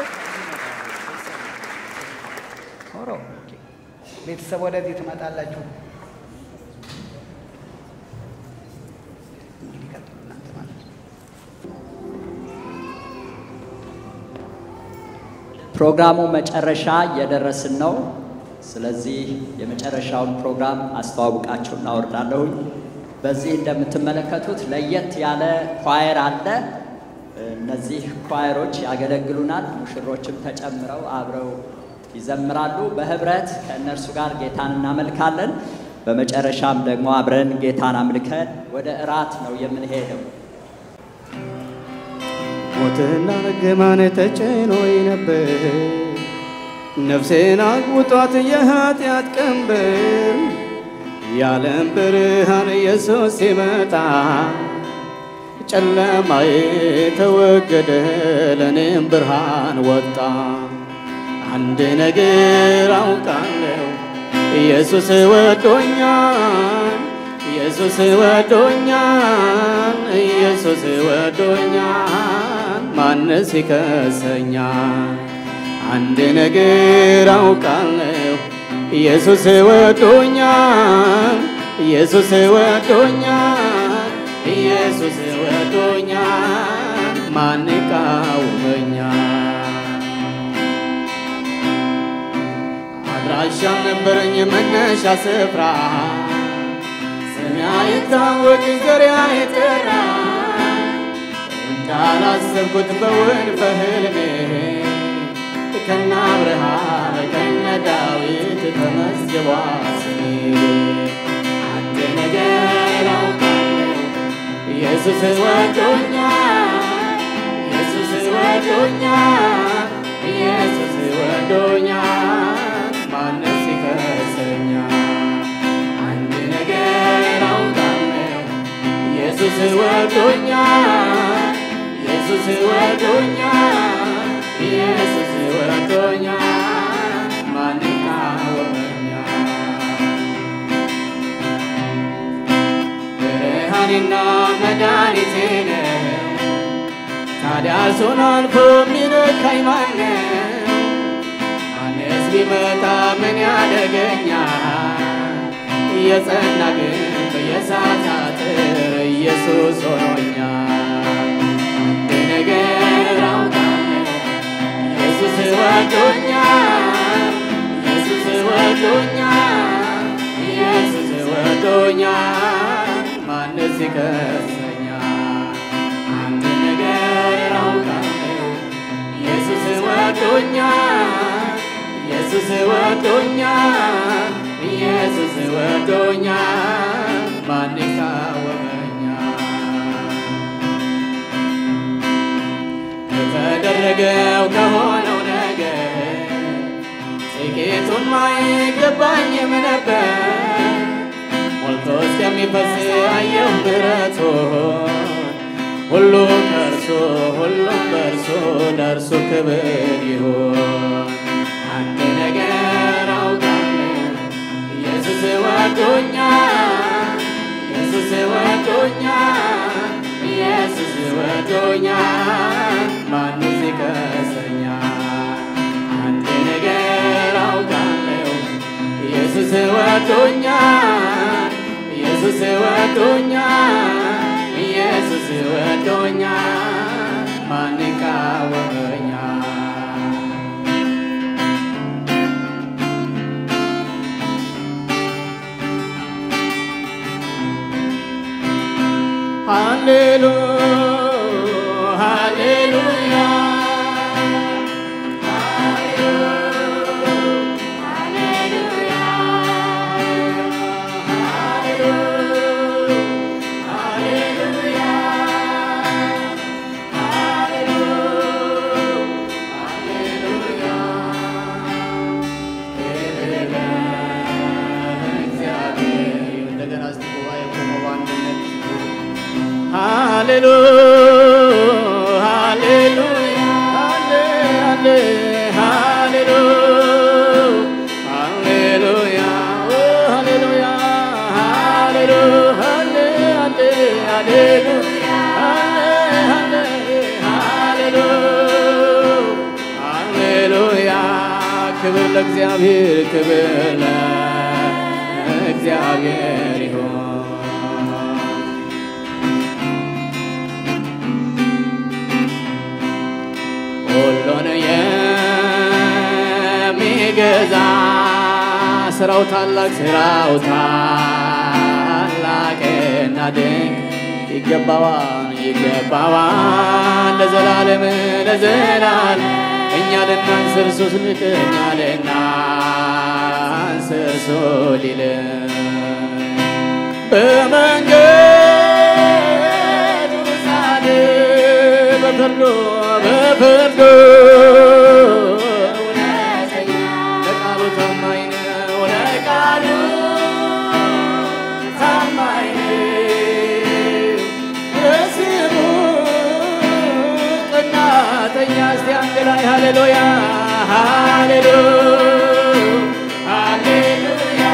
ኦሮ ቤተሰብ ወደዚህ ትመጣላችሁ። እንግዲህ ቀጥሉ እናንተ ማለት ነው። ፕሮግራሙ መጨረሻ እየደረስን ነው። ስለዚህ የመጨረሻውን ፕሮግራም አስተዋውቃችሁ እናወርዳለሁ። በዚህ እንደምትመለከቱት ለየት ያለ ኳየር አለ። እነዚህ ኳየሮች ያገለግሉናል። ሙሽሮችም ተጨምረው አብረው ይዘምራሉ። በህብረት ከእነርሱ ጋር ጌታን እናመልካለን። በመጨረሻም ደግሞ አብረን ጌታን አምልከን ወደ እራት ነው የምንሄደው። ሞትና ርግማን ተጭኖኝ ነበር፣ ነፍሴን አግብቷት የኃጢአት ቀንበር። የዓለም ብርሃን ኢየሱስ ሲመጣ ጨለማዬ ተወገደ፣ ለእኔም ብርሃን ወጣ። አንድ ነገር አውቃለሁ፣ ኢየሱስ ወዶኛል፣ ኢየሱስ ወዶኛል፣ ኢየሱስ ወዶኛል፣ ማንስ ይከሰኛል? አንድ ነገር አውቃለሁ፣ ኢየሱስ ወዶኛል፣ ኢየሱስ ወዶኛል፣ ኢየሱስ ወዶኛል፣ ማን ይቃወመኛል? አድራሻ ነበረኝ መነሻ ስፍራ፣ ስሜ አይታወቅ ዘሬ አይጠራ። እንዳላሰብኩት በውን በህልሜ ከነ አብርሃም ከነ ዳዊት ተመዝግቧል ስሜ። አንድ ነገር አውቃለሁ፣ ኢየሱስ ወዶኛል፣ ኢየሱስ ወዶኛል፣ ኢየሱስ ወዶኛል፣ ማንስ ይከሰኛል? አንድ ነገር አውቃለሁ፣ ኢየሱስ ወዶኛል፣ ኢየሱስ ወዶኛል፣ ኢየሱስ ወዶኛል፣ ማን ይቃወመኛል? ብርሃኔና መድኃኒቴ ነው፣ ታዲያ እርሱን አልፎ የሚነካኝ ማነው? ማንስ ቢመጣ ምን ያደርገኛል? የጸና ግንብ የእሳት አጥር ኢየሱስ ሆኖኛል። አንድ ነገር አውቃለሁ፣ ኢየሱስ ወዶኛል፣ ኢየሱስ ወዶኛል፣ ኢየሱስ ወዶኛል፣ ማንስ ይከሰኛል? አንድ ነገር አውቃለሁ፣ ኢየሱስ ወዶኛል፣ ኢየሱስ ወዶኛል፣ ኢየሱስ ወዶኛል፣ ማን ይቃወመኛል? ከተደረገው ከሆነው ነገር ጥቂቱን ማይገባኝም ነበር፣ ሞልቶ እስከ የሚፈስ አየሁ ምሕረቱን ሁሉ ከእርሱ ሁሉም በእርሱ ለእርሱ ክብር ይሁን። አንድ ነገር አውቃለሁ ኢየሱስ ወዶኛል፣ ኢየሱስ ወዶኛል፣ ኢየሱስ ወዶኛል፣ ማንስ ይከሰኛል? አንድ ነገር አውቃለሁ ኢየሱስ ወዶኛል፣ ኢየሱስ ወዶኛል፣ ኢየሱስ ወዶኛል፣ ማን ይቃወመኛል? ሃሌሉያ ሃሌሉያ Hallelujah, hallelujah, hallelujah, hallelujah, oh hallelujah, hallelujah, hallelujah, hallelujah, hallelujah, ክብር ለእግዚአብሔር ክብር ለእግዚአብሔር ይሁን። ሁሉን የሚገዛ ስራው ታላቅ ስራው ታላቅና ድንቅ ይገባዋል ይገባዋል ለዘላለም ለዘላለም እኛ ልናንስር እርሱ እኛ ልናንስር እርሱ ሊልን በመንገዱ ጻድቅ በፍርዱ በፍርዱ እውነተኛ ለቃሉ ታማኝ ነው ለቃሉ ታማኝ ነው ለስሙ ቀናተኛ እስቲ አንድ ላይ ሃሌሉያ ሃሌሉያ ሃሌሉያ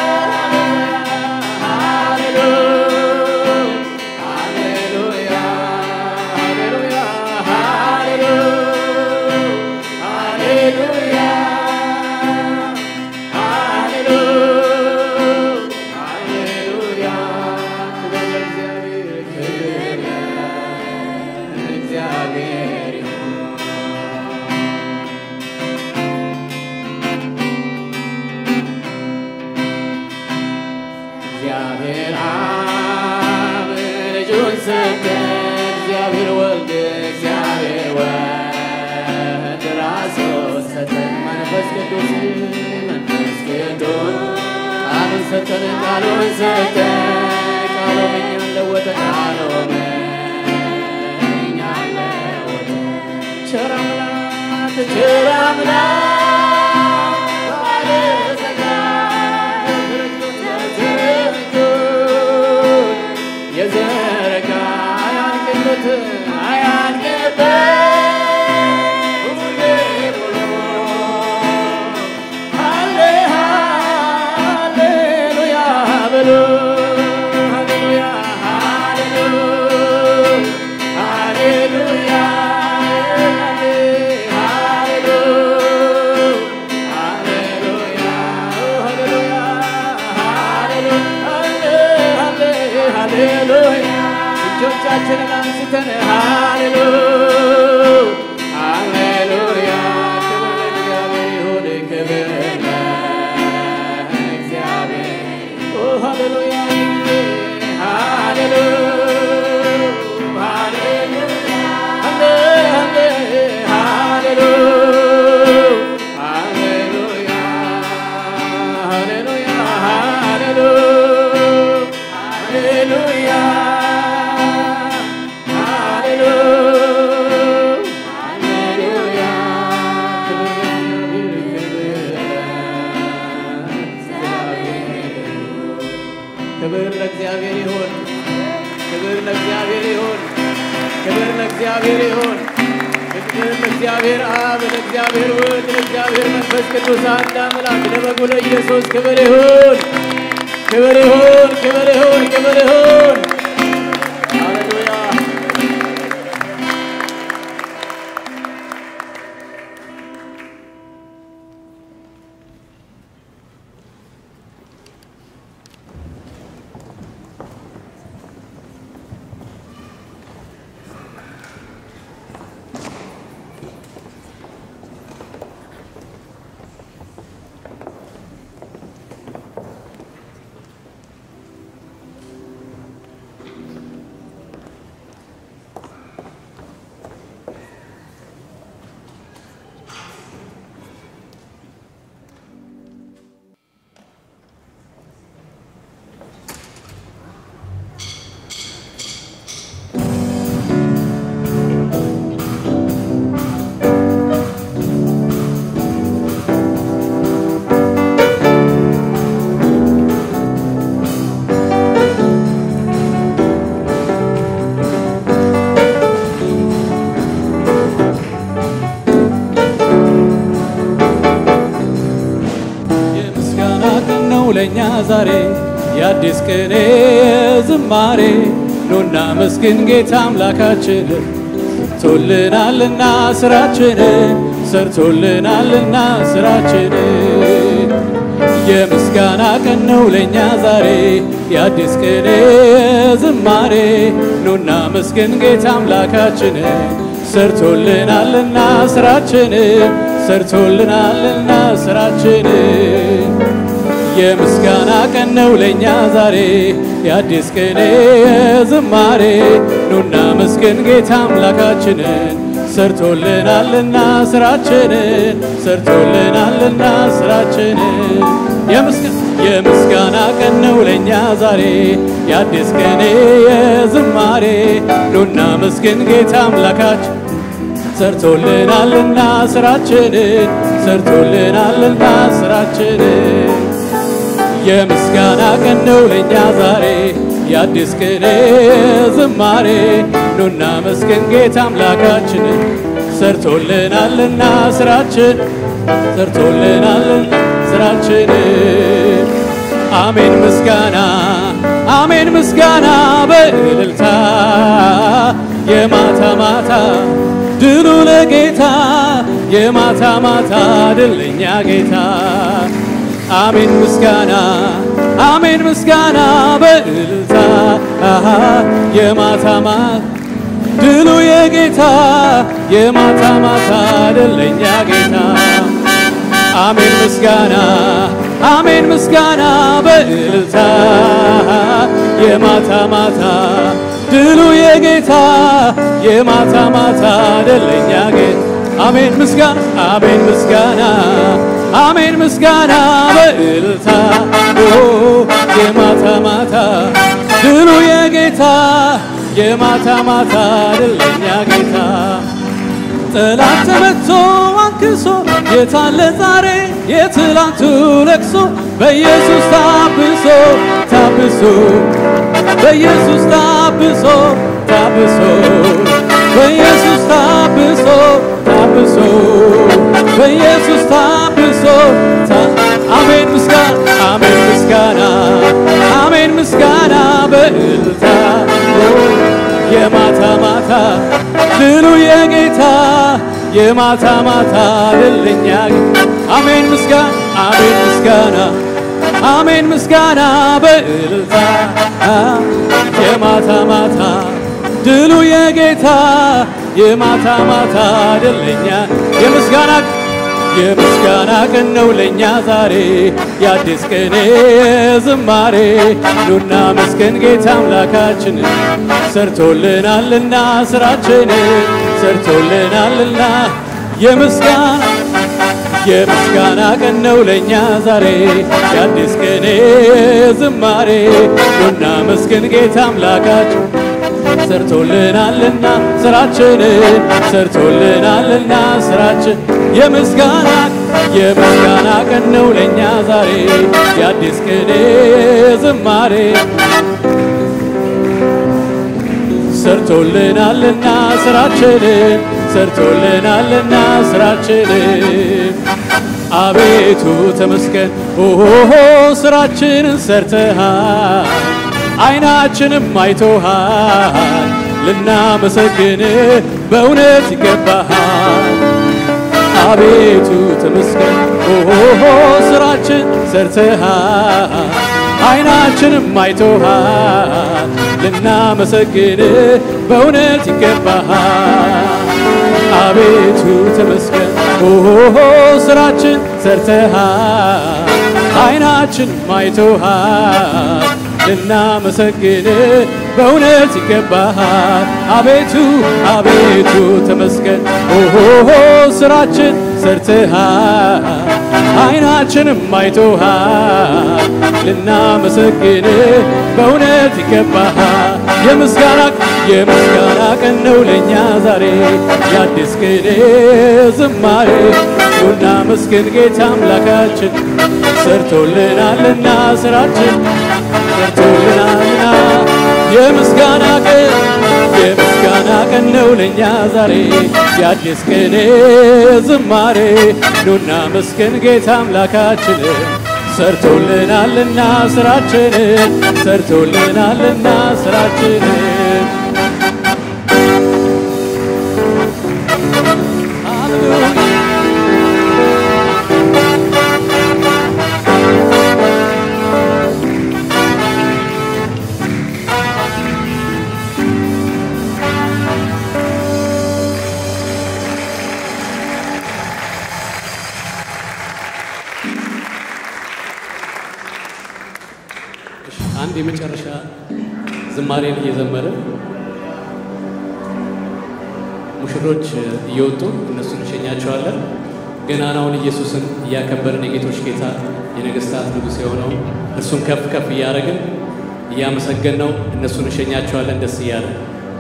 እግዚአብሔር አብ ልጁን ሰጠ እግዚአብሔር ወልድ እግዚአብሔር ወልድ ራሱን ሰጠ መንፈስ ቅዱስ ቃሉን ሰጠን ቃሉን ሰጠ ቃሉን እኛን ለወጠ ቃሉን እኛን ለወጠ ቸር አምላክ ቸር አምላክ የዘረጋ አያልቅበት አያልቅበት ሁሌ ሙሉ ሃሌ ሃሌሉያ በሉ ሃሌሉያ ሃሌሉያ ሃሌሉያ ሃሌሉያ እጆቻችንን አንስተን ሃሌሉያ ሃሌሉያ ክብር ለእግዚአብሔር ይሁን ክብር ለእግዚአብሔር ኦ ሃሌሉያ ሃሌሉያ ሃሌሉያ ሃሌሉያ ሃሌሉያ ሃሌሉያ ሃሌሉያ Hallelujah, ለእግዚአብሔር ይሁን። ፍቅርም ለእግዚአብሔር አብ ለእግዚአብሔር ወልድ ለእግዚአብሔር መንፈስ ቅዱስ አንድ አምላክ ለበጉ ለኢየሱስ ክብር ይሁን። ክብር ይሁን። ክብር ይሁን። ክብር ይሁን። ሃሌሉያ። ለኛ ዛሬ የአዲስ ቅኔ ዝማሬ ኑና መስግን ጌታ አምላካችን ሰርቶልናልና ስራችን የምስጋና ቀን ነው ለኛ ዛሬ የአዲስ ቅኔ ዝማሬ ኑና መስግን ጌታ አምላካችን ሰርቶልናልና ስራችን የምስጋና ቀን ነው ለኛ ዛሬ የአዲስ ቅኔ ዝማሬ ኑና መስግን ጌታ አምላካችንን ሰርቶልናልና ስራችንን የምስጋና ቀን ነው ለኛ ዛሬ የአዲስ ቅኔ ዝማሬ ኑና መስግን ጌታ አምላካችን ሰርቶልናልና ስራችንን የምስጋና ቀን ነው ለኛ ዛሬ የአዲስ ቅኔ ዝማሬ ኑና መስግን ጌታ አምላካችንን ሰርቶልናልና ስራችንን አሜን ምስጋና በእልልታ የማታ ማታ ድሉ ለጌታ የማታ ማታ ድል ለኛ ጌታ አሜን ምስጋና በእልልታ የማታ ማታ ድሉ የጌታ የማታ ማታ ድል ለኛ ጌታ አሜን ምስጋና በእልልታ የማታ ማታ ድሉ የጌታ የማታ ማታ ድል ለኛ ጌታ አሜን ምስጋና በእልልታ የማታ ማታ ድሉ የጌታ የማታ ማታ ድል ለኛ ጌታ ጠላት ተመቶ አንክሶ የታለ ዛሬ የትላንቱ ለቅሶ በኢየሱስ ታብሶ በኢየሱስ ታብሶ በኢየሱስ ታብሶ በኢየሱስ ታብሶ አሜን ምስጋና በእልልታ የማታ ማታ ድሉ የጌታ የማታ ማታ ድል ለኛ አሜን ምስጋና በእልልታ የማታ ማታ ድሉ የጌታ የማታ ማታ ድል ለኛ የምስጋና ቀን ነው ለኛ ዛሬ የአዲስ ቅኔ ዝማሬ ኑና መስገን ጌታ አምላካችንን ሰርቶልናልና ሰርቶልናልና የምስጋና ቀን ነው ለኛ ዛሬ የአዲስ ቅኔ ዝማሬ ኑና መስገን ጌታ አምላካችን ሰርቶልናልና ስራችን የምስጋና ቀን ነው ለኛ ዛሬ የአዲስ ቅኔ ዝማሬ ሰርቶልናልና ስራችንን ሰርቶልናልና ስራችንን አቤቱ ተመስገን ኦሆ ስራችንን ሰርተሃል አይናችንም አይቶሃል ልናመሰግን በእውነት ይገባሃል አቤቱ ተመስገን ኦሆ ስራችን ሰርተሃል አይናችንም አይቶሃል ልናመሰግን በእውነት ይገባሃል አቤቱ ተመስገን ኦሆ ስራችን ሰርተሃል አይናችንም አይቶሃል ልናመሰግን በእውነት ይገባሃል አቤቱ አቤቱ ተመስገን ኦሆ ስራችን ሰርተሃል አይናችንም አይቶሃል ልናመሰግን በእውነት ይገባሃል የምስጋና ቀን ነው ለእኛ ዛሬ የአዲስ ቅኔ ዝማሬ ኑና መስገን ጌታ አምላካችን ሰርቶልናልና ስራችን ሰርቶልናልና የምስጋና ቀን ነው ለእኛ ዛሬ የአዲስ ቅኔ ዝማሬ ኑና መስገን ጌታ አምላካችን ሰርቶልናልና ስራችንን ሰርቶልናልና ስራችንን አንድ የመጨረሻ ዝማሬን እየዘመርን ሙሽሮች እየወጡ እነሱን እንሸኛቸዋለን። ገናናውን ኢየሱስን እያከበርን የጌቶች ጌታ የነገስታት ንጉሥ የሆነው እርሱን ከፍ ከፍ እያደረግን እያመሰገን ነው እነሱን እንሸኛቸዋለን ደስ እያለን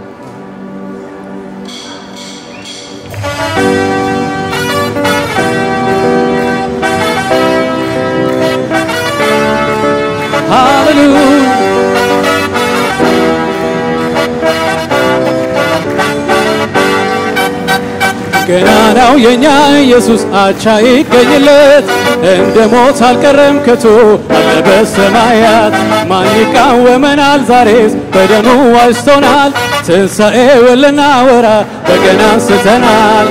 ገናናው የኛ ኢየሱስ አቻ ይገኝለት እንደ ሞት አልቀረም ከቶ አለ በሰማያት ማን ይቃወመናል ዛሬስ በደሙ ዋጅቶናል ትንሣኤውን ልናወራ በገና አንስተናል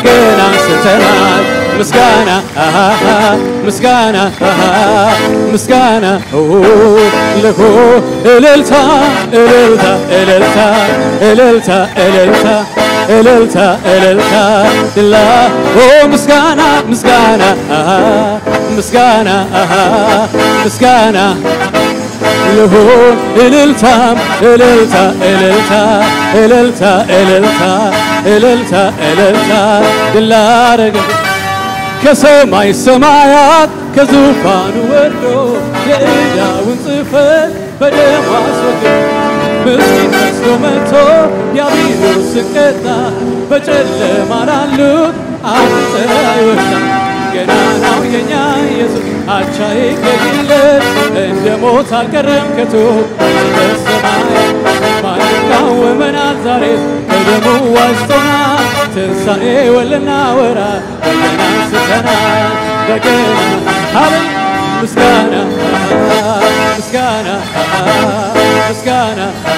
ምስጋና ምስጋና ምስጋና ለሆ እልልታ እልልታ እልልታ እልልታ እልልታ እልልታ እልልታ ድላ ምስጋና ምስጋና ምስጋና ምስጋና ለሆን እልልታም እልልታ እልልታ እልልታ እልልታ እልልታ እልልታ ድላ አረገ ከሰማይ ሰማያት ከዙፋኑ ወርዶ የዕዳውን ጽሕፈት በደሙ አስወግዶ ምስኪን መስሎ መጥቶ ዲያብሎስን ቀጣ በጨለማ ላሉት አንተ አይወጣ ገናናው የኛ ኢየሱስ አቻ ይገኝለት እንደ ሞት አልቀረም ከቶ በሰማይ ማን ይቃወመናል ዛሬስ በደሙ ዋጅቶናል ትንሣኤውን ልናወራ በገና አንስተናል በገና አቤት ምስጋና ምስጋና ምስጋና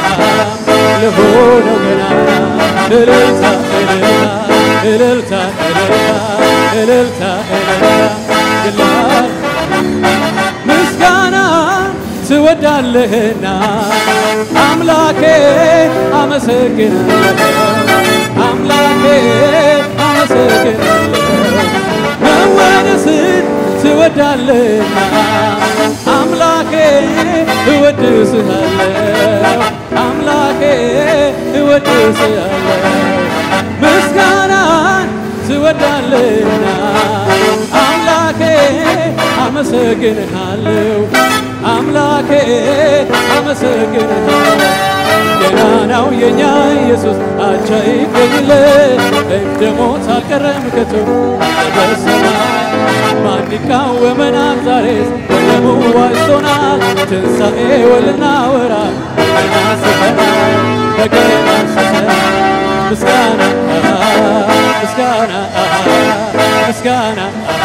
ለሆነው ገናና እልልታ እልልታ እልልታ እልልታ እልልታ ምስጋና ትወዳለህና አምላኬ አመሰግናለሁ አምላኬ አመሰግናለሁ መወደስን ትወዳለህና አምላኬ እወድስሃለሁ አምላኬ እወድስሃለሁ ምስጋናን ትወዳለህና አምላኬ አመሰግንሃለሁ አምላኬ አመሰግንሃለሁ ገናናው የኛ ኢየሱስ አቻ ይገኝለት እንደ ሞት አልቀረም ከቶ በሰማይ ማን ይቃወመናል ዛሬስ በደሙ ዋጅቶናል ትንሣኤውን ልናወራ በገና አንስተናል በገና ምስጋና ምስጋና ምስጋና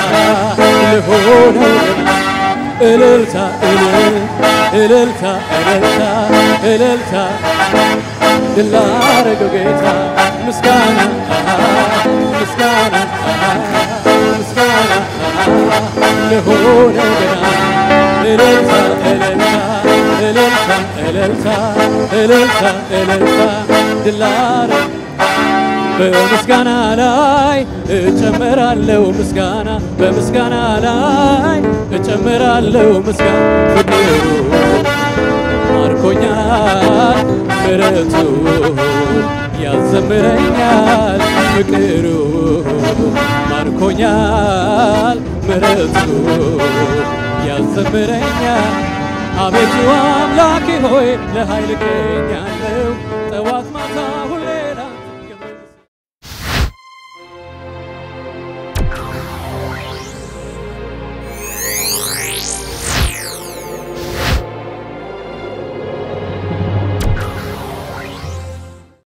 ለሆነው እልልታ እልልታ እልልታ እልልታ ድል ላደረገው ጌታ ምስጋና ምስጋና ምስጋና ለሆነው ገና እልልታ እልልታ እልልታ እልልታ እልልታ እልልታ ድል ላደረገው በምስጋና ላይ እጨምራለሁ ምስጋና በምስጋና ላይ እጨምራለሁ ምስጋና ፍቅሩ ማርኮኛል ምሕረቱ ያዘምረኛል ፍቅሩ ማርኮኛል ምሕረቱ ያዘምረኛል አቤቱ አምላኬ ሆይ ለኃይል እገኛለሁ